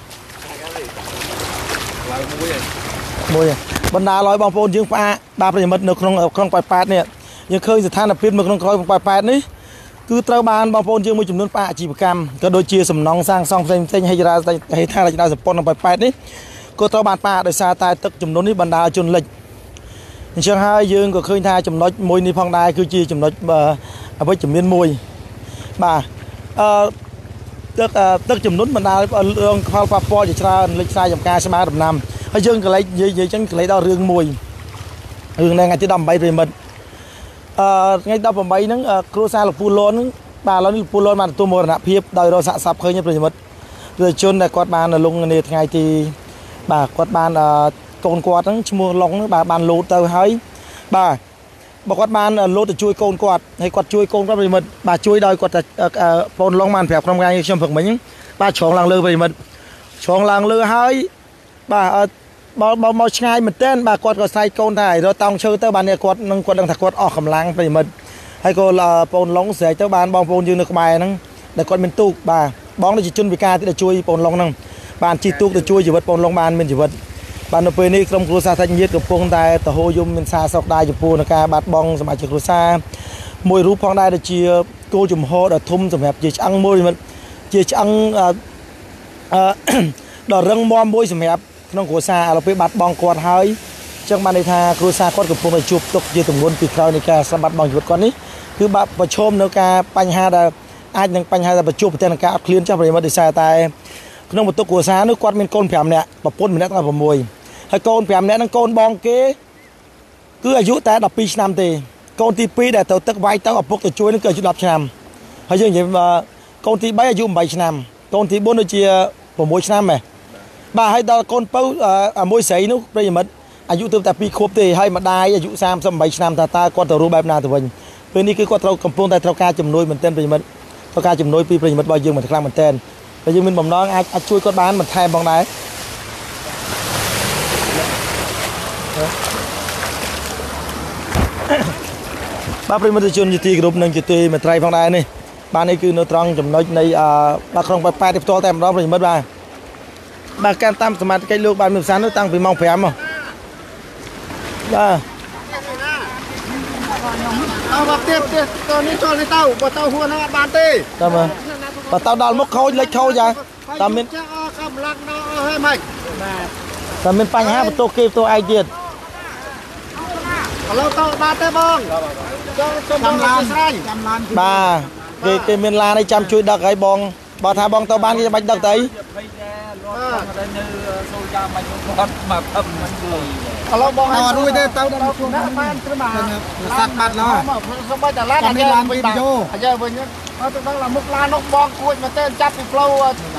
มวยบรรดาลอยบอลโฟนยืงป้าบาปริมัดในครองครองปลายปลายเนี่ยยังเคยสถานพิษมาครองครองปลายปลายนี้คือตะวันบอลโฟนยืงมวยจำนวนป้าจีบกรรมก็โดยเชียร์สมน้องสร้างซองเซ็งเซ็งให้ยาให้ท่าราชดาสปอนปลายปลายนี้ก็ตะวันป้าเดซ่าตายตึกจำนวนนี้บรรดาจนเล็กเชียงให้ยืงก็เคยท่าจำนวนมวยนี้พองได้คือจีจำนวนเอาไว้จำเนียนมวยบ่าตึกตึกจำนวนบรรดาเรื่องข้าวปลาปอจะชราเล็กชายจำการสมาร์ทนำให้ยังก็เลยยังยังก็เลยดาวเรื่องมวยเรื่องในงานที่ดำใบเรียนมันไงดำใบนั้นครูซาหรือปูโลนบาเรานี่ปูโลนมาตัวโมรณะเพียบโดยเราสะสมเคยยังเป็นมันโดยจนแต่กอดบานลงในไงที่บากอดบานโกนกอดทั้งชั่วโมงลงบาบานโลเตอร์ให้บาบอกว่าบ้านโลดจะช่วยโกนกอดให้กอดช่วยโกนก็ไปหมดบาช่วยโดยกอดจะปนลงมันแผลทำงานยังชมผงเหมือนบาช่องลังเลือไปหมดช่องลังเลือให้บาบอบอบอชายมันเต้นบากอดก็ใส่โกนได้เราต้องเชื่อเต้าบ้านเนี่ยกอดนั่งกอดดังถักกอดออกกำลังไปหมดให้ก็ปนลงเสียเต้าบ้านบองปนยืนในกระบายนั่งแต่กอดเป็นตุกบาบ้องได้จุนวิกาที่จะช่วยปนลงนั่งบ้านจีตุกจะช่วยอยู่วัดปนลงบ้านเป็นอยู่วัดบ้านเราเป็นนี่กรมครูซาทันยึดกับพงได้แต่โฮยุมเป็นซาสอกได้อยู่ปูนกาบัดบองสมัยจุครูซามวยรูปพองได้แต่เชียโกจุ่มโฮดทุ่มสำหรับเจียอังมวยมันเจียอังดอกเรื่องมอมมวยสำหรับน้องโคซาเราไปบัดบองกอดหายจังมาในทางโคซาก็กับพวกมันจุบตกเยอะถึงวนปีคราวในการสมัดบองหยุดก่อนนี้คือบัดประชมในการปัญหาได้อาจยังปัญหาได้ประจุประเทศในการเคลื่อนจากประเทศมาดิซาตายน้องบตุกโคซานึกกอดเป็นโกนแผมเนี่ยปะปนเป็นนักการมวยให้โกนแผมเนี่ยนั่งโกนบองเก๋คืออายุแต่ดับปีชนามตีโกนตีปีแต่ตัวตึกไว้ตัวพวกตัวช่วยนั่นเกิดจุดดับชนามให้ยังอย่างโกนตีใบอายุใบชนามโกนตีบนตัวเชียผมมวยชนามไหมบ่าให้ดาวโกนเป้ามวยใส่นุ๊กไปอย่างมันอายุตัวแต่ปีครบตีให้มาได้อายุสามสมัยชนามตาตาก้อนตัวรู้แบบนาตัววันเป็นนี่คือก้อนเรากำปงแต่เราการจำนวนมันเต้นไปอย่างมันเราการจำนวนปีไปอย่างมันบ่อยยังมันคลางมันเต้นไปยังมันบ่มน้องอาช่วยก้อนบ้านมันแทนบางไหนบ้านปริมาณชนจิตกรุ๊ปหนึ่งจิตมาไตรบางไหนนี่บ้านนี้คือโนตรองจำนวนในบ้านครองไปไปที่ตัวแต่เราปริมาณบ้านบางการตามสมาธิลูกบ้านมือสานตั้งไปมองแผลมั้งบ้าเอาแบบเตี้ยเตี้ยตอนนี้ชนในเต้าบ่เต้าหัวนะบ้านเต้ทำไมบ่เต้าดาวมุกเขาเล็กเขาอย่างตามเป็นตามเป็นปัญหาประตูเก็บตัวไอเดียเราเต้าบ้านเต้บ้องจำลานบ้าเกเมนลาในจำช่วยดักไอ้บองบ่ทาบองเต้าบ้านก็จะไปดักไตkalau bong awal dulu itu tahu dan main terima saat bat lah sampai jalan aja video aja banyak itu bang lah muk lanok bong kuat macam cap di flow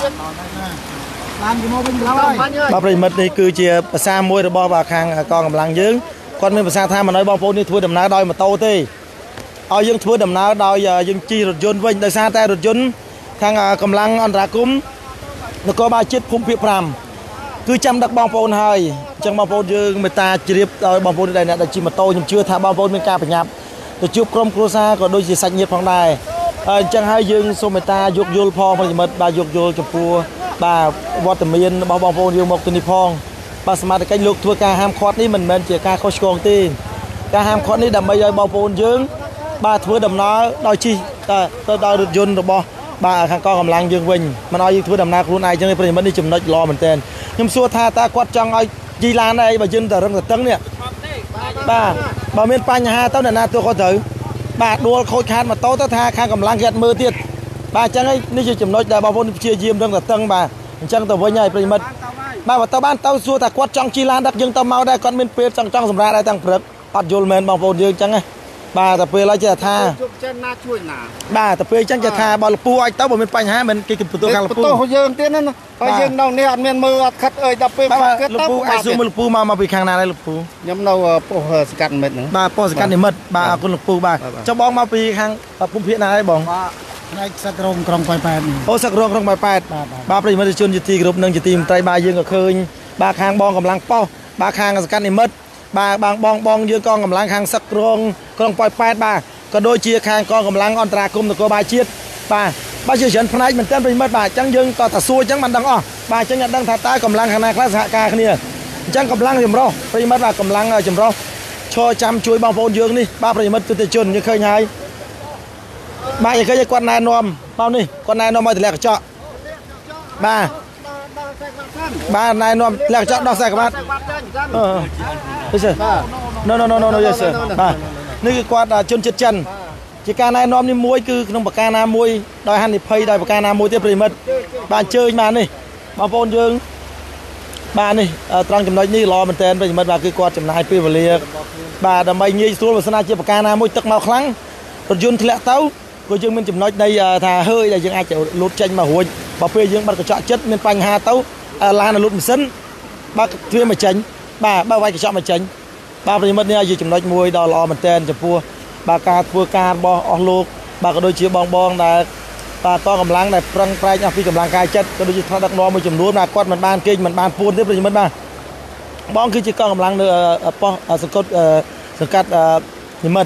lan di mau bên lao ba prai mậtนี่คือเจียภาษามวยរបស់បាខាងកងកម្លាំងយើងគាត់មានភាសាថាមិនឲ្យបងប្អូននេះធ្វើដំណើរដោយម៉ូតូទេឲ្យយើងធ្វើដំណើរដោយយើងជិះរថយន្តវិញដោយសារតែរថយន្តខាងកម្លាំងអន្តរាគមន៍នគរបាលជាតិភូមិភាគ5គឺចាំដឹកបងប្អូនហើយអញ្ចឹងបងប្អូនយើងមេត្តាជ្រាបដល់បងប្អូនដែលអ្នកដែលជិះម៉ូតូខ្ញុំជឿថាបងប្អូនមានការប្រញាប់ទៅជួបក្រុមគ្រួសារក៏ដូចជាសាច់ញាតិផងដែរអញ្ចឹងហើយយើងសូមមេត្តាយោគយល់ផងប្រិមិត្តបាទយោគយល់ចំពោះបាទវត្តមានរបស់បងប្អូនយើងមកទីនេះផងបាទសមាជិកលោកធ្វើការហាមឃាត់នេះមិនមែនជាការខុសឆ្គងទេការហាមឃាត់នេះដើម្បីឲ្យបងប្អូនយើងបាទធ្វើដំណើរដោយជិះទៅដល់រថយន្តរបស់បាទខាងកងកម្លាំងយើងវិញមិនឲ្យយើងធ្វើដំណើរខ្លួនឯងចឹងប្រិមិត្តនេះចំណុចល្អមែនទែនខ្ញុំសួរថាតើគាត់ចង់ឲ្យជីឡានអីបើយើងទៅរឹងទៅតឹងនេះបាទបើមានបញ្ហាទៅអ្នកណាទោះគាត់ត្រូវបាទដួលខូចខាតម៉ូតូទៅថាខាងកម្លាំងគេអត់មើលទៀតបាទអញ្ចឹងនេះជាចំណុចដែលបងប្អូនព្យាយាមរឹងទៅតឹងបាទអញ្ចឹងទៅវិញហើយប្រិមិត្តបាទបើទៅបានទៅសួរថាគាត់ចង់ជីឡានដឹកយើងទៅមកដែរគាត់មានពេលចង់ចង់សម្រាប់ដែរទាំងព្រឹកអត់យល់មែនបងប្អូនយើងអញ្ចឹងណាបាទតែពេលឲ្យចេះថាចេះណាជួយណាបាទតែពេលអញ្ចឹងចេះថាបើលពូឲ្យទៅបើមានបញ្ហាមិនគេបន្ទោសខាងលពូបន្ទោសយើងទៀតណាហើយយើងនៅនេះអត់មានមើលអត់ខិតអើយដល់ពេលគេទៅលពូអាចសួរមើលលពូមកមកពីខាងណាដែរលពូខ្ញុំនៅប៉ុស្តិ៍សកាត់និមិត្តហ្នឹងបាទប៉ុស្តិ៍សកាត់និមិត្តបាទអរគុណលពូបាទចុះបងមកពីខាងភូមិភាគណាដែរបងផ្នែកសឹករងក្រុងប៉ោយប៉ែតអូសឹករងក្រុងប៉ោយប៉ែតបាទប្រិយមិត្តជនជាទីគោរពនិងជាទីមន្ត្រីបាទយើងក៏ឃើញបាទខាងបងកម្លាំងប៉ុស្តិ៍បាទខាងសកាត់និមិត្តបាទបងបងបងយើងកងកម្លាំងខាងសឹករងក្រុងប៉ោយប៉ែតបាទក៏ដូចជាខាងកងកម្លាំងអន្តរាគមន៍នគរបាលជាតិបាទបើជាច្រើនផ្នែកមែនទែនប្រិមិត្តបាទអញ្ចឹងយើងក៏តែសួរអញ្ចឹងមិនដឹងអស់បាទអញ្ចឹងអត់ដឹងថាតើកម្លាំងខាងណាខ្លះសហការគ្នាអញ្ចឹងកម្លាំងចម្រុះប្រិមិត្តបាទកម្លាំងចម្រុះឈរចាំជួយបងប្អូនយើងនេះបាទប្រិមិត្តទស្សនិកជនយើងឃើញហើយបាទយើងឃើញគាត់ណែនាំបងនេះគាត់ណែនាំឲ្យតម្លាក់កញ្ចក់បាទបាទណែនាំតម្លាក់កញ្ចក់ដោះខ្សែក្បាត់អឺ yes sir no no no no no yes sir បាទនេះគឺគាត់ជនជាតិចិនជាការណែនាំនេះមួយគឺក្នុងប្រការណាមួយដោយហានិភ័យដោយប្រការណាមួយទៀតប្រិមិត្តបាទអញ្ជើញបាទនេះបងប្អូនយើងបាទនេះត្រង់ចំណុចនេះល្អមែនតើប្រិមិត្តបាទគឺគាត់ចំណាយពេលវេលាបាទដើម្បីងាយស្រួលបើសិនជាប្រការណាមួយទឹកមកខ្លាំងរថយន្តធ្លាក់ទៅក៏យើងមានចំណុចនៃថាhơiដែលយើងអាចលូតចេញមករួចបើពេលយើងបាត់កញ្ចក់ចិត្តមានបញ្ហាទៅឡានលូតម៉ាស៊ីនបើទ្វារមកចេញបាទបើវាយកញ្ចក់មកចេញបាទប្រិមិត្តនេះជាចំណុចមួយដ៏ល្អមែនតើចំពោះបាទការធ្វើការរបស់អស់លោកបាទក៏ដូចជាបងបងដែលបាទតកម្លាំងដែលប្រឹងប្រែងអស់ពីកម្លាំងកាយចិត្តក៏ដូចជាថ្នាក់ដឹកនាំមួយចំនួនបាទគាត់មិនបានគេងមិនបានពួនទេប្រិមិត្តបាទបងគឺជាកងកម្លាំងនៅប៉ុស្តិ៍សង្កត់សង្កាត់និមិត្ត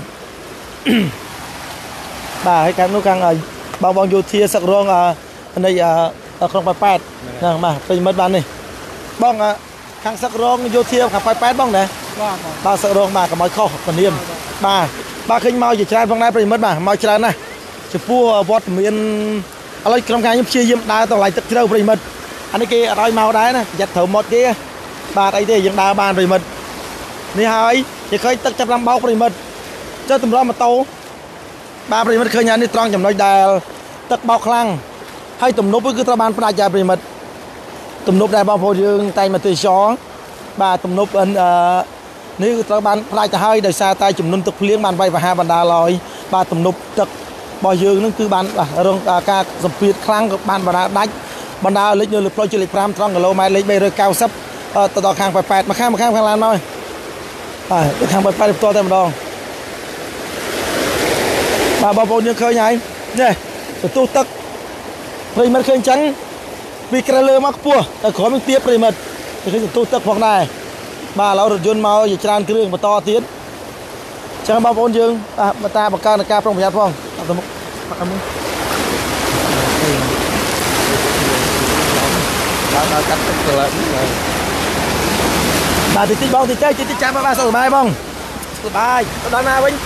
បាទហើយខាងនោះខាងបងបងយោធាសឹករងនៃក្រុងប៉ោយប៉ែតហ្នឹងបាទប្រិមិត្តបាទនេះបងខាងសឹករងយោធាខាងប៉ោយប៉ែតបងណាបាទសឹករងបាទកុំឲ្យខុសពនាមបាទ ba khinh mau chỉ trai phong này phải mất mà mau trai này chụp pua vót miền ở đây trong cái những chia diêm đá tàu lại tức đâu phải mất anh ấy kia ở đây mau đá này giật thử một kia ba đây thì những đá bàn phải mất đi hai thì khơi tức chập năm bao phải mất cho tụm đó mà tàu ba phải mất khơi nhà đi tròn chầm nói đà tức bao khăng hay tụm nốt với cứ tao bàn phải chạy phải mất tụm nốt đây bao phô dương tay mà tùy xó ba tụm nốt anh nếu tao bàn phải chạy hơi đời xa tay chụm nôn tục liếng bàn vay và hai bàn đà lòi ba tụm nốt tức bao dương nó cứ bàn rong ca dập việt khăng bàn bàn đá đánh bàn đá lấy như lực lôi chơi lịch ram trong cái lô mai lấy bê rồi cao sấp tao tao khang phải phạt mà khang mà khang khang làm thôi à khang phải phạt to thêm đòn bà bao bồn như khơi nhảy nè tu tắc rồi mất khơi trắng vì cái lơ mắc puaแต่ขอมันเตี้ยเลยมันคือtu tắcพวกnày bà lão rượt yun mau về tràn cái đường mà to tiến chẳng bao bồn dương à mà ta bạc ca là ca trong một giáp phong bà thì tích bông thì chơi thì tích chạm ba sáu bài bông bài đó nào binh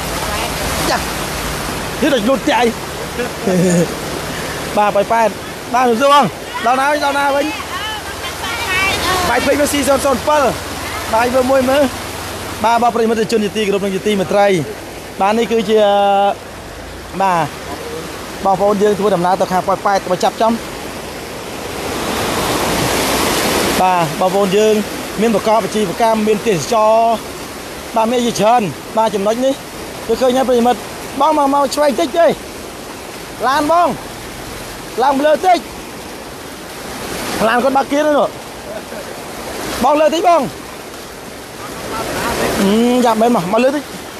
thứ được lụt chạy bà phải phải ba được không đó nào đó nào binh bài play với season son pearl bài vừa môi mơ ba ba play mới được chôn nhị cái đồng nhị ti mà trai bà này cứ chia bà bao phone dương thua đầm nào tập hàng phải phải tập chập trong bà bao vốn dương miền bờ cao và chi và cam miền tiền cho ba mươi gì trơn ba chấm nói đi tôi khơi nhá bây mật bong mà mau xoay tích đi làm bong làm lơ tích làm con ba kia nữa bong lơ tích bong ừ, giảm bên mà mà lơ tích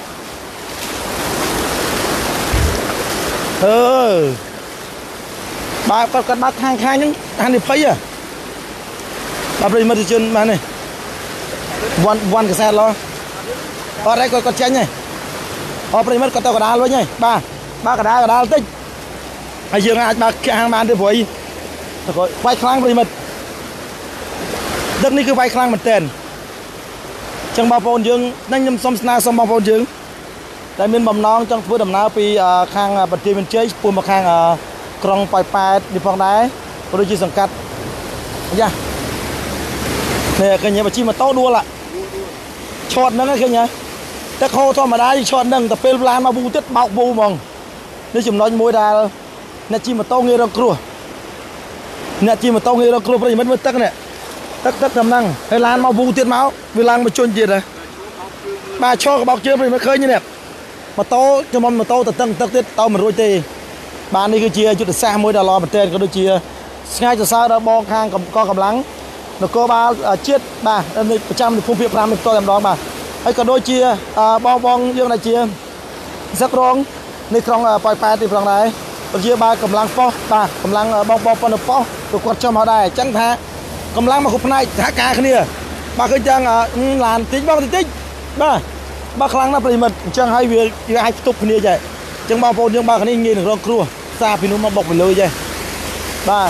ừ ba con con ba thang khai những hàng đi phây à bà bây giờ mất chân mà này one one cái xe lo ở đây có con chanh này ở bây giờ mất con tàu cả đá luôn nhỉ ba ba cả đá cả đá tích ai dương ai ba cái hàng bàn đi vội rồi vay khang bây giờ mất đất này cứ vay khang một tiền chẳng bao phồn dương nhanh nhâm xóm na xóm bao phồn dương tại miền bầm non trong phố đầm nao pi khang bật tiền bên chơi buôn mà khang krong pai pai đi phong đá rồi chỉ sòng cắt nha nè cái nhà bà chi mà to đua lại chọt nó cái nhà ta khô thôi mà đá đi chọt nâng tập phê lan mà bu tết bọc bu mong nếu chùm nói môi đà nè chi mà to nghe ra cua nè chi mà to nghe ra cua bây giờ mất mất tắc nè tắc tắc tầm năng hay lan mà bu tiết máu vì lan mà chôn gì rồi bà cho cái bọc chưa bây giờ khơi như đẹp mà to cho mong mà to từ tầng tắc tiết tao mà rồi tê bà đi cái chia chút xa môi đà lo mà tên có đôi chia ngay từ sau đó bo khang cầm co cầm lắng nó có ba chiết ba nên trăm thì phun phiệp làm được to làm đó mà hay còn đôi chia bo bong dương này chia rất rong nên không phải phải thì phần này còn chia ba cầm lăng po ba cầm lăng bong bong con po rồi quật cho họ đây chẳng thà cầm lăng mà khúc này thả cá cái này ba cái chân làm tính bao thì tích ba ba khăn nó phải mình chân hai việc hai tục này vậy chân bao phôn nhưng ba cái này nghe được rong cua xa thì nó mà bọc về lưới vậy ba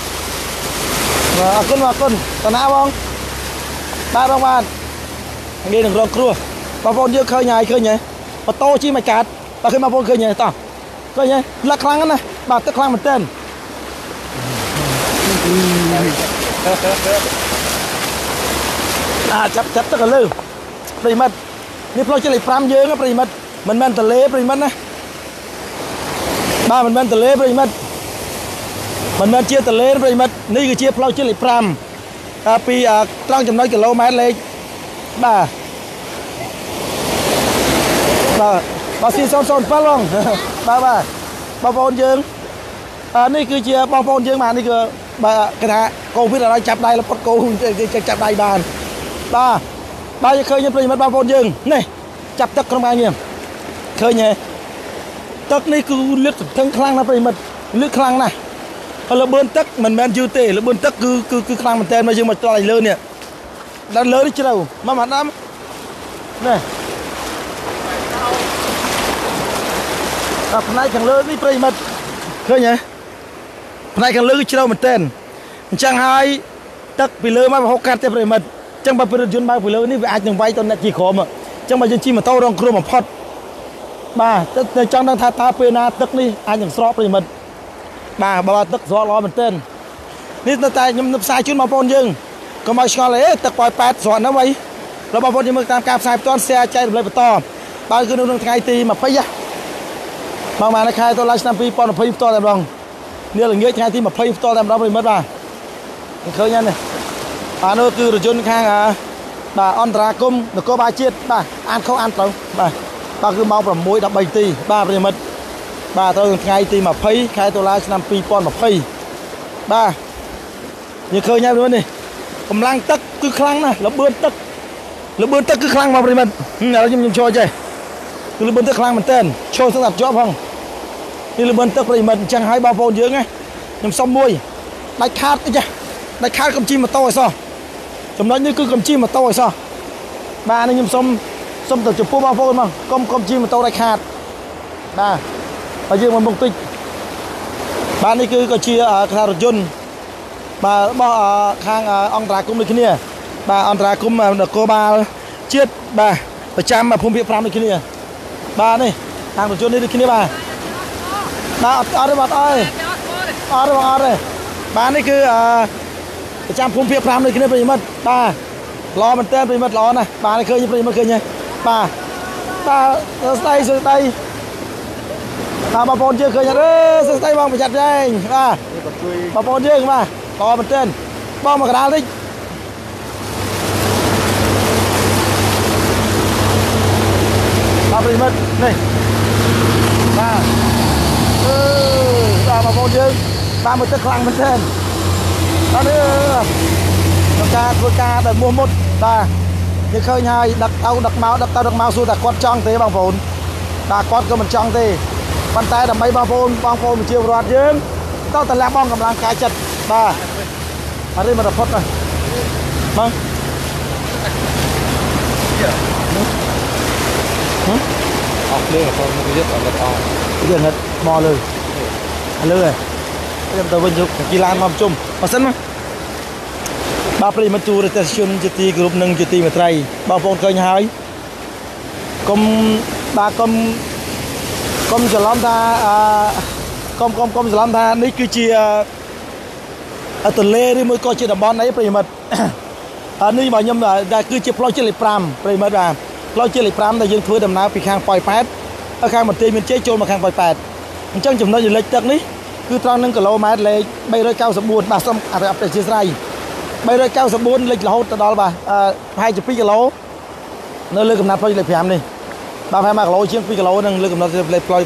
con mà con tao nào không ba bông ban nghe đừng rong cua bà vốn chưa khơi nhảy khơi nhảy bà to chi mà chặt bà khơi mà vốn khơi nhảy tao khơi nhảy lắc lăng này bà tức lăng một tên à chấp chấp tất cả lưu bây mất nếu lo chơi lại pram dương á bây mất mình men tờ lê bây mất nè ba mình men tờ lê bây mất mình men chia tờ lê bây mấtนี่คือchia plau chơi lại pram à pi à trong chấm nói kilo mét lên ba ba ba xin son son phát luôn ba ba ba phone dương àนี่คือchia ba phone dương màนี่คือba cái này cô biết là đang chặt đây là bắt cô chặt đây bàn ba ba khơi nhân phi mất ba phone dương này chặt tất không ai nhiều khơi nhỉ tất này cứ lướt thân khang nó phi mất lướt khang này là bơn tất mình men chưa tệ là bơn tất cứ cứ cứ khang mình tên mà dương mà to lại lớn nè đang lớn đi chứ đâu mà mặt lắm này à này càng lớn đi phi mất khơi nhỉ này càng lớn chứ đâu mình tên chẳng hai tất bị lớn mà họ cắt cho phi mất chẳng bao phi lớn bao phi lớn đi về ai chẳng vay tao lại chỉ khó mà chẳng bao giờ chi mà tao đang kêu mà phật បាទតែចង់ដឹងថាតើពេលណាទឹកនេះអាចនឹងស្រកប្រិមិត្តបាទបើទឹកស្រកល្អមែនទែននេះតែខ្ញុំផ្សាយជូនបងប្អូនយើងកុំឲ្យឆ្ងល់អីទឹកប៉ោយប៉ែតស្រកហ្នឹងអីแล้วបងប្អូនយើងមើលតាមការផ្សាយផ្ទាល់ share ចែករំលែកបន្តបើគឺនៅក្នុងថ្ងៃទីยี่สิบបងបានខែតុលាឆ្នាំยี่สิบยี่สิบផ្ទាល់តែម្ដងនេះល្ងាចថ្ងៃទីยี่สิบផ្ទាល់តែម្ដងប្រិមិត្តបាទឃើញហ្នឹងអានោះគឺរយន្តខាងបាទអន្តរាគមនគរបាលជាតិបាទអានខុសអានត្រូវបាទបាទគឺម៉ោងsáuដប់បីនាទីបាទប្រិមិត្តបាទត្រូវថ្ងៃទីยี่สิบខែតុលាឆ្នាំยี่สิบยี่สิบបាទយើងឃើញហើយប្រិមិត្តនេះកម្លាំងទឹកគឺខ្លាំងណាស់លបឿនទឹកលបឿនទឹកគឺខ្លាំងមកប្រិមិត្តឥឡូវខ្ញុំខ្ញុំចូលចេះគឺលបឿនទឹកខ្លាំងមែនទែនចូលស្ដាប់ជាប់ផងនេះលបឿនទឹកប្រិមិត្តអញ្ចឹងហើយបងប្អូនយើងណាខ្ញុំសុំមួយដាច់ខាតអីចាដាច់ខាតកំជីម៉ូតូឲ្យសោះចំណុចនេះគឺកំជីម៉ូតូឲ្យសោះបាទនេះខ្ញុំសុំសុំទៅចំពោះបងប្អូនមកកុំកុំជីម៉ូតូដាច់ខាតបាទហើយយើងមកមុខតិចបាទនេះគឺក៏ជាខ្សែរថយន្តបាទរបស់ខាងអង្គរាគមដូចគ្នាបាទអន្តរាគមនគរបាលជាតិបាទប្រចាំភូមិភាគ5ដូចគ្នាបាទនេះខាងរថយន្តនេះដូចគ្នាបាទបាទអត់អត់ទេបាទអើយអត់ទេបងអត់ទេបាទនេះគឺប្រចាំភូមិភាគ5ដូចគ្នាប្រិមិត្តបាទល្អមែនតើប្រិមិត្តល្អណាស់បាទឃើញប្រិមិត្តឃើញទេបាទបាទស្ដីស្ដីបាទបងប្អូនយើងឃើញអត់ស្ដីបងប្រយ័ត្នដែរបាទបងប្អូនយើងបាទល្អមែនតើបងមកកណ្ដាលតិចបាទប្រិមិត្តនេះបាទអឺបាទបងប្អូនយើងបាទមកទឹកខ្លាំងមែនតើអត់ទេក្នុងការធ្វើការដែលមោះមុតបាទយើងឃើញហើយដឹកទៅដឹកមកដឹកទៅដឹកមកសួរតែគាត់ចង់ទេបងប្អូនបាទគាត់ក៏មិនចង់ទេប៉ុន្តែដើម្បីបងប្អូនបងប្អូនប្រជាពលរដ្ឋយើងទៅតែលះបង់កម្លាំងកាយចិត្តបាទអត់ទេមកតែផុតហ្នឹងបងអត់លើផងមកទៀតអត់អត់ទៀតហិតមកលើលើហ៎ខ្ញុំទៅវិញយកគីឡាមកជុំបើសិនមកបាទប្រិមត្តទូរទស្សន៍ជនជាទីគោរពនិងជាទីមេត្រីបងប្អូនឃើញហើយកុំបាទកុំកុំច្រឡំថាអឺកុំកុំកុំច្រឡំថានេះគឺជាទន្លេឬមួយក៏ជាតំបន់អីប្រិមត្តអានេះបើខ្ញុំតែគឺជាផ្លូវជាតិលេខ5ប្រិមត្តបាទផ្លូវជាតិលេខ5ដែលយើងធ្វើដំណើរពីខាងប៉ោយប៉ែតទៅខាងបន្ទាយមានជ័យចូលមកខាងប៉ោយប៉ែតអញ្ចឹងចំណុចលេខទឹកនេះគឺត្រង់នឹងគីឡូម៉ែត្រលេខបីរយកៅសិបបួនបាទសូមអរអធិស្ឋានបីរយកៅសិបបួនលេខរហូតទៅដល់បាទប្រហែលជាពីរគីឡូនៅលើកំណត់ផ្លូវលេខ5នេះបាទប្រហែលមួយគីឡូជាងពីរគីឡូនឹងលើកំណត់លេខផ្លូវ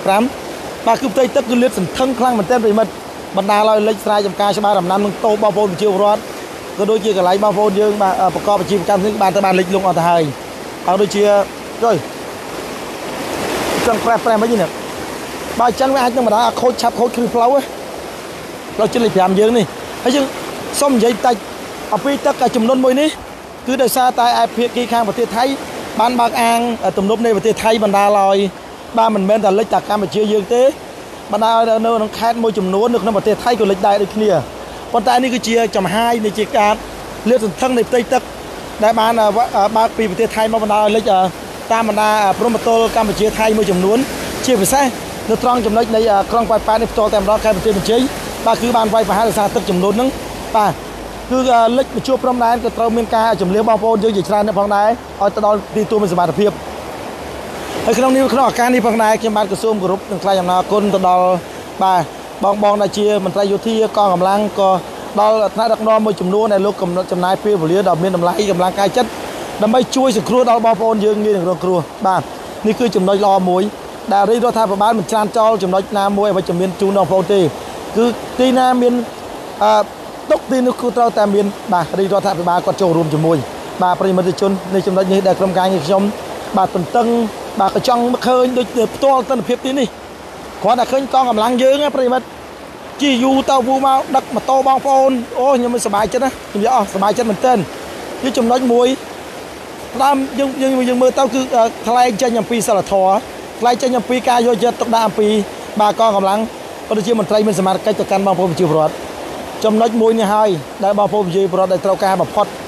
5បាទគឺផ្ទៃទឹកគឺលាតសន្ធឹងខ្លាំងមែនទែនប្រិមិត្តបណ្ដាលឲ្យលេខស្រែចម្ការច្បារដំណាំនឹងតោបងប្អូនប្រជាពលរដ្ឋក៏ដូចជាកន្លែងបងប្អូនយើងបាទប្រកបអាជីវកម្មនេះបានទៅបានលេខលងអត់ទៅហើយហើយដូចជាចុយចង់ប្រែប្រែមិននេះបើអញ្ចឹងវាអាចនឹងបណ្ដាលឲ្យខូចឆាប់ខូចគ្រឹះផ្លូវផ្លូវជាតិលេខ5យើងនេះហើយយើងសូមនិយាយតិចអំពីទឹកចំនួនមួយនេះគឺដោយសារតែឯភាគីខាងប្រទេសថៃបានបើកអាងទំនប់នៃប្រទេសថៃបណ្ដាលឲ្យបាទមិនមែនតែលិចតែកម្ពុជាយើងទេបណ្ដាលឲ្យនៅក្នុងខេត្តមួយចំនួននៅក្នុងប្រទេសថៃក៏លិចដែរដូចគ្នាប៉ុន្តែនេះគឺជាចំហាយនៃជាការលាតសន្ធឹងនៃផ្ទៃទឹកដែលបានបើកពីប្រទេសថៃមកបណ្ដាលឲ្យលិចតាមបណ្ដាព្រំប្រទល់កម្ពុជាថៃមួយចំនួនជាពិសេសនៅត្រង់ចំណុចនៃក្រុងប៉ោយប៉ែតនេះផ្ទាល់តែម្ដងខេត្តបន្ទាយមានជ័យបាទគឺបានវាយប្រហារដោយសារទឹកចំនួនហ្នឹងបាទគឺលិចបញ្ជួបព្រំដែនក៏ត្រូវមានការជំនឿបងប្អូនយើងជាច្រើនផងដែរឲ្យទៅដល់ទីទួលមានសមត្ថភាពហើយក្នុងនេះក្នុងឱកាសនេះផងដែរខ្ញុំបានក្រសួងគោរពនិងថ្លែងអំណរគុណទៅដល់បាទបងបងដែលជាមន្ត្រីយោធាកងកម្លាំងក៏ដល់ថ្នាក់ដឹកនាំមួយចំនួនដែលលោកកំណត់ចំណាយពេលវេលាដ៏មានតម្លៃកម្លាំងកាយចិត្តដើម្បីជួយសង្គ្រោះដល់បងប្អូនយើងងាយនឹងរងគ្រោះបាទនេះគឺចំណុចល្អមួយដែលរាជរដ្ឋាភិបាលមិនច្រានចោលចំណុចណាមួយឲ្យវិជ្ជមានជូនដល់បងប្អូនទេគឺទីណាមានអឺទុកទីនោះគឺត្រូវតែមានបាទរាជរដ្ឋាភិបាលគាត់ចូលរួមជាមួយបាទប្រិមត្តជននៃចំណុចនេះដែលក្រុមការងារខ្ញុំបាទទន្ទឹងបាទក៏ចង់ឃើញដូចផ្ទាល់ទស្សនភាពទីនេះគ្រាន់តែឃើញកងកម្លាំងយើងប្រិមត្តជិះយូទៅវូមកដឹកម៉ូតូបងប្អូនអូខ្ញុំមិនសប្បាយចិត្តណាខ្ញុំយកអស់សប្បាយចិត្តមែនទែនគឺចំណុចមួយតាមយើងយើងយើងមើលទៅគឺថ្លែងចេញអំពីសិលធម៌ថ្លែងចេញអំពីការយកចិត្តទុកដាក់អំពីបាទកងកម្លាំងក៏ដូចជាមន្ត្រីមានសមត្ថកិច្ចទៅកាន់បងប្អូនប្រជាពលរដ្ឋចំណុចមួយនេះហើយដែលបងប្អូនប្រជាពលរដ្ឋដែលត្រូវការបំផុត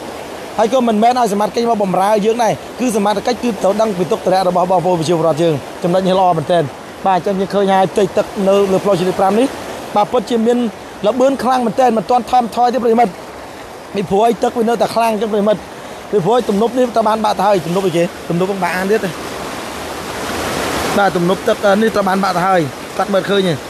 ហើយក៏មិនមែនឲ្យសមត្ថកិច្ចមកបំរើយើងដែរគឺសមត្ថកិច្ចគឺត្រូវដឹងពីទុកតរៈរបស់បងប្អូនប្រជាពលរដ្ឋយើងចំណុចនេះល្អមែនទែនបាទអញ្ចឹងយើងឃើញហើយផ្ទៃទឹកនៅលើផ្លូវជាតិប្រាំនេះបាទពិតជាមានលបឿនខ្លាំងមែនទែនមិនទាន់ថមថយទេប្រិមិត្តពីព្រោះឲ្យទឹកវានៅតែខ្លាំងអញ្ចឹងប្រិមិត្តពីព្រោះទំនប់នេះត្រូវបានបាក់ទៅហើយទំនប់អីគេទំនប់បាក់អានទៀតបាទទំនប់ទឹកនេះត្រូវបានបាក់ទៅហើយកាត់មើលឃើញទេ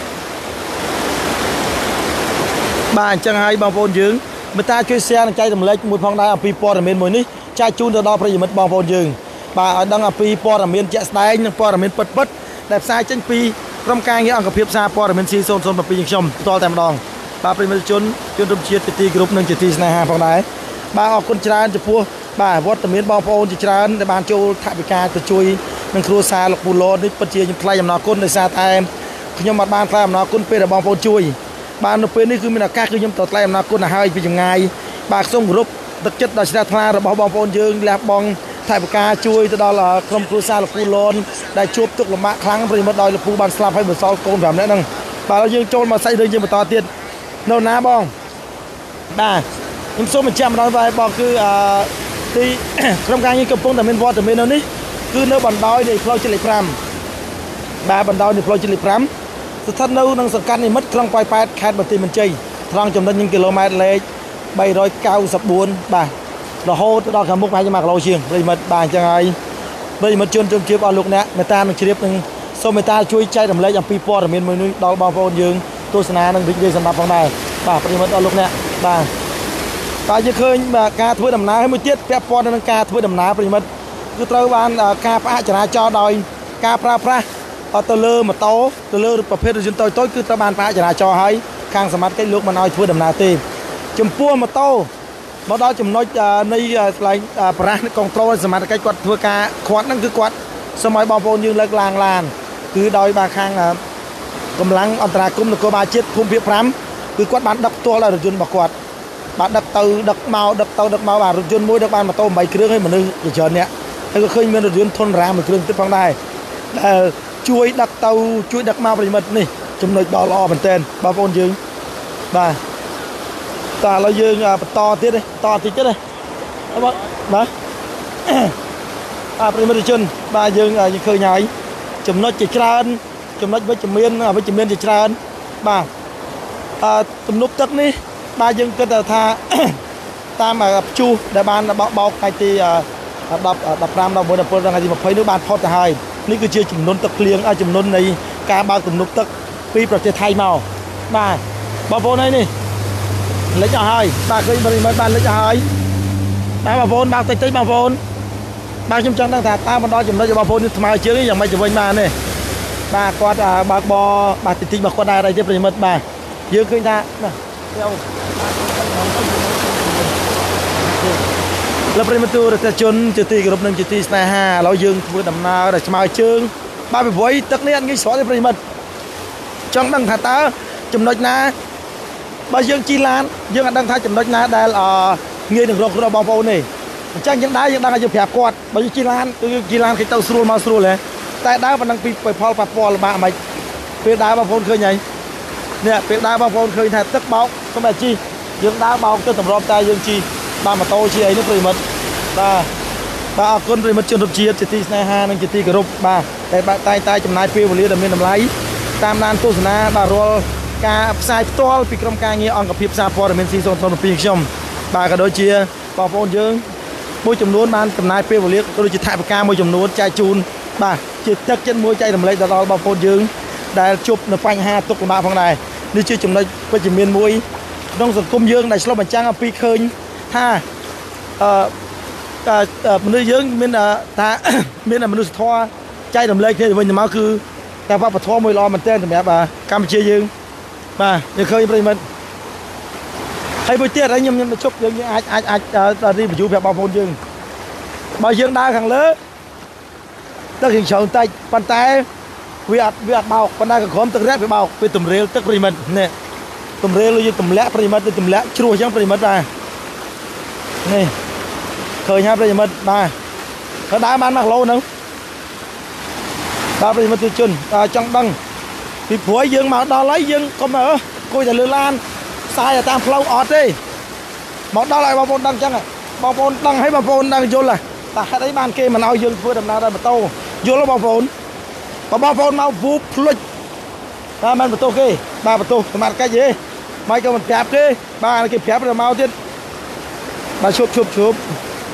បាទអញ្ចឹងហើយបងប្អូនយើងមេត្តាជួយ share និងចែករំលែកមួយផងដែរអំពីព័ត៌មានមួយនេះចែកជូនទៅដល់ប្រិយមិត្តបងប្អូនយើងបាទឲ្យដឹងអំពីព័ត៌មានជាក់ស្ដែងនិងព័ត៌មានពិតពិតដែលផ្សាយចេញពីក្រុមការងារអង្គភាពសារព័ត៌មាន C ศูนย์ ศูนย์ bảy យើងខ្ញុំផ្ទាល់តែម្ដងបាទប្រិយមិត្តជនជនរួមជាតិជាទីគោរពនិងជាទីស្នេហាផងដែរបាទអរគុណច្រើនចំពោះបាទវត្តមានបងប្អូនជាច្រើនដែលបានចូលថវិកាទៅជួយនឹងគ្រួសារលោកពូឡូនេះពិតជាខ្ញុំថ្លែងអំណរគុណដោយសារតែខ្ញុំបានបានថ្លែងអំណរគុណពេលដែលបងប្អូនជួយបាននៅពេលនេះគឺមានឱកាសគឺខ្ញុំត្រូវថ្លែងអំណរគុណទៅហើយពីចម្ងាយបាទសូមគោរពទឹកចិត្តដ៏ជ្រះថ្លារបស់បងប្អូនយើងលះបង់ថវិកាជួយទៅដល់ក្រុមគ្រួសារលោកពូឡូនដែលជួបទុក្ខលំបាកខ្លាំងប្រិមត្តដោយលោកពូបានស្លាប់ហើយបន្សល់កូនប្រាំនាក់ហ្នឹងបាទយើងចូលមកសាច់រឿងយើងបន្តទៀតនៅណាបងបាទខ្ញុំសូមបញ្ជាក់ម្ដងបាទបងគឺអឺទីក្រុមការងារកំពុងតែមានវត្តមាននៅនេះគឺនៅបណ្ដោយនៃផ្លូវជាតិលេខប្រាំបាទបណ្ដោយនៃផ្លូវជាតិលេខប្រាំស្ថិតនៅក្នុងសង្កាត់និមិត្តក្រុងប៉ោយប៉ែតខេត្តបន្ទាយមានជ័យត្រង់ចំណុចគីឡូម៉ែត្រលេខba trăm chín mươi tưបាទរហូតដល់ខាងមុខប្រហែលជា1គីឡូជាងប្រិមិត្តបាទអញ្ចឹងហើយប្រិមិត្តជនជំរាបអស់លោកអ្នកមេត្តានឹងជ្រាបនឹងសូមមេត្តាជួយចែករំលែកអំពីព័ត៌មានមួយនេះដល់បងប្អូនយើងទស្សនានឹងរីករាយសម្រាប់ផងដែរបាទប្រិមិត្តអស់លោកអ្នកបាទបាទយើងឃើញបាទការធ្វើដំណើរមួយទៀតពាក់ព័ន្ធនឹងការធ្វើដំណើរប្រិមិត្តគឺត្រូវបានការផ្អាកចរាចរណ៍ដោយការប្រើប្រាស់ទៅលើម៉ូតូទៅលើប្រភេទរថយន្តតូចតូចគឺត្រូវបានផ្អាកចរាចរណ៍ហើយខាងសមត្ថកិច្ចលោកមិនឲ្យធ្វើដំណើរទេចំពោះម៉ូតូមកដល់ចំណុចនៃកន្លែងប្រាស់កុងត្រូលសមត្ថកិច្ចគាត់ធ្វើការខាត់ហ្នឹងគឺគាត់សូមឲ្យបងប្អូនយើងលើកឡើងឡានគឺដោយបាទខាងកម្លាំងអន្តរាគមន៍នគរបាលជាតិភូមិភាគប្រាំគឺគាត់បានដឹកផ្ទាល់ដល់រថយន្តរបស់គាត់បាទដឹកទៅដឹកមកដឹកទៅដឹកមកបាទរថយន្តមួយដឹកបានម៉ូតូeightគ្រឿងហើយមនុស្សជាច្រើនអ្នកហើយក៏ឃើញមានរថយន្តធុនរាមួយគ្រឿងទៀតផងដែរដែលជួយដឹកទៅជួយដឹកមកប្រិមិត្តនេះចំណុចដ៏ល្អមែនទែនបងប្អូនយើងបាទតើឥឡូវយើងបន្តទៀតទេតតិចទៀតទេបាទបាទអាប្រិមិត្តជនបាទយើងយើងឃើញហើយចំណុចជាច្រើនចំណុចវិជ្ជមានវិជ្ជមានជាច្រើនបាទអឺទំនប់ទឹកនេះបាទយើងគិតថាតាមព្យុះដែលបានបោកបោកថ្ងៃទី10 15 16 17ថ្ងៃទី20នោះបានផុតទៅហើយនេះគឺជាចំនួនទឹកភ្លៀងចំនួននៃការបើកទំនប់ទឹកពីប្រទេសថៃមកបាទបងប្អូនហើយនេះលេចអស់ហើយបាទឃើញប្រិមិត្តបានលេចអស់ហើយបាទបងប្អូនបើកតិចតិចបងប្អូនបាទខ្ញុំចង់ដឹងថាតើបណ្ដោយចំណុចរបស់បងប្អូននេះថ្មើរជើងយ៉ាងម៉េចទៅវិញបានទេបាទគាត់បើកបបាទតិចតិចរបស់គាត់ដែរអីទេប្រិមិត្តបាទយើងឃើញថាណាលោកប្រិមិត្តទូរទស្សន៍ជនជាទីគោរពនិងជាទីស្នេហាឥឡូវយើងធ្វើដំណើរដល់ឆ្មើជើងបាទពីព្រោះទឹកនេះអត់ងាយស្រួលទេប្រិមិត្តចង់ដឹងថាតើចំណុចណាបើយើងជិះឡានយើងអត់ដឹងថាចំណុចណាដែលងាយនឹងរករបស់បងប្អូនទេអញ្ចឹងយើងដើរយើងដឹងថាយើងប្រាប់គាត់បើយើងជិះឡានគឺយើងជិះឡានគេទៅស្រួលមកស្រួលហ៎តែដើរប៉ុណ្ណឹងពីផលប៉ះពាល់លំបាកមិនពេលដើរបងប្អូនឃើញហើយនេះពេលដើរបងប្អូនឃើញថាទឹកបោកសូម្បីជិះយើងដើរបោកទៅតម្របតែយើងជិះបាទម៉ូតូជិះអីនេះប្រិមិត្តបាទបាទអរគុណប្រិមិត្តជនរួមជាតិជាទីស្នេហានិងជាទីគោរពបាទតែតែតែចំណាយពេលវេលាដ៏មានតម្លៃតាមដានទស្សនាបាទរាល់ការផ្សាយផ្ទាល់ពីក្រុមការងារអង្គភាពសារព័ត៌មាន C ศูนย์ ศูนย์ bảyខ្ញុំបាទក៏ដូចជាបងប្អូនយើងមួយចំនួនបានចំណាយពេលវេលាក៏ដូចជាថវិកាមួយចំនួនចែកជូនបាទជាទឹកចិត្តមួយចែករំលែកដល់បងប្អូនយើងដែលជួបនៅបញ្ហាទុក្ខលំបាកផងដែរនេះជាចំណុចវិជ្ជមានមួយក្នុងសង្គមយើងដែលឆ្លុះបញ្ចាំងអំពីឃើញថាអឺមនុស្សយើងមានថាមានមនុស្សធម៌ចែករំលែកគ្នាទៅវិញទៅមកគឺតែវប្បធម៌មួយល្អមែនទែនសម្រាប់កម្ពុជាយើងបាទយើងឃើញប្រិមិត្តហើយមួយទៀតហើយខ្ញុំខ្ញុំទៅជប់យើងអាចអាចអាចរីវីយូប្រាប់បងប្អូនយើងបើយើងដើរខាងលើទឹកយើងច្រើនតិចប៉ុន្តែវាអត់វាអត់បោកប៉ុន្តែក៏ក្រុមទឹករាក់វាបោកវាទម្រាលទឹកប្រិមិត្តនេះទម្រាលលើយើងទម្លាក់ប្រិមិត្តទៅទម្លាក់ជ្រោះអញ្ចឹងប្រិមិត្តបាទនេះឃើញហើយប្រិមិត្តបាទទៅដើរបានមួយគីឡូហ្នឹងបាទប្រិមិត្តទស្សជនចង់ដឹងពីព្រោះយើងមកដល់ហើយយើងកុំអើគួយតែលើឡានផ្សាយតាមផ្លូវអត់ទេមកដល់ឲ្យបងប្អូនដឹងអញ្ចឹងបបងប្អូនដឹងហើយបងប្អូនដឹងយល់តែហេតុអីបានគេមិនឲ្យយើងធ្វើដំណើរដោយម៉ូតូយល់បងប្អូនបើបងប្អូនមកវូភ្លុចតែមិនបន្ទោសគេបាទបន្ទោសសមត្ថកិច្ចទេមិនក៏មិនប្រាប់គេបាទគេប្រាប់ទៅមកទៀតបាទឈប់ឈប់ឈប់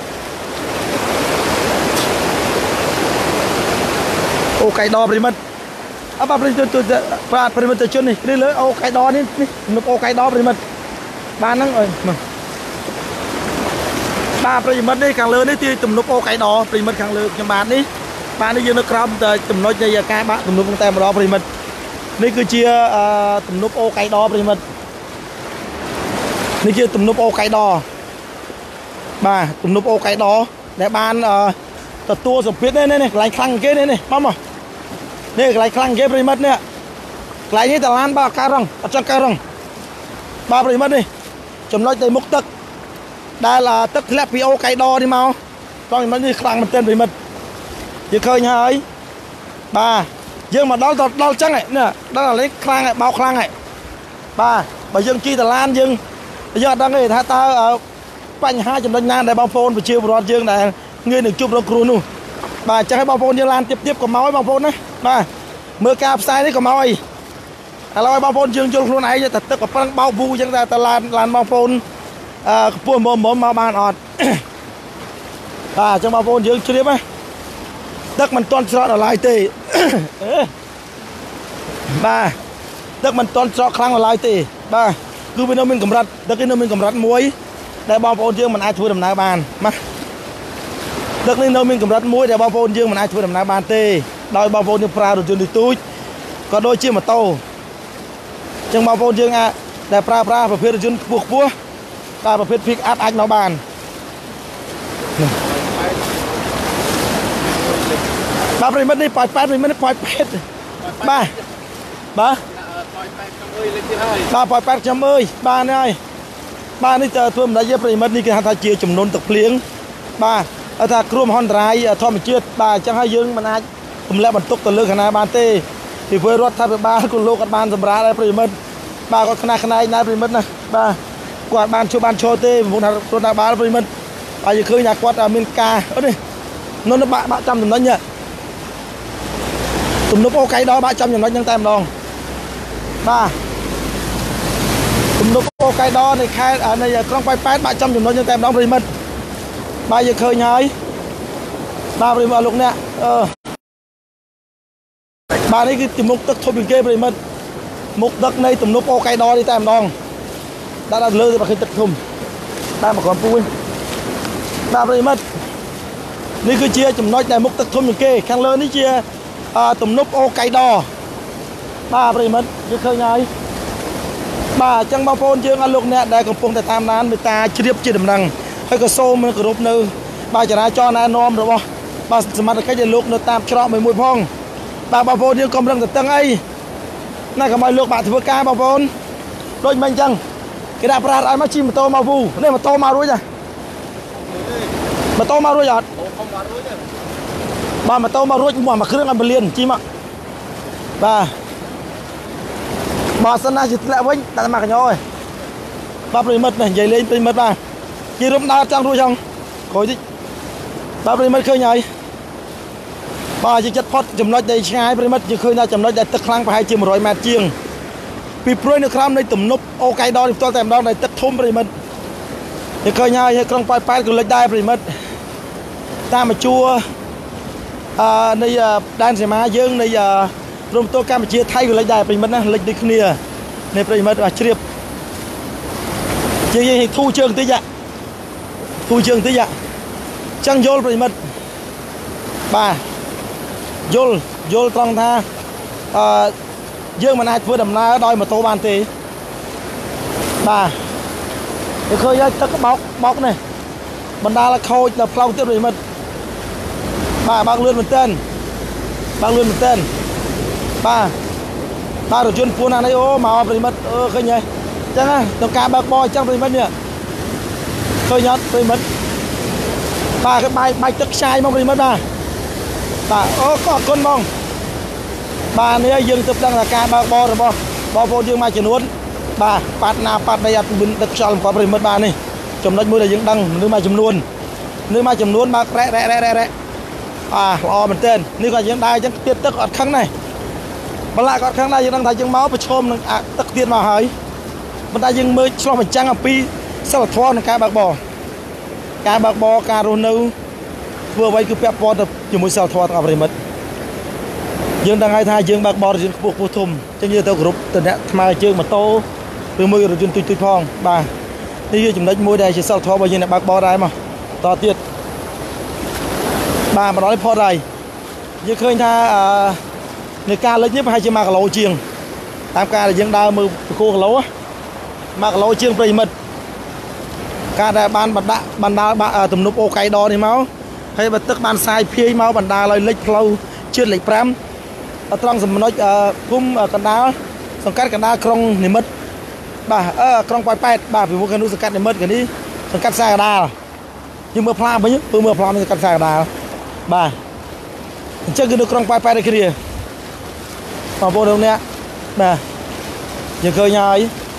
អូកៃដប្រិមិត្តអើបាទប្រិមិត្តបាទប្រិមិត្តជននេះនេះលើអូកៃដនេះនេះនុកអូកៃដប្រិមិត្តបានហ្នឹងអើយមកបាទប្រិមិត្តនេះខាងលើនេះទីទំនប់អូកៃដប្រិមិត្តខាងលើខ្ញុំបាទនេះបាទនេះយើងនៅក្រោមចំណុចនៃការបាក់ទំនប់តែម្ដងប្រិមិត្តនេះគឺជាទំនប់អូកៃដប្រិមិត្តនេះជាទំនប់អូកៃដបាទទំនប់អូកៃដដែលបានទទួលសម្ពាធនេះនេះកន្លែងខ្លាំងគេនេះនេះមកមកនេះកន្លែងខ្លាំងគេប្រិមិត្តនេះកន្លែងនេះតឡានបាទការរងអត់ចង់ការរងបាទប្រិមិត្តនេះចំណុចនៃមុខទឹកដែលទឹកធ្លាក់ពីអូកៃដនេះមកប្រិមិត្តនេះខ្លាំងមែនទែនប្រិមិត្តយើងឃើញហើយបាទយើងមកដល់ដល់ចឹងនេះដល់ឥឡូវខ្លាំងហើយបោកខ្លាំងហើយបាទបើយើងជិះតឡានយើងយើងអត់ដឹងទេថាតើបញ្ហាចំណុចណាដែលបងប្អូនប្រជាពលរដ្ឋយើងដែលងាយនឹងជួបរងគ្រោះនោះបាទអញ្ចឹងឲ្យបងប្អូនយើងឡានទៀតទៀតកុំមកឲ្យបងប្អូនណាបាទមើលការផ្សាយនេះកុំមកឲ្យឥឡូវឲ្យបងប្អូនយើងយល់ខ្លួនឯងតែទឹកប្រឹងបោកវូអញ្ចឹងតែតឡានឡានបងប្អូនអឺខ្ពស់មុំមុំមកបានអត់បាទអញ្ចឹងបងប្អូនយើងជ្រាបណាទឹកមិនទាន់ស្រកដល់ឡើយទេបាទទឹកមិនទាន់ស្រកខ្លាំងដល់ឡើយទេបាទគឺវានៅមានកម្រិតទឹកនេះនៅមានកម្រិតមួយដែលបងប្អូនយើងមិនអាចធ្វើដំណើរបានណាទឹកនេះនៅមានកម្រិតមួយដែលបងប្អូនយើងមិនអាចធ្វើដំណើរបានទេដោយបងប្អូនយើងប្រើរថយន្តទូចក៏ដូចជាម៉ូតូអញ្ចឹងបងប្អូនយើងអាចដែលប្រើប្រាស់ប្រភេទរថយន្តខ្ពស់ខ្ពស់តែប្រភេទ pick up អាចមកបានបាទប្រិមិត្តនេះប៉ោយប៉ែតប្រិមិត្តនេះប៉ោយប៉ែតបាទបាទបាទប៉ោយប៉ែតខ្ញុំអើយបាទនេះហើយបាទនេះទៅធ្វើមិនដាច់ទេប្រិមិត្តនេះគេហៅថាជាចំនួនទឹកភ្លៀងបាទឲ្យថាគ្រោះមហន្តរាយធម្មជាតិបាទអញ្ចឹងហើយយើងមិនអាចទម្លាក់បន្ទុកទៅលើខាងណាបានទេពីព្រោះរដ្ឋាភិបាលក៏លោកអត់បានសម្រាប់ដែរប្រិមិត្តបាទគាត់ខ្នះខ្នែងដែរប្រិមិត្តណាបាទគាត់បានជួយបានឈរទេប្រពន្ធរដ្ឋាភិបាលប្រិមិត្តហើយយើងឃើញថាគាត់មានការអត់នេះនោះបាក់បាក់ចំចំណុចនេះទំនប់អូកៃដបាក់ចំចំណុចហ្នឹងតែម្ដងបាទទំនប់អូកៃដនៃខេត្តនៃក្រុងប៉ោយប៉ែតបាក់ចំចំណុចហ្នឹងតែម្ដងប្រិមិត្តបាទយើងឃើញហើយបាទប្រិមិត្តលោកអ្នកអឺបាទនេះគឺមុខទឹកធំជាងគេប្រិមិត្តមុខទឹកនៃទំនប់អូកៃដនេះតែម្ដងដាក់ដល់លើទៅបើឃើញទឹកធំបាទមកក្រុមពូវិញបាទប្រិមិត្តនេះគឺជាចំណុចដែលមុខទឹកធំជាងគេខាងលើនេះជាទំនប់អូកៃដបាទប្រិមិត្តយើងឃើញហើយបាទអញ្ចឹងបងប្អូនយើងអស់លោកអ្នកដែលកំពុងតែតាមដានមេត្តាជ្រាបជាដំណឹងហើយក៏សូមគោរពនៅបាទចរាចរណ៍ណែនាំរបស់បាទសមត្ថកិច្ចឲ្យលោកនៅតាមច្រកមួយមួយផងបាទបងប្អូនយើងកុំរឹងតឹងអីណាកុំឲ្យលោកបាក់ធ្វើការបងប្អូនដូចមិនអញ្ចឹងគេដាក់ប្រាស់ឲ្យមកជិះម៉ូតូមកវូនេះម៉ូតូមករួចហ៎ម៉ូតូមករួចអត់បាទម៉ូតូមករួចមួយគ្រឿងឲ្យពលានជិះមកបាទបើសិនណាជាធ្លាក់វិញដាក់មកកញ្ញោឯងបាទប្រិមិត្តនេះនិយាយលេងប្រិមិត្តបាទជិះរំដើរចង់រួចហងក្រោយតិចបាទប្រិមិត្តឃើញហើយបាទជាចិត្តផុតចំណុចដែលឆ្ងាយប្រិមិត្តយើងឃើញថាចំណុចដែលទឹកខ្លាំងប្រហែលជាmột trămម៉ែត្រជាងពីព្រួយនៅក្រោមនៃទំនប់អូកៃដនេះផ្ទាល់តែម្ដងនៃទឹកធំប្រិមិត្តយើងឃើញហើយក្រុងប៉ោយប៉ែតក៏លិចដែរប្រិមិត្តតាមមកជួអឺនៃដែនសីមាយើងនៃព្រំទល់កម្ពុជាថៃក៏លិចដែរប្រិមិត្តណាលិចដូចគ្នានេះប្រិមិត្តជ្រាបជាយើងធូរជើងតិចធូរជើងតិចអញ្ចឹងយល់ប្រិមិត្តបាទយល់យល់ត្រង់ថាអឺយើងមិនអាចធ្វើដំណើរដោយម៉ូតូបានទេបាទយើងឃើញហើយទឹកបោកបោកនេះបណ្ដាលខូចដល់ផ្លូវទៀតប្រិមិត្តបាទបើកលឿនមែនទែនបើកលឿនមែនទែនបាទបាទរថយន្តពួនអានេះអូមកប្រិមិត្តអឺឃើញហើយអញ្ចឹងណាទៅការបើកបោអញ្ចឹងប្រិមិត្តនេះឃើញអត់ប្រិមិត្តបាទគេបាយបាយទឹកខ្ចាយមកប្រិមិត្តបាទបាទអូក៏អរគុណបងបាទនេះយើងទៅដឹងថាការបើកបោរបស់បងប្អូនយើងមួយចំនួនបាទប៉ាត់ណាប៉ាត់ដីអត់មានទឹកខ្យល់មកប្រិមិត្តបាទនេះចំណុចមួយដែលយើងដឹងនៅមួយចំនួននៅមួយចំនួនបើករ៉ែរ៉ែរ៉ែរ៉ែរ៉ែអាល្អមែនទែននេះក៏យើងដើរអញ្ចឹងទៀតទឹកអត់ខឹងដែរបន្លាក់ក៏អត់ខឹងដែរយើងដឹងថាយើងមកប្រឈមនឹងទឹកទៀតមកហើយប៉ុន្តែយើងមើលឆ្លោះបញ្ចាំងអំពីសិលធម៌ក្នុងការបើកបរការបើកបរការរស់នៅធ្វើអ្វីគឺពាក់ព័ន្ធទៅជាមួយសិលធម៌ទាំងអស់ប្រិមិត្តយើងដឹងហើយថាយើងបើកបររថយន្តខ្ពស់ខ្ពស់ធំចឹងយើងទៅគ្រប់តំណាក់ថ្មើរជើងម៉ូតូឬមួយរថយន្តទុយទុយផងបាទនេះជាចំណុចមួយដែលជាសិលធម៌របស់យើងអ្នកបើកបរដែរមកតទៀតបាទមកដល់នេះផុតហើយយើងឃើញថានៅការលិចនេះប្រហែលជាមួយគីឡូជាងតាមការដែលយើងដើរមើលពីគោគីឡូមួយគីឡូជាងប្រិមិត្តការដែលបានបណ្ដាក់បណ្ដាលទំនប់អូកៃដនេះមកហើយបើទឹកបានសាយភាយមកបណ្ដាលឲ្យលិចផ្លូវជាតិលេខ5ត្រង់ចំណុចភូមិកណ្ដាលសង្កាត់កណ្ដាលក្រុងនិមិត្តបាទអឺក្រុងប៉ោយប៉ែតបាទពីមុខខាងនោះសង្កាត់និមិត្តខាងនេះសង្កាត់សាកដាលយើងមើលផ្លាកវិញពើមើលផ្លាកនេះសង្កាត់សាកដាលបាទអញ្ចឹងគឺនៅក្រុងប៉ោយប៉ែតដូចគ្នាបងប្អូនលោកអ្នកបាទយើងឃើញហើយ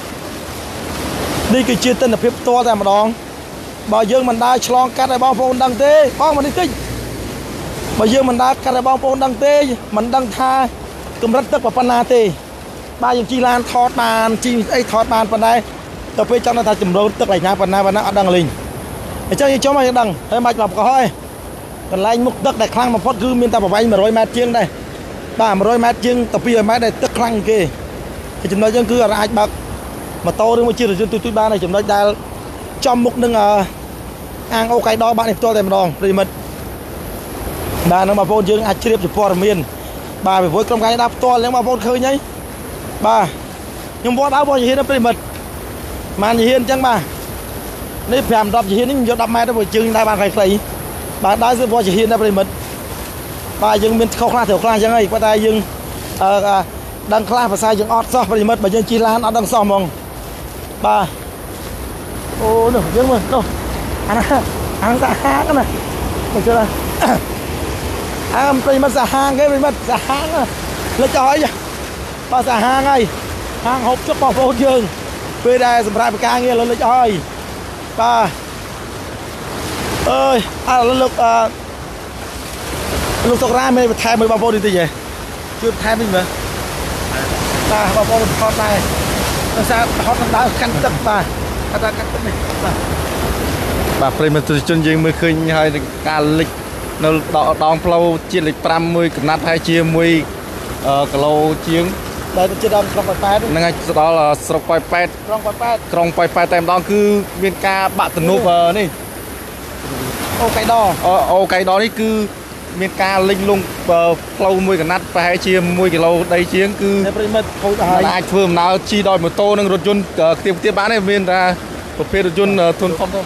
នេះគឺជាទិដ្ឋភាពផ្ទាល់តែម្ដងបើយើងមិនដើរឆ្លងកាត់ឲ្យបងប្អូនដឹងទេបងមកនេះតិចបើយើងមិនដើរកាត់ឲ្យបងប្អូនដឹងទេមិនដឹងថាកម្រិតទឹកប៉ុណ្ណាទេបាទយើងជិះឡានថតបានជិះអីថតបានប៉ុន្តែទៅពេលចង់ថាចម្រូនទឹកឯណាប៉ុណ្ណាប៉ុណ្ណាអត់ដឹងលេងអញ្ចឹងយើងចង់ឲ្យដឹងហើយមិនបាច់មកកោះហើយកន្លែងមុខទឹកដែលខ្លាំងបំផុតគឺមានតែប្រវែង100ម៉ែត្រជាងដែរបាទ100ម៉ែត្រជាងទៅ200ម៉ែត្រដែលទឹកខ្លាំងគេហើយចំណុចយើងគឺអាចបើកម៉ូតូឬមួយជារថយន្តទូចៗបានហើយចំណុចដែលចំមុខនឹងអាងអូកៃដបាក់នេះផ្ទាល់តែម្ដងប្រិមិត្តបាទនឹងបងប្អូនយើងអាចជ្រាបជាព័ត៌មានបាទពីព្រោះក្រុមការដើរផ្ទាល់ហ្នឹងបងប្អូនឃើញហើយបាទខ្ញុំវត្តដើរបងជាហ៊ានប្រិមិត្តម៉ានជាហ៊ានអញ្ចឹងបាទនេះ5 10ជាហ៊ាននេះយក10ម៉ែត្រទៅជើងដើរបានខ្លីៗបាទដើរគឺបងជាហ៊ានដែរប្រិមិត្តបាទយើងមានខុសខ្លះត្រូវខ្លះអញ្ចឹងហើយប៉ុន្តែយើងអឺដឹងខ្លះភាសាយើងអត់សោះប្រិមិត្តបើយើងជិះឡានអត់ដឹងសោះហ្មងបាទអូនោះយើងមើលនោះអាណាអាងសាហាងណាមកជិះឡាអាមប្រិមិត្តសាហាងគេប្រិមិត្តសាហាងលិចអស់បាទសាហាងហើយហាងហូបជុកបងប្អូនយើងពេលដែលសម្រាប់ការងារលិចអស់ហើយបាទអើយអើលោកអឺលោកសុករ៉ាមានបន្ថែមមួយបងប្អូននេះតិចហ៎ជួយបន្ថែមវិញមើលបាទបងប្អូនថតដែរដោយសារហត់ដើរកាន់ទឹកបាទអត់កាន់ទឹកនេះបាទបាទប្រិមត្តជនយើងមើលឃើញហើយការលិចនៅដងផ្លូវជាតិលេខ5មួយកណាត់ហើយជាមួយគីឡូជាងដែលទៅដល់ក្រុងប៉ោយប៉ែតហ្នឹងហើយទៅដល់ស្រុកប៉ោយប៉ែតក្រុងប៉ោយប៉ែតក្រុងប៉ោយប៉ែតតែម្ដងគឺមានការបាក់ទំនប់នេះអូកៃដអូកៃដនេះគឺមានការលិចលង់ផ្លូវមួយកណាត់ប្រហែលជាមួយគីឡូដីជាងគឺប្រិមិត្តខូចហើយអាចធ្វើដំណើរជិះដោយម៉ូតូនិងរថយន្តខ្ទាបខ្ទាបបានទេមានតែប្រភេទរថយន្តធុនធំធំ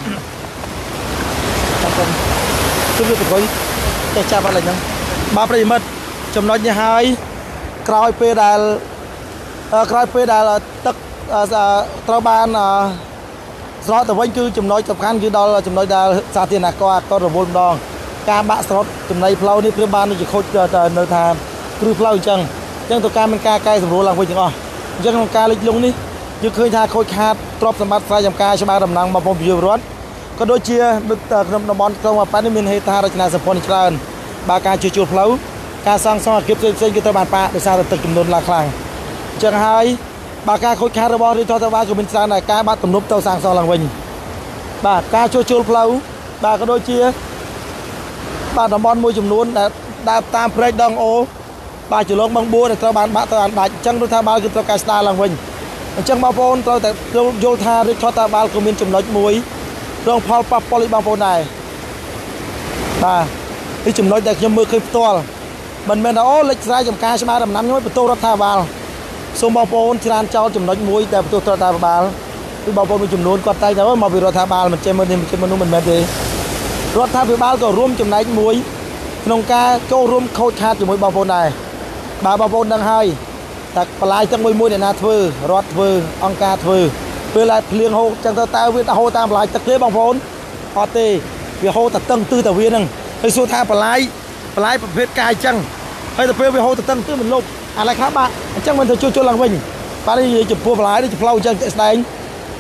ខ្ញុំជម្រាបទៅចេះចាប់អត់ឡើយហ្នឹងបាទប្រិមិត្តចំណុចនេះហើយក្រោយពេលដែលក្រោយពេលដែលទឹកត្រូវបានស្រោតទៅវិញគឺចំណុចសំខាន់គឺដល់ចំណុចដែលសាធារណករក៏រវល់ម្ដងការបាក់ស្រោតចំណីផ្លូវនេះព្រមបានជាខូចនៅថាគ្រឹះផ្លូវអញ្ចឹងអញ្ចឹងទៅការមានការកែសម្រួលឡើងវិញទាំងអស់អញ្ចឹងក្នុងការលិចលង់នេះយើងឃើញថាខូចខាតទ្រព្យសម្បត្តិស្រែចម្ការច្បារដំណាំបងប្អូនប្រជាពលរដ្ឋក៏ដូចជាក្នុងតំបន់ក្រុងប៉ោយប៉ែតនេះមានហេដ្ឋារចនាសម្ព័ន្ធច្រើនបើការជួសជុលផ្លូវការសាងសង់អគារផ្សេងៗគឺត្រូវបានប៉ាដោយសារតែទឹកចំនួនឡើងខ្លាំងអញ្ចឹងហើយបើការខូចខាតរបស់រាជរដ្ឋាភិបាលក៏មានច្រើនដែរការបាត់ទំនប់ទៅសាងសង់ឡើងវិញបាទការជួសជុលផ្លូវបាទក៏ដូចជាបាទតំបន់មួយចំនួនដែលដើរតាមព្រែកដងអូបាទចលងបឹងបួរដែលត្រូវបានបាក់ទៅអានដាច់អញ្ចឹងរដ្ឋាភិបាលគឺត្រូវកែស្ដារឡើងវិញអញ្ចឹងបងប្អូនត្រូវតែយល់ថារាជរដ្ឋាភិបាលក៏មានចំណុចមួយរងផលប៉ះពាល់ឲ្យបងប្អូនដែរបាទនេះចំណុចដែលខ្ញុំមើលឃើញផ្ទាល់មិនមែនថាអូលិចស្រែចម្ការច្បារដំណាំខ្ញុំបន្ទោសរដ្ឋាភិបាលសូមបងប្អូនច្រានចោលចំណុចមួយតែបន្ទោសរដ្ឋាភិបាលគឺបងប្អូនមួយចំនួនគាត់តែថាមកពីរដ្ឋាភិបាលមិនចេះមើលនេះមិនចេះមើលនោះមិនមែនទេរដ្ឋាភិបាលក៏រួមចំណែកមួយក្នុងការចូលរួមខូចខាតជាមួយបងប្អូនដែរបាទបងប្អូនដឹងហើយតែបន្លាយទឹកមួយមួយអ្នកណាធ្វើរដ្ឋធ្វើអង្គការធ្វើពេលដែលភ្លៀងហូរចឹងទៅតើវាហូរតាមបន្លាយទឹកទេបងប្អូនអត់ទេវាហូរតែតឹងទិសតែវាហ្នឹងហើយសួរថាបន្លាយបន្លាយប្រភេទកាយចឹងហើយទៅពេលវាហូរទៅតឹងទិសមិនលុបអាឡែខ្លះបាក់អញ្ចឹងមិនទៅជួសជុលឡើងវិញបាទនេះចំពោះបន្លាយនេះផ្លូវអញ្ចឹងតែស្ដែង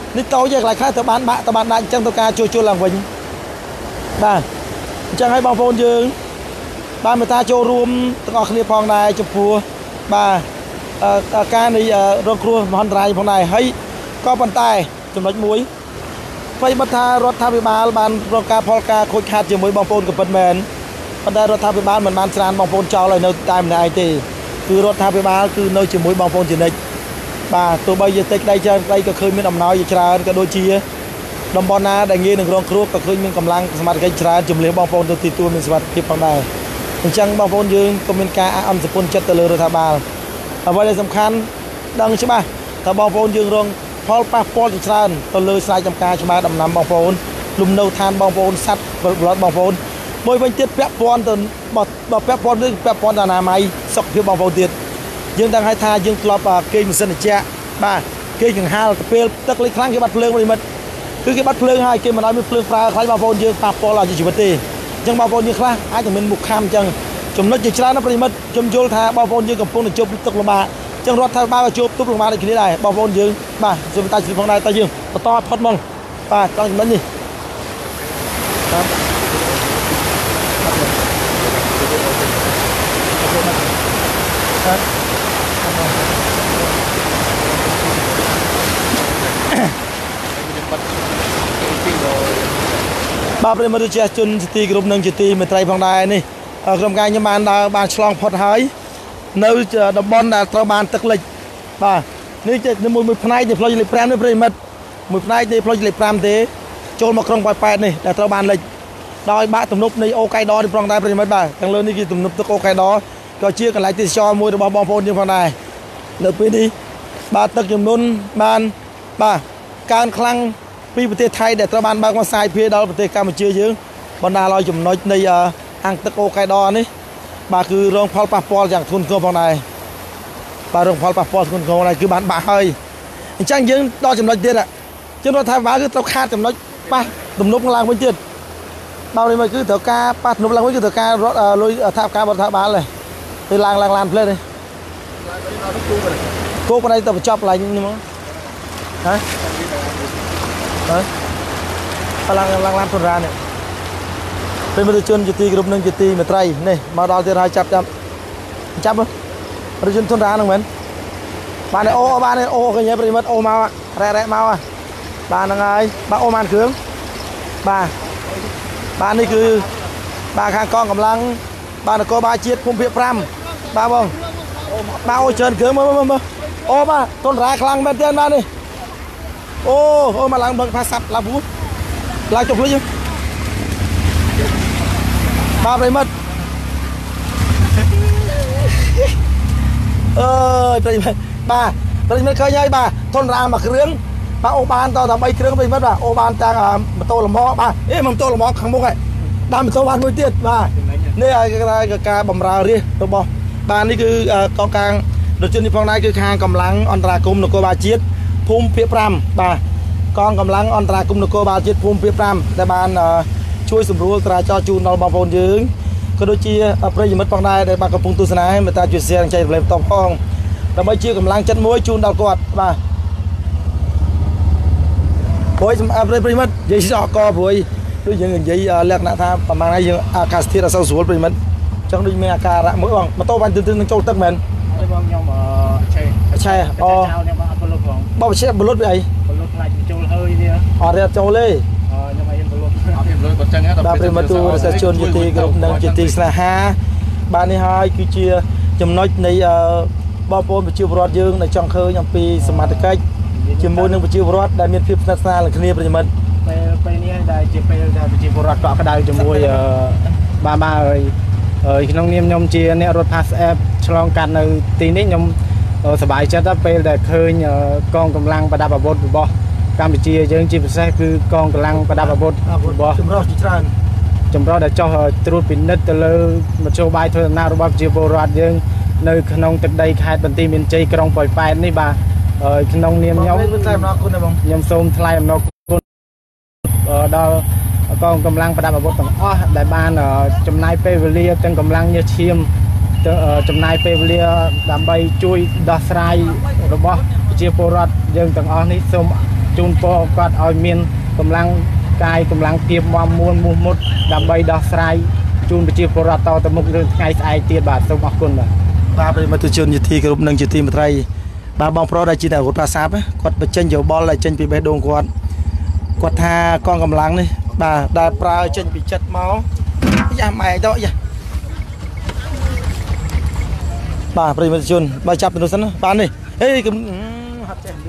នេះតោយកន្លែងខ្លះទៅបានបាក់ទៅបានដាច់អញ្ចឹងទៅការជួយជួយឡើងវិញបាទអញ្ចឹងឲ្យបងប្អូនយើងបានមេត្តាចូលរួមទាំងអស់គ្នាផងដែរចំពោះបាទការនេះរងគ្រោះមហន្តរាយផងដែរហើយក៏ប៉ុន្តែចំណុចមួយអ្វីបើថារដ្ឋាភិបាលបានរងការផលការខូចខាតជាមួយបងប្អូនក៏ពិតមែនប៉ុន្តែរដ្ឋាភិបាលមិនបានច្រានបងប្អូនចោលឲ្យនៅតែម្នាក់ឯងទេគឺរដ្ឋាភិបាលគឺនៅជាមួយបងប្អូនជានិច្ចបាទទោះបីជាតិចក្តីច្រើនក្តីក៏ឃើញមានអំណោយច្រើនក៏ដូចជាតំបន់ណាដែលងាយនឹងរងគ្រោះក៏ឃើញមានកម្លាំងសមត្ថកិច្ចច្រើនជំនឿបងប្អូនទៅទីទួលមានសុវត្ថិភាពផងដែរអញ្ចឹងបងប្អូនយើងក៏មានការអនុពលចិត្តទៅលើរដ្ឋាភិបាលអ្វីដែលសំខាន់ដឹងច្បាស់ថាបងប្អូនយើងរងផលប៉ះពាល់ជាច្រើនទៅលើស្រែចម្ការច្បារដំណាំបងប្អូនលំនៅឋានបងប្អូនសัตว์ប្រវត្តិបងប្អូនមួយវិញទៀតពាក់ព័ន្ធទៅបើពាក់ព័ន្ធនឹងពាក់ព័ន្ធដល់អនាម័យសុខភាពបងប្អូនទៀតយើងដឹងហើយថាយើងធ្លាប់គេងម៉ាស៊ីនត្រជាក់បាទគេកង្ហាលទៅពេលទឹកលេខខ្លាំងគេបាត់ភ្លើងវិញមិត្តគឺគេបាត់ភ្លើងហើយគេមិនឲ្យមានភ្លើងប្រើខ្លាចបងប្អូនយើងប៉ះពាល់ដល់ជីវិតទេអញ្ចឹងបងប្អូនយើងខ្លះអាចจะមានមុខខំអញ្ចឹងចំណុចជាច្រើនណាប្រិមិត្តខ្ញុំយល់ថាបងប្អូនយើងកំពុងតែជួបទុកលំបាកអញ្ចឹងរដ្ឋាភិបាលក៏ជួបទុកលំបាកដូចគ្នាដែរបងប្អូនយើងបាទសូមតាជួយផងដែរតើយើងបន្តផុតមកបាទចង់ចំណុចនេះបាទបាទប្រិមត្តជាជនទីគ្រប់នឹងជាទីមេត្រីផងដែរនេះក្រុមការខ្ញុំបានដើរបានឆ្លងផុតហើយនៅតំបន់ដែលត្រូវបានទឹកលិចបាទនេះជាមួយមួយផ្នែកនៃផ្លូវលេខ5នេះប្រិមត្តមួយផ្នែកនៃផ្លូវលេខ5ទេចូលមកក្រុងប៉ោយប៉ែតនេះដែលត្រូវបានលិចដោយបាក់ទំនប់នៃអូកៃដនេះប្រងដែរប្រិមត្តបាទទាំងលើនេះគឺទំនប់ទឹកអូកៃដក៏ជាកន្លែងទេសចរមួយរបស់បងប្អូនយើងផងដែរនៅពេលនេះបាទទឹកចំនួនបានបាទកើនខ្លាំងពីប្រទេសថៃដែលត្រូវបានបើកមកផ្សាយភាដល់ប្រទេសកម្ពុជាយើងបណ្ដាលឲ្យចំណុចនៃអាងទឹកអូកៃដនេះបាទគឺរងផលប៉ះពាល់យ៉ាងធ្ងន់ធ្ងរផងដែរបាទរងផលប៉ះពាល់ធ្ងន់ធ្ងរដែរគឺបានបាក់ហើយអញ្ចឹងយើងដល់ចំណុចទៀតជនរដ្ឋាភិបាលគឺត្រូវខាតចំណុចប៉ះទំនប់ឡើងវិញទៀតបាទនេះមកគឺត្រូវការប៉ះទំនប់ឡើងវិញគឺត្រូវការរត់លុយថាការបរដ្ឋាភិបាលទៅឡើងឡើងឡានផ្លេតនេះគោកនេះទៅបញ្ចប់ឡើងនេះមកហ៎ហ៎ឡើងឡើងឡានទុនរានេះពេលមន្ត្រីជនជាទីគ្រប់នឹងជាទីមេត្រីនេះមកដល់ទៀតហើយចាប់ចាប់ចាប់រជនទុនរាហ្នឹងមែនបានអូបានអូឃើញប្រិមិត្តអូមករ៉ែរ៉ែមកបានហ្នឹងហើយបាទអូបានគ្រឿងបាទបាទនេះគឺបាទខាងកងកម្លាំងបាទនគរបាលជាតិភូមិភាគ5បាទបងបាទអូច្រើនគ្រឿងមើលមើលអូបាទទុនរាខ្លាំងមែនទេបាទនេះអូអូមកឡើងបង្ផាសាប់ឡើងពូឡើងចុះភ្លេចបាទប្រិមិត្តអើយប្រិមិត្តបាទប្រិមិត្តឃើញហើយបាទទុនរាមួយគ្រឿងបាទអូបានតតែ3គ្រឿងប្រិមិត្តបាទអូបានតាំងម៉ូតូលំហបាទអេម៉ូតូលំហខាងមុខហើយដាក់ម៉ូតូបានមួយទៀតបាទនេះគឺការបំរើរាជរបស់បាទនេះគឺកងកាងរជននេះផងដែរគឺខាងកម្លាំងអន្តរាគមន៍នគរបាលជាតិភូមិភាគ5បាទកងកម្លាំងអន្តរាគមន៍នគរបាលជាតិភូមិភាគ5ដែលបានជួយសម្រួលចរាចរណ៍ជូនដល់បងប្អូនយើងក៏ដូចជាប្រិយមិត្តផងដែរដែលបានកំពុងទស្សនាមេត្តាជួយ share និងចែករំលែកបន្តផងដើម្បីជាកម្លាំងចិត្តមួយជូនដល់គាត់បាទព្រោះសម្រាប់ប្រិយមិត្តនិយាយអកព្រួយដូចយើងនិយាយលក្ខណៈថាប្រហែលហើយយើងអាកាសធាតុអត់សូវស្រួលប្រិយមិត្តអញ្ចឹងដូចមានអាការៈមួយបងម៉ូតូបានទិញនឹងចូលទឹកមែនបងខ្ញុំឆេឆេអូបងឆេបលុតវាអីបលុតខ្លាចចូលហើយវាអត់រៀបចូលទេខ្ញុំអីបលុតអត់រៀបលុយបើចឹងណាដល់ប្រិមត្តទូរទស្សនជនជាទីគ្រប់នឹងជាទីស្នេហាបាទនេះហើយគឺជាចំណុចនៃបងប្អូនប្រជាពលរដ្ឋយើងដែលចង់ឃើញអំពីសមត្ថកិច្ចជាមួយនឹងប្រជាពលរដ្ឋដែលមានភាពស្និទ្ធស្នាលនឹងគ្នាប្រិមត្តពេលពេលនេះដែលជាពេលដែលប្រជាពលរដ្ឋកក់ក្ដៅជាមួយបាទបាទហើយក្នុងនាមខ្ញុំជាអ្នករត់ Pass App ឆ្លងកាត់នៅទីនេះខ្ញុំសប្បាយចិត្តដល់ពេលដែលឃើញកងកម្លាំងប្រដាប់អាវុធរបស់កម្ពុជាយើងជាពិសេសគឺកងកម្លាំងប្រដាប់អាវុធរបស់ចម្រុះជាច្រើនចម្រុះដែលចោះត្រួតពិនិត្យទៅលើមធ្យោបាយធ្វើដំណើររបស់ប្រជាពលរដ្ឋយើងនៅក្នុងទឹកដីខេត្តបន្ទាយមានជ័យក្រុងប៉ោយប៉ែតនេះបាទក្នុងនាមខ្ញុំខ្ញុំសូមថ្លែងអំណរគុណដល់កងកម្លាំងប្រដាប់អាវុធទាំងអស់ដែលបានចំណាយពេលវេលាទាំងកម្លាំងញើសឈាមចំណាយពេលវេលាដើម្បីជួយដោះស្រាយរបស់ប្រជាពលរដ្ឋយើងទាំងអស់នេះសូមจูนปอกอดเอาเมียนกำลังกายกำลังเตรียมวางมวลมุดมุดดำใบดอกสายจูนไปจีบปรตอตะมุกเรื่องไงไอเตียบาทสมอคุณบ่บาไปมาตุชนยุติกรุ๊ปหนึ่งยุติมาไทยบาบองโปรได้จีนแต่กดภาษาปะกดไปเจนเจียวบอลอะไรเจนปีเบดงกดกดทากองกำลังนี่บาได้ปลาเจนปีจัดเมาอย่าใหม่ต่ออย่าบาไปมาตุชนบาจับตัวนั้นบานี่เฮ้ยกำหัดเจน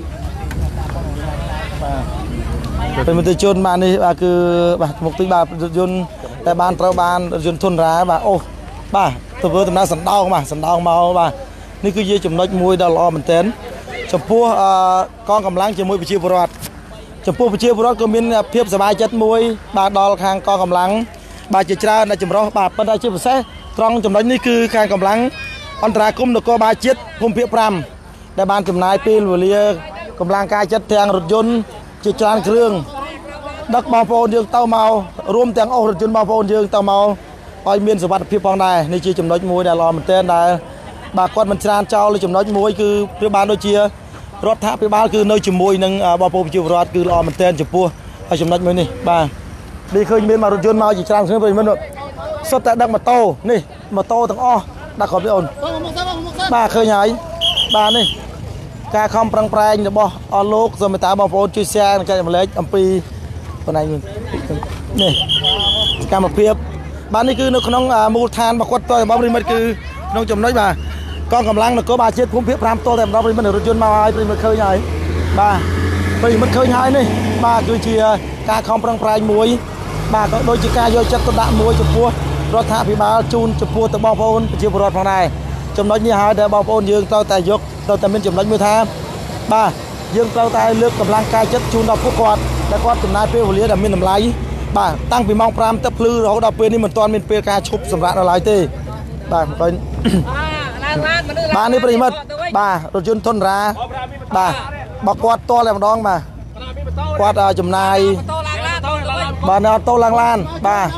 เป็นมาตุชนบานี่บาคือบาหมกตีบาตุชนแต่บานเตาบานตุชนทุนร้ายบาโอ้บาตัวเพื่อทำนาสันดาวมาสันดาวเมาบานี่คือยี่จุ่มน้อยมวยดาวล้อมันเต้นจมพัวกองกำลังจะมวยไปเชียร์บอลจมพัวไปเชียร์บอลก็มีเพียบสบายจัดมวยบาดอลคางกองกำลังบาเจจราในจุ่มร้อบาปนได้เชียร์ไปเซ่ตรองจุ่มน้อยนี่คือคางกำลังอันตราคุ้มแล้วก็บาเจ็ดพุ่มเพียบพรำได้บานจุ่มนายปีนวเลียกำลังกายจัดแทงรถยนต์เจจราเครื่องดักบอลโฟนยืงเต้าเมารวมแทงโอรถยนต์บอลโฟนยืงเต้าเมาปล่อยเมียนสวัสดิ์เพียบพองได้นี่คือจุ่มน้อยมวยดาวล้อมันเต้นได้บากวาดมันชานเจ้าเลยจุ่มน้อยมวยคือเพื่อบานโดยเชียรถท้าเพื่อบานคือเนยจุ่มมวยหนึ่งบอลโปจิวรอดคือรอมันเต้นจุ่มปัวไอจุ่มน้อยมวยนี่บ้าดีเคยมีมารถยนต์มาอยู่ชานขึ้นไปมันหมดสดแต่ดักมาโตนี่มาโตทั้งอ้อดักขอบได้อ่อนบ้าเคยใหญ่บ้านี่การคอมปรังแปลงจะบอกออลูกสมัยตาบอลโปจิวแซงใจมาเล็กอัมปีคนไหนนี่การมาเพียบบ้านนี้คือน้องมูลทานบากวาดตัวบ้านนี้มันคือน้องจุ่มน้อยบ้ากองกำลังนักบาเจ็ดพุ่มเพียบพรำโตแต่เราเป็นรถยนต์มาไอ้เป็นมันเคยใหญ่บ้าเป็นมันเคยใหญ่นี่บ้าคือเชียร์การคอมปรังแปลงมวยบ้าก็โดยจีการโยจัดตะมวยจุดพัวรถท้าพิบาลจูนจุดพัวตะบอลโอนเชียร์บอลฝั่งใดจุ่มน้อยนี่หายแต่บอลโอนยืนเราแต่ยกเราแต่เป็นจุ่มน้อยมือท้าบ้ายืนเราแต่เลือกกำลังกายจัดจูนเราผู้กอดและกอดจุ่มนายเปรี้ยวเหลียดมีน้ำไหลบ้าตั้งปีมองพรำตะพลือเราดาวเปรี้ยนี่เหมือนตอนเป็นเปรี้ยการชุบสำรับอะไรเต้บ้าเป็นบ้านนี้ปริมาตรบ้ารถยนต์ทนราบ้าบักกวาดโตอะไรมาดองมากวาดจุ่มนายบ้านเอาโตลางลานบ้า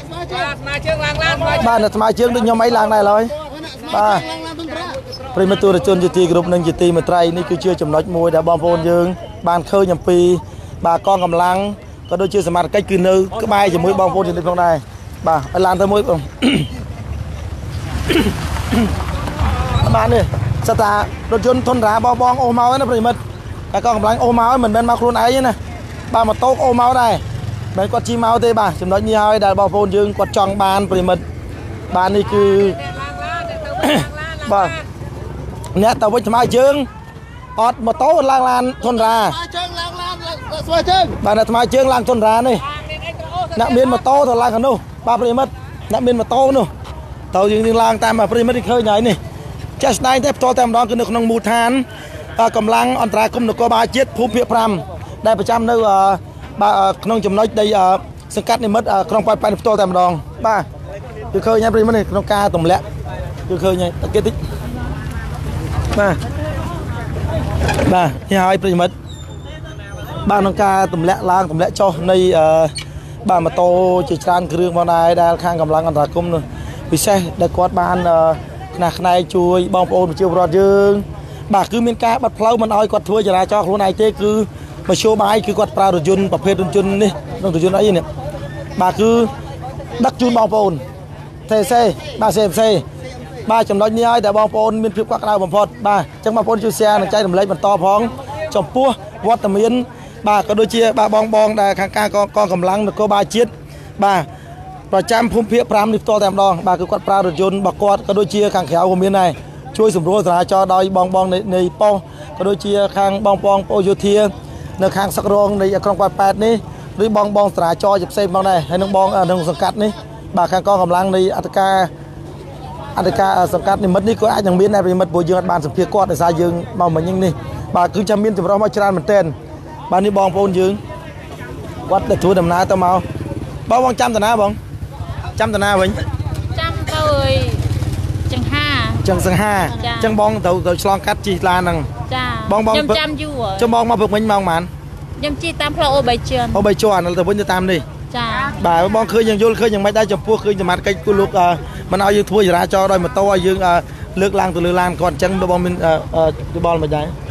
บ้านสมาชิกดึงยมไม้ลางได้เลยบ้าปริมาตรรถยนต์จุตีกรุ๊ปหนึ่งจุตีมาไตรนี่คือเชื่อจุ่มน้อยมวยแต่บอลโฟนยืงบ้านเคยยำปีบ้ากองกำลังก็โดยเชื่อสมาร์ทใกล้คืนนึงก็ใบจะมวยบอลโฟนอยู่ในตรงได้บ้าไอ้ลานเธอมวยบ้านนี่สตาร์รถยนต์ทนราบอบองโอเมานะปริมาตรแต่ก็กำลังโอเมาเหมือนเป็นมาโครนไอ้นะบ้านมาโต๊ะโอเมาได้เหมือนกอดจีเมาเต้บ้าจำนวนนี้เอาได้บอลโฟนยืงกอดจองบ้านปริมาตรบ้านนี่คือบ้านเนี่ยแต่ว่าจะมายืงออดมาโต๊ะล่างลานทนราบ้านจะมายืงล่างทนรานี่นักเมียนมาโต๊ะทนล่างกันนู้บ้านปริมาตรนักเมียนมาโต๊ะนู้เต่ายืงล่างตามมาปริมาตรเคยใหญ่นี่จะได้แต่ตัวแต่ร้องคือหนึ่งน้องมูทานกำลังอันตรายกุมนกบาเจ็ดภูมิเพียพรำได้ประจำในบาน้องจำน้อยได้สังกัดในมัดครองไปไปตัวแต่ร้องบ้าคือเคยยังปริมาณนี่น้องกาตุ่มแหละคือเคยยังตะเกียบบ้าบ้าที่หายปริมาณบ้านน้องกาตุ่มแหละล้างตุ่มแหละโจในบ้านมาโตจีจานเครื่องบอลได้ได้ข้างกำลังอันตรายกุมนึงพิเศษได้กอดบ้านขณะในช่วยบองโอนเชียวรอดยืงบาคือมีการบัดเพลามันเอากอดทัวร์จะได้จอคนไหนเจ๊คือมาโชว์ใบคือกอดปลารถยนต์ประเภทรถยนต์นี่รถยนต์อะไรเนี่ยบาคือดักจูนบองโอนเทเซ่บาเซมเซ่บาจำนวนนี้แต่บองโอนมีพริบกวักเราบอมพอดบาจังมาโอนชูเซียในใจทำไรมันต่อพ้องจมปัววัดตะเมียนบาก็โดยเชียบาบองบองแต่ข้างกลางกองกำลังก็บาเจ็ดบาประจำภูมิเพียพรำนิฟโตแตมดองบาคือกอดปลารถยนต์บักกอดก็โดยเชียร์ข้างแขวของเมียนายช่วยสมรู้สลายจอดอยบองบองในในปองก็โดยเชียร์ข้างบองบองโอโยเทียในข้างสักรองในคลองปลายแปดนี้หรือบองบองสลายจอจับเซมบองได้ให้น้องบองน้องสังกัดนี้บาข้างกองกำลังในอัตกาอัตกาสังกัดในมัดนี้ก็อาจยังมีในเป็นมัดโบยืนบานสัมเพียกอดในสายยืงมาเหมือนยังนี่บาคือจำมีนสมรองมาชราเหมือนเต้นบานนี้บองโอนยืงวัดแต่ถูดำน้ำตะเมาบ้าวางจำแต่น้าบองจำแต่หน้าวิ่งจำเลยจังห้าจังสังห้าจังบองตัวตัวฉลองคัดจีลานังบองบองจำจำอยู่จะบองมาเบิกมันมองมันยำจีตามพระโอใบเชียนโอใบจวนเราแต่พุ่งจะตามดิจ้าบ่ายบองเคยยังยุ่งเคยยังไม่ได้จำพวกเคยจะมัดกันกุลุกเออมันเอาอยู่ทั่วอยู่ราจอโดยมาโต้ยืงเออเลือกลางตัวเลือกลางก่อนจังบองมันเออเออบอลมาใหญ่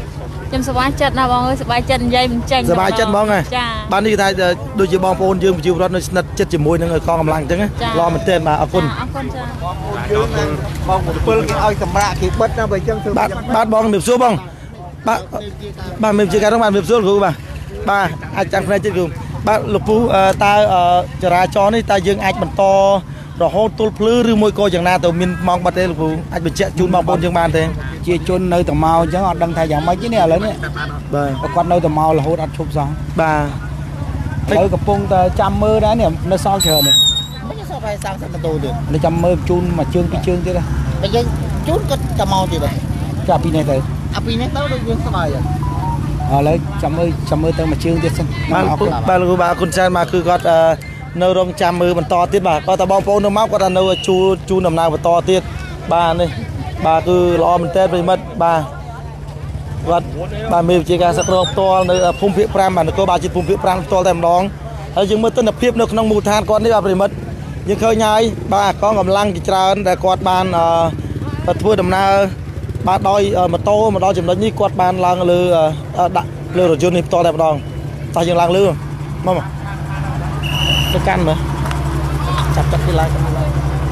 ខ្ញុំសប្បាយចិត្តណាបងអើយសប្បាយចិត្តនិយាយមិនចេញសប្បាយចិត្តហ្មងហ៎បាននេះថាដូចជាបងប្អូនយើងប្រជាពលរដ្ឋនៅស្និទ្ធចិត្តជាមួយនឹងកងកម្លាំងអញ្ចឹងល្អមែនទែនបាទអរគុណអរគុណចាយើងបង7គេឲ្យសម្រាប់គេបិទណាបើអញ្ចឹងធ្វើបាទបាទបងជំរាបសួរបងបាទបាទមានជាការនោះបាទជំរាបសួរគ្រូបាទបាទអាចចាំផ្នែកចិត្តគ្រូបាទលោកពូតើចរាចរណ៍នេះតើយើងអាចបន្តរហូតទល់ភ្លឺឬមួយក៏យ៉ាងណាទៅមានម៉ោងបាត់ទេលោកគ្រូអាចបញ្ជាក់ជូនបងប្អូនយើងបានទេជាជននៅតែមកអញ្ចឹងអត់ដឹងថាយ៉ាងម៉េចទេនេះឥឡូវនេះបាទគាត់នៅតែមករហូតអត់ឈប់សោះបាទឥឡូវកំពុងតែចាំមើលដែរនេះនៅសល់ច្រើននេះមិនសល់តែសាំសិបម៉ូតូទៀតនៅចាំមើលជូនមួយជើងពីរជើងទៀតហ៎បើយើងជូនគាត់តែមកទៀតចាពីនេះទៅអាពីនេះទៅដូចយើងស្បាយឥឡូវចាំមើលចាំមើលទៅមួយជើងទៀតសិនបាទបាទលោកគ្រូបាទអរគុណច្រើនបាទគឺគាត់នៅរងចាំមើលបន្តទៀតបាទគាត់តែបងប្អូននៅមកគាត់ថានៅជួជូនដំណើរបន្តទៀតបាទនេះបាទគឺល្អមែនតើប្រិមិត្តបាទគាត់បាទមានវិជាការសក្តិផ្ទាល់នៅភូមិភាគ5បាទនគរបាលជាតិភូមិភាគ5ផ្ទាល់តែម្ដងហើយយើងមើលទិដ្ឋភាពនៅក្នុងមូលដ្ឋានគាត់នេះបាទប្រិមិត្តយើងឃើញហើយបាទកងកម្លាំងជាច្រើនដែលគាត់បានធ្វើដំណើរបាទដោយម៉ូតូមកដល់ចំណុចនេះគាត់បានឡើងលើដាក់លើរថយន្តនេះផ្ទាល់តែម្ដងតោះយើងឡើងលើមកមកទៅកាន់មើលចាប់ចាប់ពីឡើងទៅឡើង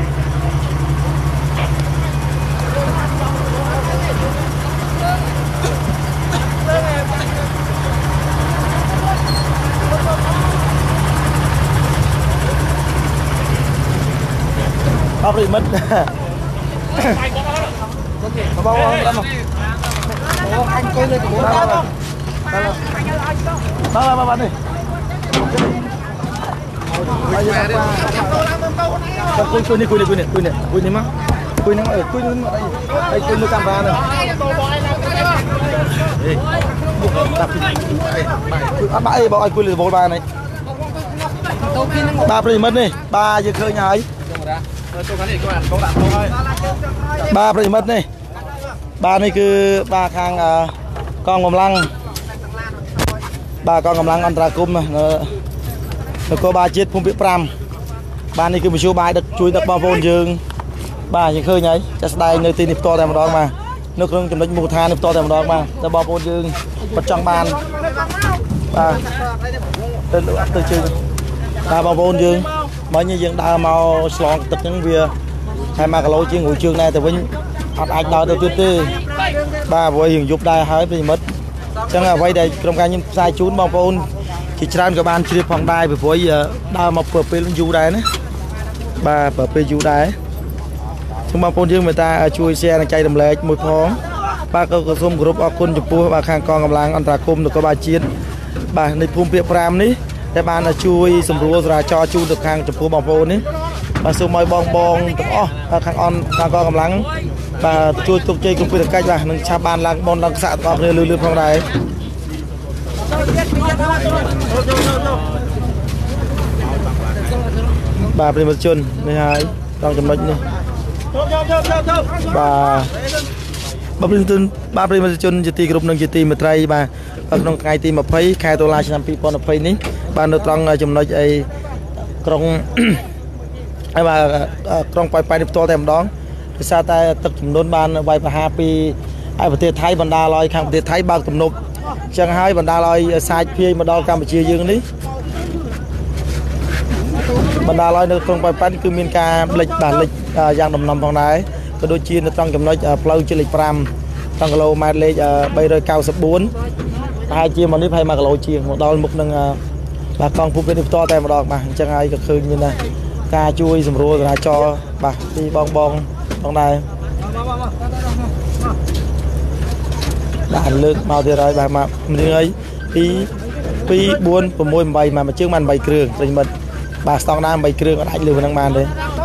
អបរិមិត្តបងបងបងបងអញគួយលើកបងបងបងបងនេះគួយគួយនេះគួយនេះគួយនេះគួយនេះគួយនេះមកគួយហ្នឹងអើគួយហ្នឹងអីគួយលើកាមេរ៉ាហ្នឹងអេដាក់ពីអត់បាក់អីបងឲ្យគួយលើបូលបានហីបាទប្រិមិត្តនេះបាទយើងឃើញហើយបាទប្រិមិត្តនេះបាទនេះគឺបាទខាងកងកម្លាំងបាទកងកម្លាំងអន្តរាគមន៍នគរបាលជាតិភូមិភាគ5បាទនេះគឺមជ្ឈបាយដឹកជួយដឹកបងប្អូនយើងបាទយើងឃើញហើយចាស់ស្ដែងនៅទីនេះផ្ទាល់តែម្ដងបាទនៅក្នុងចំណុចមូលដ្ឋាននេះផ្ទាល់តែម្ដងបាទតែបងប្អូនយើងបាត់ចង់បានបាទទៅលើអត់ទៅជើងបាទបងប្អូនយើងមិញយើងដើរមកឆ្លងទឹកហ្នឹងវាហើយមួយគីឡូជាងរួចជើងដែរតែវិញអត់អាចដើរទៅទៀតទេបាទព្រោះយើងយប់ដែរហើយប្រិមិត្តអញ្ចឹងអ្វីដែលក្រុមការខ្ញុំផ្សាយជូនបងប្អូនជាច្រើនក៏បានជ្រាបផងដែរព្រោះដើរមកពេលពេលយូរដែរណាបាទពេលយូរដែរសូមបងប្អូនយើងមេត្តាជួយ share និងចែករំលែកមួយផងបាទក៏សូមគោរពអរគុណចំពោះបាទខាងកងកម្លាំងអន្តរាគមន៍នគរបាលជាតិបាទនៃភូមិភាគ5នេះដែលបានជួយសម្រួលចរាចរណ៍ជូនទៅខាងចំពោះបងប្អូននេះបាទសូមឲ្យបងបងទាំងអស់ខាងអនខាងកងកម្លាំងបាទជួយទុកជ័យគ្រប់ភារកិច្ចបាទនឹងឆាប់បានឡើងបនឡើងសាក់ទាំងអស់គ្នាលឿនលឿនផងដែរបាទប្រិមត្តជននេះហើយត្រង់ចំណុចនេះបាទបាទប្រិមត្តជនបាទប្រិមត្តជនជាទីគ្រប់នឹងជាទីមេត្រីបាទក្នុងថ្ងៃទី20ខែតុលាឆ្នាំ2020នេះបាទនៅត្រង់ចំណុចអីក្រុងហើយបាទក្រុងប៉ោយប៉ែតផ្ទាល់តែម្ដងដោយសារតែទឹកចំនួនបានវាយប្រហារពីឯប្រទេសថៃបណ្ដាលឲ្យខាងប្រទេសថៃបើកទំនប់អញ្ចឹងហើយបណ្ដាលឲ្យសាច់ភាយមកដល់កម្ពុជាយើងនេះបណ្ដាលឲ្យនៅក្រុងប៉ោយប៉ែតគឺមានការលិចបាទលិចយ៉ាងដំណំផងដែរក៏ដូចជានៅត្រង់ចំណុចផ្លូវជាតិលេខ5ត្រង់គីឡូម៉ែត្រលេខ394ប្រហែលជាមកនេះប្រហែលមួយគីឡូជាងមកដល់មុខនឹងបាទកងភូមិនេះផ្ទាល់តែម្ដងបាទអញ្ចឹងហើយក៏ឃើញមានការជួយសម្រួលចរាចរណ៍បាទពីបងបងផងដែរបាទលើកមកទៀតហើយបាទមករៀងហើយ2 2 4 6 8មកមួយជើងបាន8គ្រឿងប្រិមិត្តបាទស្តង់ដារ8គ្រឿងអត់អាចលើហ្នឹងបានទេ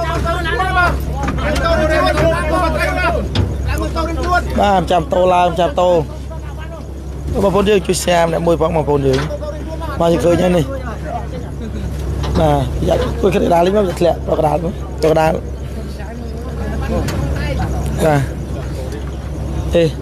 បាទចាំតោឡើងចាំតោបងប្អូនយើងជួយ share អ្នកមួយផងបងប្អូនយើងមកយើងឃើញហើយនេះបាទយ៉ាគួយក្តារលេងមកធ្លាក់ទៅក្តារមកទៅក្តារបាទអេ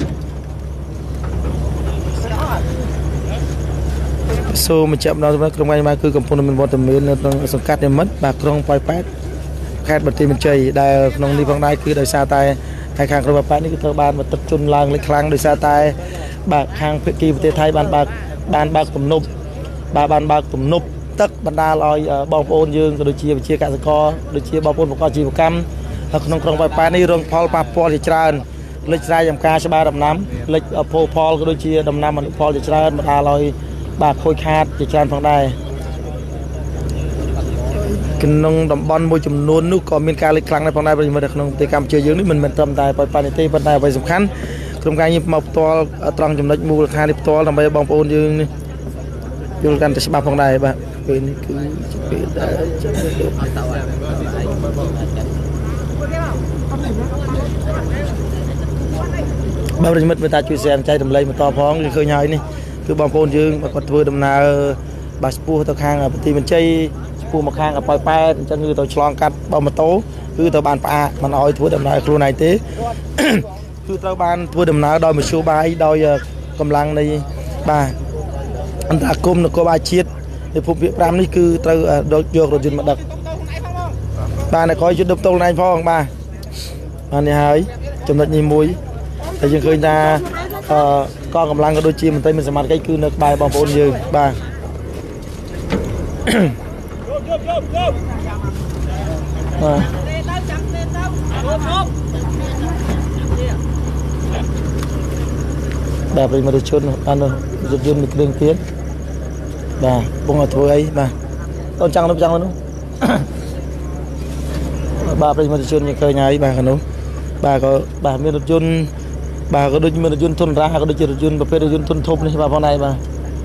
សូមបញ្ជាក់ម្ដងទៅក្រុមការងារគឺកំពុងមានវត្តមាននៅក្នុងសង្កាត់និមិត្តបាទក្រុងប៉ោយប៉ែតខេត្តបន្ទាយមានជ័យដែលក្នុងនេះផងដែរគឺដោយសារតែហើយខាងក្រុមប៉ោយប៉ែតនេះគឺត្រូវបានមកទឹកជន់ឡើងលេខខ្លាំងដោយសារតែបាទខាងភាគីប្រទេសថៃបានបើកបានបើកទំនប់បាទបានបើកទំនប់ទឹកបណ្ដាលឲ្យបងប្អូនយើងក៏ដូចជាវិជាកសិករដូចជាបងប្អូនប្រកបអាជីវកម្មក្នុងក្រុងប៉ោយប៉ែតនេះរងផលប៉ះពាល់ជាច្រើនលិចស្រែចម្ការច្បារដំណាំលិចភោផលក៏ដូចជាដំណាំអនុផលជាច្រើនបណ្ដាលឲ្យបាទខូចខាតជាច្រើនផងដែរក្នុងតំបន់មួយចំនួននោះក៏មានការលេចខ្លាំងដែរផងដែរព្រោះនៅក្នុងប្រទេសកម្ពុជាយើងនេះមិនមែនត្រឹមតែប៉ោយប៉ែតនេះទេប៉ុន្តែអ្វីសំខាន់ក្រុមការងារមកផ្ទាល់ត្រង់ចំណុចមូលដ្ឋាននេះផ្ទាល់ដើម្បីបងប្អូនយើងនេះយល់កាន់តែច្បាស់ផងដែរបាទពេលនេះគឺជាពេលដែលបាទប្រិមិត្តមេត្តាជួយ share ចែករំលែកបន្តផងគឺឃើញហើយនេះគឺបងប្អូនយើងគាត់ធ្វើដំណើរបាទស្ពោះទៅខាងប្រទីបញ្ជ័យស្ពោះមកខាងប៉ោយប៉ែតអញ្ចឹងគឺទៅឆ្លងកាត់បើម៉ូតូគឺទៅបានផ្អាកមិនអោយធ្វើដំណើរខ្លួនឯងទេគឺត្រូវបានធ្វើដំណើរដោយមធ្យោបាយដោយកម្លាំងនៃបាទអន្តរកម្មនគរបាលជាតិនៃភូមិភាគ5នេះគឺត្រូវយករថយន្តមកដឹកបាទអ្នកក្រោយជួយដឹកតូលណែផងបាទបាទនេះហើយចំណុចនេះមួយតែយើងឃើញថាអឺកងកម្លាំងក៏ដូចជាមន្ត្រីមានសមត្ថកិច្ចគឺនៅក្បែរបងប្អូនយើងបាទបាទបាទប្រិមត្តជនអានរថយន្តមួយគ្រឿងទៀតបាទបងឲ្យធ្វើអីបាទអូនចង់នោះចង់នោះបាទប្រិមត្តជនយើងឃើញហើយបាទខាងនោះបាទក៏បាទមានរថយន្តបាទក៏ដូចមានរថយន្តធុនរ៉ាក៏ដូចជារថយន្តប្រភេទរថយន្តធុនធំនេះបាទផងដែរបាទ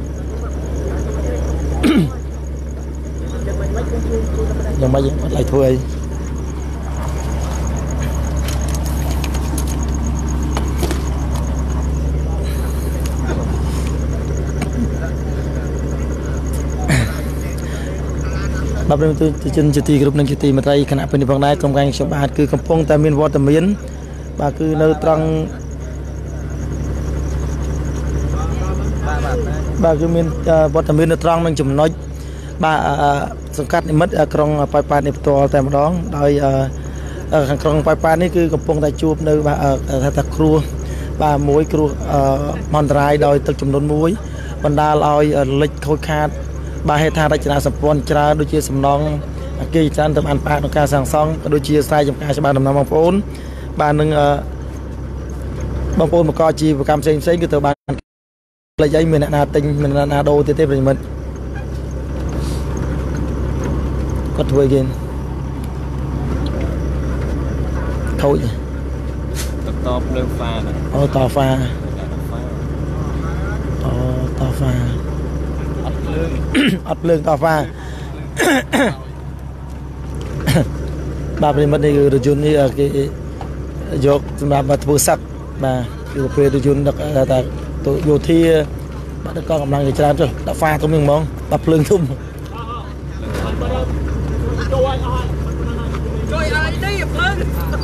យ៉ាងម៉េចអត់ឡៃធ្វើអីបាទប្រិមត្តជនជាទីគ្រប់នឹងជាទីមេត្រីគណៈពេលនេះផងដែរក្រុមការងារខ្ញុំបាទគឺកំពុងតែមានវត្តមានបាទគឺនៅត្រង់បាទគឺមានវត្តមាននៅត្រង់នឹងចំណុចបាទសង្កាត់និមិត្តក្រុងប៉ោយប៉ែតនេះផ្ទាល់តែម្ដងដោយខាងក្រុងប៉ោយប៉ែតនេះគឺកំពុងតែជួបនៅបាទថាថាគ្រោះបាទមួយគ្រោះមហន្តរាយដោយទឹកចំនួនមួយបណ្ដាលឲ្យលិចខូចខាតបាទហេដ្ឋារចនាសម្ព័ន្ធច្រើនដូចជាសំណង់អគារច្រើនទៅបានផ្អាកក្នុងការសាងសង់ក៏ដូចជាស្រែចម្ការច្បារដំណាំបងប្អូនបាទនឹងបងប្អូនប្រកបអាជីវកម្មផ្សេងផ្សេងគឺត្រូវបានផ្លេចអីមានអ្នកណាទិញមានអ្នកណាដូរទៀតទេប្រិមិត្តគាត់ធ្វើគេខូចតបភ្លើងហ្វាអូតហ្វាអូតហ្វាអត់ភ្លើងអត់ភ្លើងតហ្វាបាទប្រិមិត្តនេះគឺរថយន្តនេះគេយកសម្រាប់មកធ្វើសឹកបាទគឺពេលរថយន្តដឹកថាទៅយោធាបាទដឹកកងកម្លាំងជាច្រើនចុះដាក់ហ្វាទុំហ្នឹងហ្មងបាទភ្លើងទុំជួយឲ្យនេះភ្លើង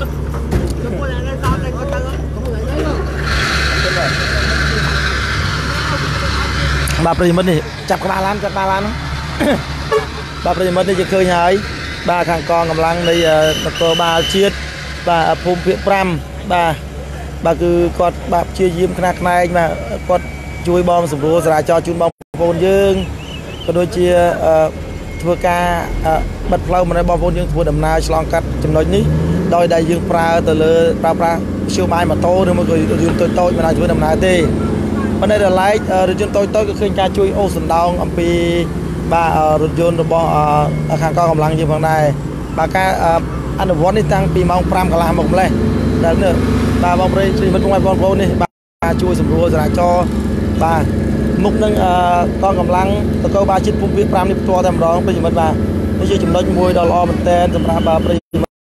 បាទប្រិមិត្តនេះចាប់ក្បាលឡានចាប់ក្បាលឡានបាទប្រិមិត្តនេះជាឃើញហើយបាទខាងកងកម្លាំងនៃនគរបាលជាតិបាទភូមិភាគ5បាទបាទគឺគាត់បាទព្យាយាមខ្នះខ្នែងបាទគាត់ជួយបងសម្រួលចរាចរណ៍ជូនបងប្អូនយើងក៏ដូចជាធ្វើការបិទផ្លូវមិនឲ្យបងប្អូនយើងធ្វើដំណើរឆ្លងកាត់ចំណុចនេះដោយដែលយើងប្រើទៅលើប្រើប្រាស់មធ្យោបាយម៉ូតូឬមួយក៏រថយន្តតូចតូចមិនឲ្យធ្វើដំណើរទេប៉ុន្តែដល់ឡែករថយន្តតូចតូចក៏ឃើញការជួយអូសសណ្ដោងអំពីបាទរថយន្តរបស់ខាងកងកម្លាំងយើងផងដែរបាទការអនុវត្តនេះតាំងពីម៉ោង5កន្លះមកម្លេះដល់នេះបាទបងប្រិយមិត្តបងប្អូននេះបាទជួយសម្រួលចរាចរណ៍បាទមុខនឹងកងកម្លាំងនគរបាលជាតិភូមិភាគ5នេះផ្ទាល់តែម្ដងប្រិយមិត្តបាទនេះជាចំណុចមួយដ៏ល្អមែនទែនសម្រាប់បាទប្រិយមិត្ត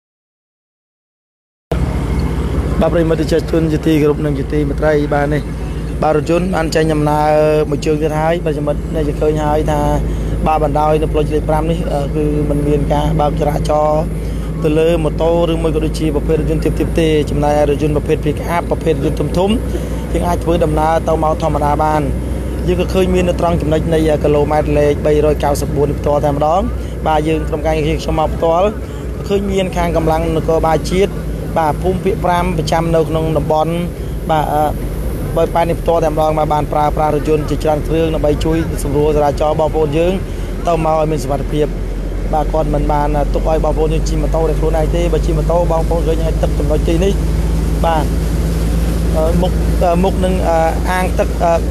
បាទប្រិយមិត្តជាជនជាទីគោរពនិងជាទីមេត្រីបាទនេះបាទរថយន្តបានចេញដំណើរមួយជើងទៀតហើយប្រិយមិត្តនេះជាឃើញហើយថាបាទបណ្ដោយនៅផ្លូវលេខ5នេះគឺมันមានការបើកចរាចរណ៍ទៅលើម៉ូតូឬមួយក៏ដូចជាប្រភេទរថយន្តទៀបៗទេចំណែករថយន្តប្រភេទ pick up ប្រភេទរថយន្តធំធំយើងអាចធ្វើដំណើរទៅមកធម្មតាបានយើងក៏ឃើញមាននៅត្រង់ចំណុចនៃគីឡូម៉ែត្រលេខបីរយកៅសិបបួននេះផ្ទាល់តែម្ដងបាទយើងក្រុមការងារខ្ញុំមកផ្ទាល់ឃើញមានខាងកម្លាំងនគរបាលជាតិបាទភូមិភាគ5ប្រចាំនៅក្នុងតំបន់បាទបើប៉ែនេះផ្ទាល់តែម្ដងមកបានប្រើប្រាស់រថយន្តជាច្រើនគ្រឿងដើម្បីជួយសម្រួលចរាចរណ៍បងប្អូនយើងទៅមកឲ្យមានសុវត្ថិភាពបាទគាត់មិនបានទុកឲ្យបងប្អូនយើងជិះម៉ូតូតែខ្លួនឯងទេបើជិះម៉ូតូបងប្អូនឃើញឲ្យទឹកចំណុចទីនេះបាទមុខមុខនឹងអាងទឹក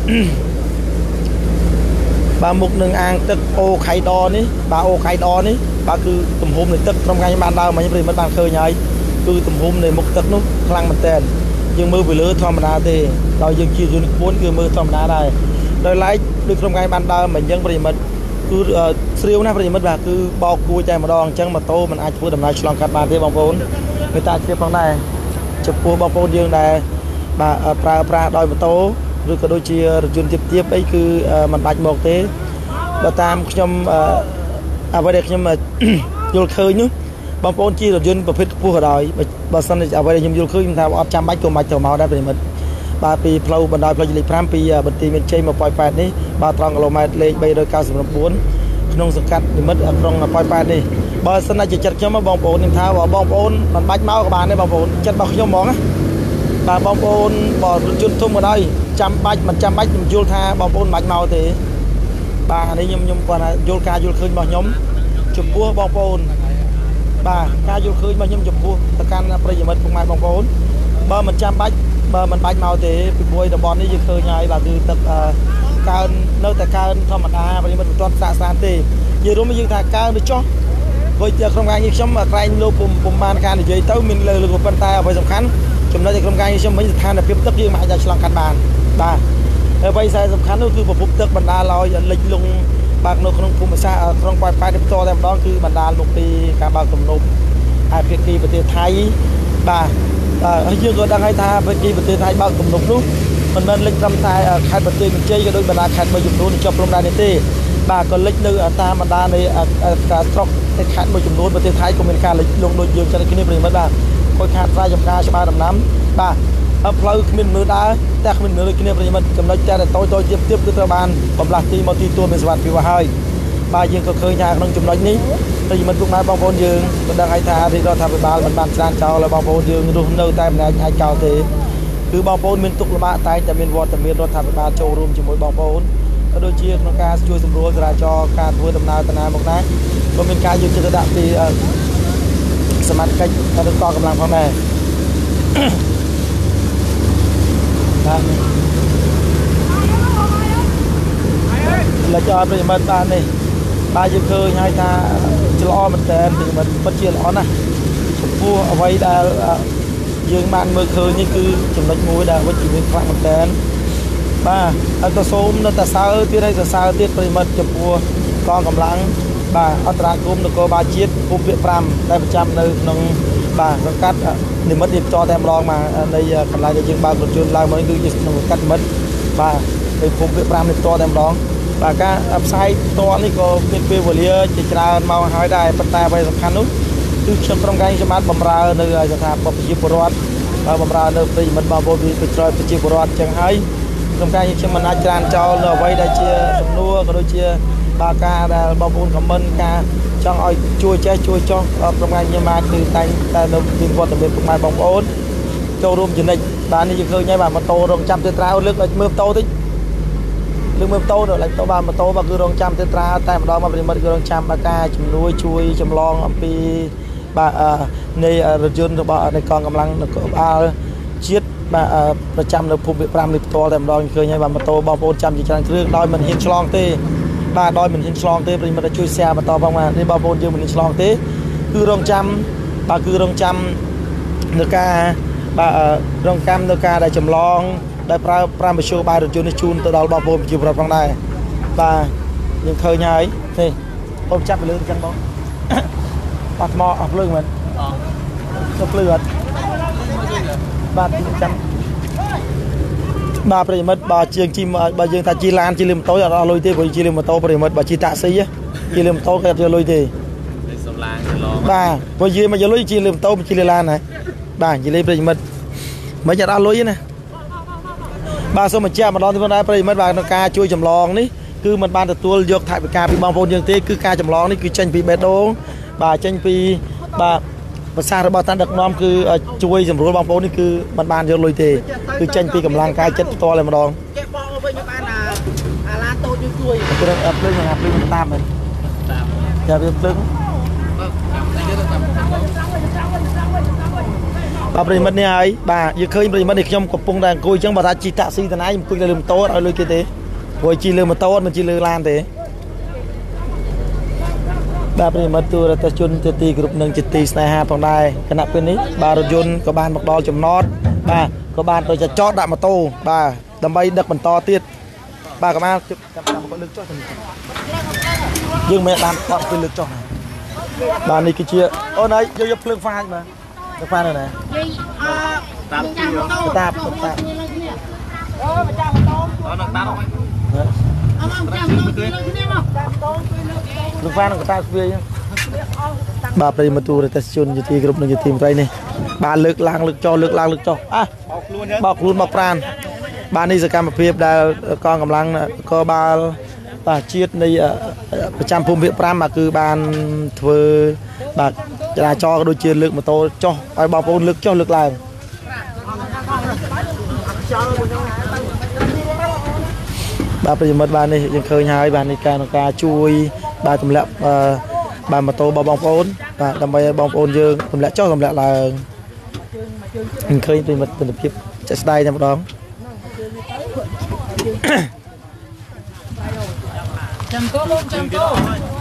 បាទមុខនឹងអាងទឹកអូខៃដនេះបាទអូខៃដនេះបាទគឺទំហំនៃទឹកក្រុមការខ្ញុំបានដើរមកខ្ញុំប្រិមិត្តបានឃើញហើយគឺទំហំនៃមុខទឹកនោះខ្លាំងមែនទែនយើងមើលពីលើធម្មតាទេដល់យើងជិះយន្តក្បួនគឺមើលធម្មតាដែរដោយឡែកដូចក្រុមការបានដើរមកអញ្ចឹងប្រិមិត្តគឺស្រាវណាស់ប្រិមិត្តបាទគឺបោកគួយតែម្ដងអញ្ចឹងម៉ូតូมันអាចធ្វើដំណើរឆ្លងកាត់បានទេបងប្អូនមេតាជ្រាបផងដែរចំពោះបងប្អូនយើងដែលបាទប្រើប្រាស់ដោយម៉ូតូឬក៏ដូចជារថយន្តទៀបទៀបអីគឺมันបាច់មកទេបើតាមខ្ញុំអ្វីដែលខ្ញុំយល់ឃើញនោះបងប្អូនជិះរថយន្តប្រភេទខ្ពស់ក៏ដោយបើសិនអ្វីដែលខ្ញុំយល់ឃើញខ្ញុំថាអត់ចាំបាច់ក៏មិនទៅមកដែរប្រិមិត្តបាទពីផ្លូវបណ្ដោយផ្លូវលេខ5ពីបន្ទាយមានជ័យមកប៉ោយប៉ែតនេះបាទត្រង់គីឡូម៉ែត្រលេខ399ក្នុងសង្កាត់និមិត្តក្រុងប៉ោយប៉ែតនេះបើសិនតែជាចិត្តខ្ញុំបងប្អូនខ្ញុំថាបងប្អូនមិនបាច់មកក៏បានដែរបងប្អូនចិត្តរបស់ខ្ញុំហ្មងណាបាទបងប្អូនបើរថយន្តធំក៏ដោយចាំបាច់មិនចាំបាច់ខ្ញុំយល់ថាបងប្អូនមិនបាច់មកទេបាទអានេះខ្ញុំខ្ញុំគាត់ថាយល់ការយល់ឃើញរបស់ខ្ញុំចំពោះបងប្អូនបាទការយល់ឃើញរបស់ខ្ញុំចំពោះទៅកាន់ប្រិយមិត្តពុកម៉ែបងប្អូនបើមិនចាំបាច់បើមិនបាច់មកទេពីព្រោះតំបន់នេះយើងឃើញហើយបាទគឺទឹកកើននៅតែកើនធម្មតាប្រិយមិត្តមិនទាន់ស្អាតស្អាតទេយើងរួមយើងថាកើនទៅចុះព្រោះក្រុមការងារខ្ញុំក្រែងលោកពុំបានការនិយាយទៅមានលើលើប៉ុន្តែអ្វីសំខាន់ចំណុចនៃក្រុមការងារខ្ញុំវិញស្ថានភាពទឹកយើងមិនអាចឆ្លងកាត់បានបាទហើយអ្វីដែលសំខាន់នោះគឺប្រភពទឹកបណ្ដាលឲ្យលិចលង់បាទនៅក្នុងភូមិសាស្ត្រក្រុងប៉ោយប៉ែតនេះផ្ទាល់តែម្ដងគឺបណ្ដាលមកពីការបើកទំនប់ហើយភាគីប្រទេសថៃបាទហើយយើងក៏ដឹងហើយថាភាគីប្រទេសថៃបើកទំនប់នោះមិនមែនលិចត្រឹមតែខេត្តបន្ទាយមានជ័យក៏ដូចបណ្ដាខេត្តមួយចំនួនជាប់ព្រំដែននេះទេបាទក៏លិចនៅតាមបណ្ដានៃការស្រុកខេត្តមួយចំនួនប្រទេសថៃក៏មានការលិចលង់ដូចយើងចិត្តគ្នាប្រិមិត្តបាទខូចខាតស្រែចម្ការច្បារដំណាំបាទផ្លូវគ្មានមើលដើរតែគ្មានមើលដូចគ្នាប្រិមិត្តចំណុចតែតូចតូចទៀតទៀតគឺត្រូវបានបំលាស់ទីមកទីទួលមានសុវត្ថិភាពហើយបាទយើងក៏ឃើញថាក្នុងចំណុចនេះប្រិមិត្តពុកម៉ែបងប្អូនយើងមិនដឹងឲ្យថារាជរដ្ឋាភិបាលមិនបានច្រានចោលឲ្យបងប្អូនយើងរស់នៅតែមិនអាចចោលទេគឺបងប្អូនមានទុកលំបាកតែតែមានវត្តមានរដ្ឋាភិបាលចូលរួមជាមួយបងប្អូនក៏ដូចជាក្នុងការជួយសម្រួលចរាចរណ៍ការធ្វើដំណើរទៅណាមកណាក៏មានការយកចិត្តទុកដាក់ពីសមាជិកឬក៏កម្លាំងផងដែរបាទលចោប្រិមិត្តបាននេះបាទយើងឃើញហើយថាច្ល្អមែនតើប្រិមិត្តពិតជាល្អណាស់ចំពោះអ្វីដែលយើងបានមើលឃើញនេះគឺចំណុចមួយដែលវិជ្ជមានខ្លាំងមែនតើបាទហើយទៅសូមនៅតែសើទៀតហើយទៅសើទៀតប្រិមិត្តចំពោះកងកម្លាំងបាទអន្តរាគមន៍នគរបាលជាតិភូមិភាគ5ដែលប្រចាំនៅក្នុងបាទសង្កាត់និមិត្តនេះតតែម្ដងមកនៃកន្លែងដែលយើងបើករថយន្តឡើងមកនេះគឺជាក្នុងសង្កាត់និមិត្តបាទនៅភូមិភាគ5នេះតតែម្ដងបាទការផ្សាយតនេះក៏មានពេលវេលាជាច្រើនមកហើយដែរប៉ុន្តែអ្វីសំខាន់នោះគឺខ្ញុំក្រុមការខ្ញុំបានបម្រើនៅស្ថាប័នប្រជាពលរដ្ឋហើយបម្រើនៅប្រិយមិត្តបងប្អូនពីប្រជាពលរដ្ឋអញ្ចឹងហើយក្រុមការខ្ញុំមិនអាចច្រានចោលនៅអ្វីដែលជាសំណួរក៏ដូចជាបាទការដែលបងប្អូនខមមិនការចង់ឲ្យជួយចេះជួយចោះក្រុមការខ្ញុំមកគឺតែតែនៅមានវត្តមានពុកម៉ែបងប្អូនចូលរួមចំណិចបាទនេះយើងឃើញហើយបាទម៉ូតូរងចាំទៅត្រាវលើកឲ្យមើលម៉ូតូតិចលើកមើលម៉ូតូដល់ឡៃតូបាទម៉ូតូបាទគឺរងចាំទៅត្រាតែម្ដងមកប្រិមិត្តគឺរងចាំដល់ការជំនួយជួយចម្លងអំពីបាទនៃរថយន្តរបស់នៃកងកម្លាំងនគរបាលជាតិបាទប្រចាំនៅភូមិភាគ5នេះផ្ទាល់តែម្ដងឃើញហើយបាទម៉ូតូបងប្អូនចាំជាច្រើនគ្រឿងដោយមិនហ៊ានឆ្លងទេបាទដោយមិនហ៊ានឆ្លងទេប្រិមិត្តជួយ share បន្តផងបាទនេះបងប្អូនយើងមិនហ៊ានឆ្លងទេគឺរងចាំបាទគឺរងចាំនៅការបាទរងកម្មនៅការដែលចម្លងដែលប្រើប្រាំមធ្យោបាយរថយន្តនេះជូនទៅដល់បងប្អូនប្រជាពលរដ្ឋផងដែរបាទយើងឃើញហើយនេះបងចាប់ទៅលើអញ្ចឹងបងអត់ថ្មអត់ភ្លើងមែនអត់ភ្លើងអត់បាទចាំបាទប្រិមិត្តបើជាងជីបើយើងថាជីឡានជីលីម៉ូតូអត់អស់លុយទេព្រោះជីលីម៉ូតូប្រិមិត្តបើជីតាក់ស៊ីជីលីម៉ូតូគេអត់យកលុយទេសំឡាងចឡងបាទព្រោះយីមកយកលុយជីលីម៉ូតូជីលីឡានណាបាទជីលីប្រិមិត្តមិនអត់អស់លុយទេណាបាទសូមបញ្ជាក់ម្ដងទៀតផងដែរប្រិមិត្តបាទក្នុងការជួយចម្លងនេះគឺមិនបានទទួលយកថវិកាពីបងប្អូនយើងទេគឺការចម្លងនេះគឺចេញពីបេះដូងបាទចេញពីបាទภาษาរបស់តាដឹកនាំគឺជួយសម្រួលបងប្អូននេះគឺមិនបានយកលុយទេគឺចេញពីកម្លាំងកាយចិត្តផ្ទាល់តែម្ដងចេះបងវិញបានអាអាឡានតូចជួយព្រឹកភ្លើងអាភ្លើងតាមមែនតាមវាភ្លើងបាទប្រិមិត្តនេះហើយបាទយើងឃើញប្រិមិត្តនេះខ្ញុំកំពុងតែអង្គុយអញ្ចឹងបើថាជិះតាក់ស៊ីតាណាខ្ញុំអង្គុយលើម៉ូតូឲ្យលុយគេទេព្រោះជិះលើម៉ូតូមិនជិះលើឡានទេបាទប្រិមិត្តទូរទស្សន៍ជនជាទីគ្រប់នឹងជាទីស្នេហាផងដែរគណៈពេលនេះបាទរថយន្តក៏បានមកដល់ចំណតបាទក៏បានទៅចតដាក់ម៉ូតូបាទដើម្បីដឹកបន្តទៀតបាទក៏បានចាប់តាមគាត់លើកចុះយើងមិនបានគាត់ទៅលើកចុះបាទនេះគឺជាអូនហើយយកយកភ្លើងហ្វាច់បាទទៅហ្វាច់នៅណាតាមតាបតាបអូម្ចាស់ម៉ូតូអូនតាបអត់មកម្ចាស់ម៉ូតូជួយលើគ្នាមកលោកហ្វានឹងកតាស្វាយបាទប្រិមត្តទូរទស្សន៍ជនជាទីគ្រប់នឹងជាទីមន្ត្រីនេះបាទលើកឡើងលើកចុះលើកឡើងលើកចុះអះបោកខ្លួនបោកប្រានបាទនេះសកម្មភាពដែលកងកម្លាំងកបាលបាទជាតិនៃប្រចាំភូមិភាគប្រាំបាទគឺបានធ្វើបាទចរាចរណ៍ក៏ដូចជាលើកម៉ូតូចុះឲ្យបងប្អូនលើកចុះលើកឡើងបាទប្រិមិត្តបាទនេះយើងឃើញហើយបាទនេះការក្នុងការជួយបាទទម្លាក់បាទម៉ូតូរបស់បងប្អូនបាទដើម្បីឲ្យបងប្អូនយើងទម្លាក់ចុះទម្លាក់ឡើងយើងឃើញប្រិមិត្តទស្សនភាពចាក់ស្ដាយតែម្ដងចាំកូនចាំកូន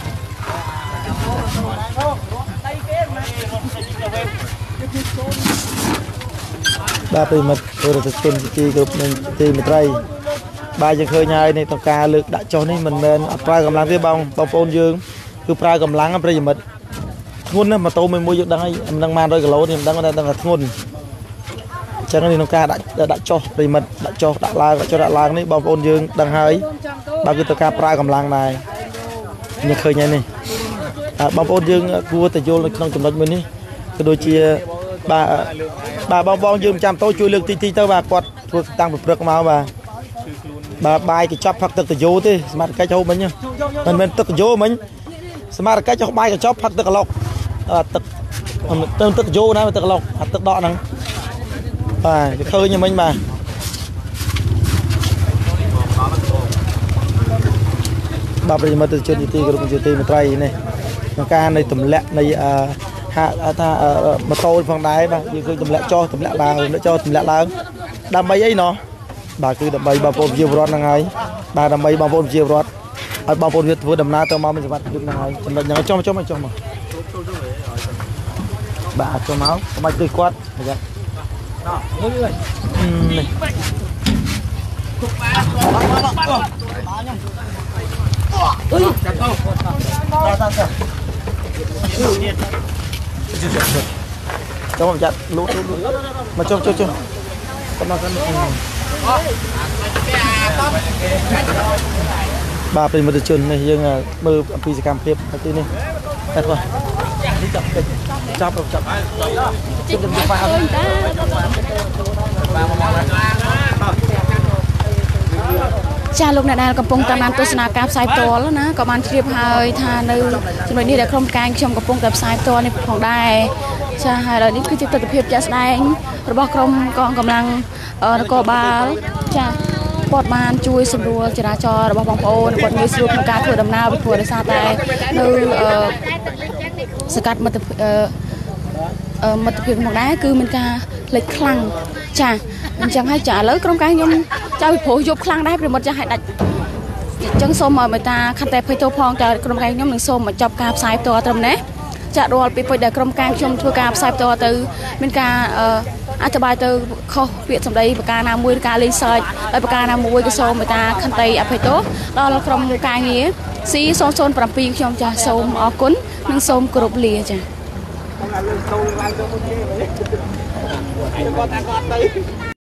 បាទប្រិមិត្តទូរទស្សន៍ជនទីគ្រប់នឹងទីមេត្រីបាទយើងឃើញហើយនេះតការលើកដាក់ចុះនេះមិនមែនអត់ប្រើកម្លាំងទេបងបងប្អូនយើងគឺប្រើកម្លាំងប្រិមិត្តធ្ងន់ណាស់ម៉ូតូមួយមួយយើងដឹងហើយមិនដឹងបានរយគីឡូនេះមិនដឹងតែដឹងថាធ្ងន់អញ្ចឹងនេះក្នុងការដាក់ដាក់ចុះប្រិមិត្តដាក់ចុះដាក់ឡើងដាក់ចុះដាក់ឡើងនេះបងប្អូនយើងដឹងហើយបាទគឺតការប្រើកម្លាំងដែរនេះឃើញហើយនេះបងប្អូនយើងគួរតែយល់នៅក្នុងចំណុចមួយនេះគឺដូចជាបាទបាទបងប្អូនយើងចាំតូចជួយលើកទីទីទៅបាទគាត់ធ្វើតាំងពីព្រឹកមកបាទបាទបាយកញ្ចប់ផឹកទឹកតយោទេសមត្ថកិច្ចហូបមិញមិនមែនទឹកតយោមិញសមត្ថកិច្ចចុះបាយកញ្ចប់ផឹកទឹកក្លោកទឹកទៅទឹកតយោណាទឹកក្លោកអាទឹកដកហ្នឹងបាទឃើញមិញបាទបាទប្រិយមិត្តជនជាទីគោរពជាទីមេត្រីនេះក្នុងការនៃទម្លាក់នៃហាក់ថាម៉ូតូផងដែរបាទយើងឃើញទម្លាក់ចុះទម្លាក់ឡើងទម្លាក់ចុះទម្លាក់ឡើងដើម្បីអីណោះបាទគឺដើម្បីបងប្អូនប្រជាពលរដ្ឋហ្នឹងហើយបាទដើម្បីបងប្អូនប្រជាពលរដ្ឋឲ្យបងប្អូនវាធ្វើដំណើរទៅមកមានសុវត្ថិភាពហ្នឹងហើយចំណុចហ្នឹងចុះចុះមកចុះមកបាទចុះមកកុំឲ្យគឺគាត់នេះនេះអុយចាំទៅដល់ដល់ចូលមកចាត់លូតលូតមកចុះចុះចុះកំណត់បាទប្រិមត្តជននេះយើងមើលអំពីសកម្មភាពទីនេះតែបាទចាប់ចាប់ចាប់ជិះទៅប៉ាអើយតាចាលោកអ្នកដែលកំពុងតាមដានទស្សនាការផ្សាយផ្ទាល់ណាក៏បានជ្រាបហើយថានៅចំណុចនេះដែលក្រុមការខ្ញុំកំពុងតែផ្សាយផ្ទាល់នេះផងដែរចាហើយឥឡូវនេះគឺជាទស្សនវិជ្ជាជាក់ស្ដែងរបស់ក្រុមកងកម្លាំងនគរបាលចាគាត់បានជួយសម្រួលចរាចរណ៍របស់បងប្អូនគាត់ងាយស្រួលក្នុងការធ្វើដំណើរពីព្រោះដោយសារតែនៅសកាត់មិត្តមិត្តភាពមកដែរគឺមានការលេចខ្លាំងចាអញ្ចឹងហើយចាឥឡូវក្រុមការខ្ញុំចៅពីព្រោះយប់ខ្លាំងដែរប្រិមិត្តចាឲ្យដាច់អញ្ចឹងសូមមេត្តាខន្តីអភ័យទោសផងចាក្រុមការខ្ញុំនឹងសូមបញ្ចប់ការផ្សាយផ្ទាល់ត្រឹមនេះចារាល់ពីពុជដែលក្រុមការខ្ញុំធ្វើការផ្សាយផ្ទាល់ទៅមានការអធិប្បាយទៅខុសពាក្យសម្ដីប្រការណាមួយឬការលេងសើចហើយប្រការណាមួយក៏សូមមេត្តាខន្តីអភ័យទោសដល់ក្រុមការងារ C ศูนย์ ศูนย์ เจ็ด ខ្ញុំចាសូមអរគុណនិងសូមគោរពលាចា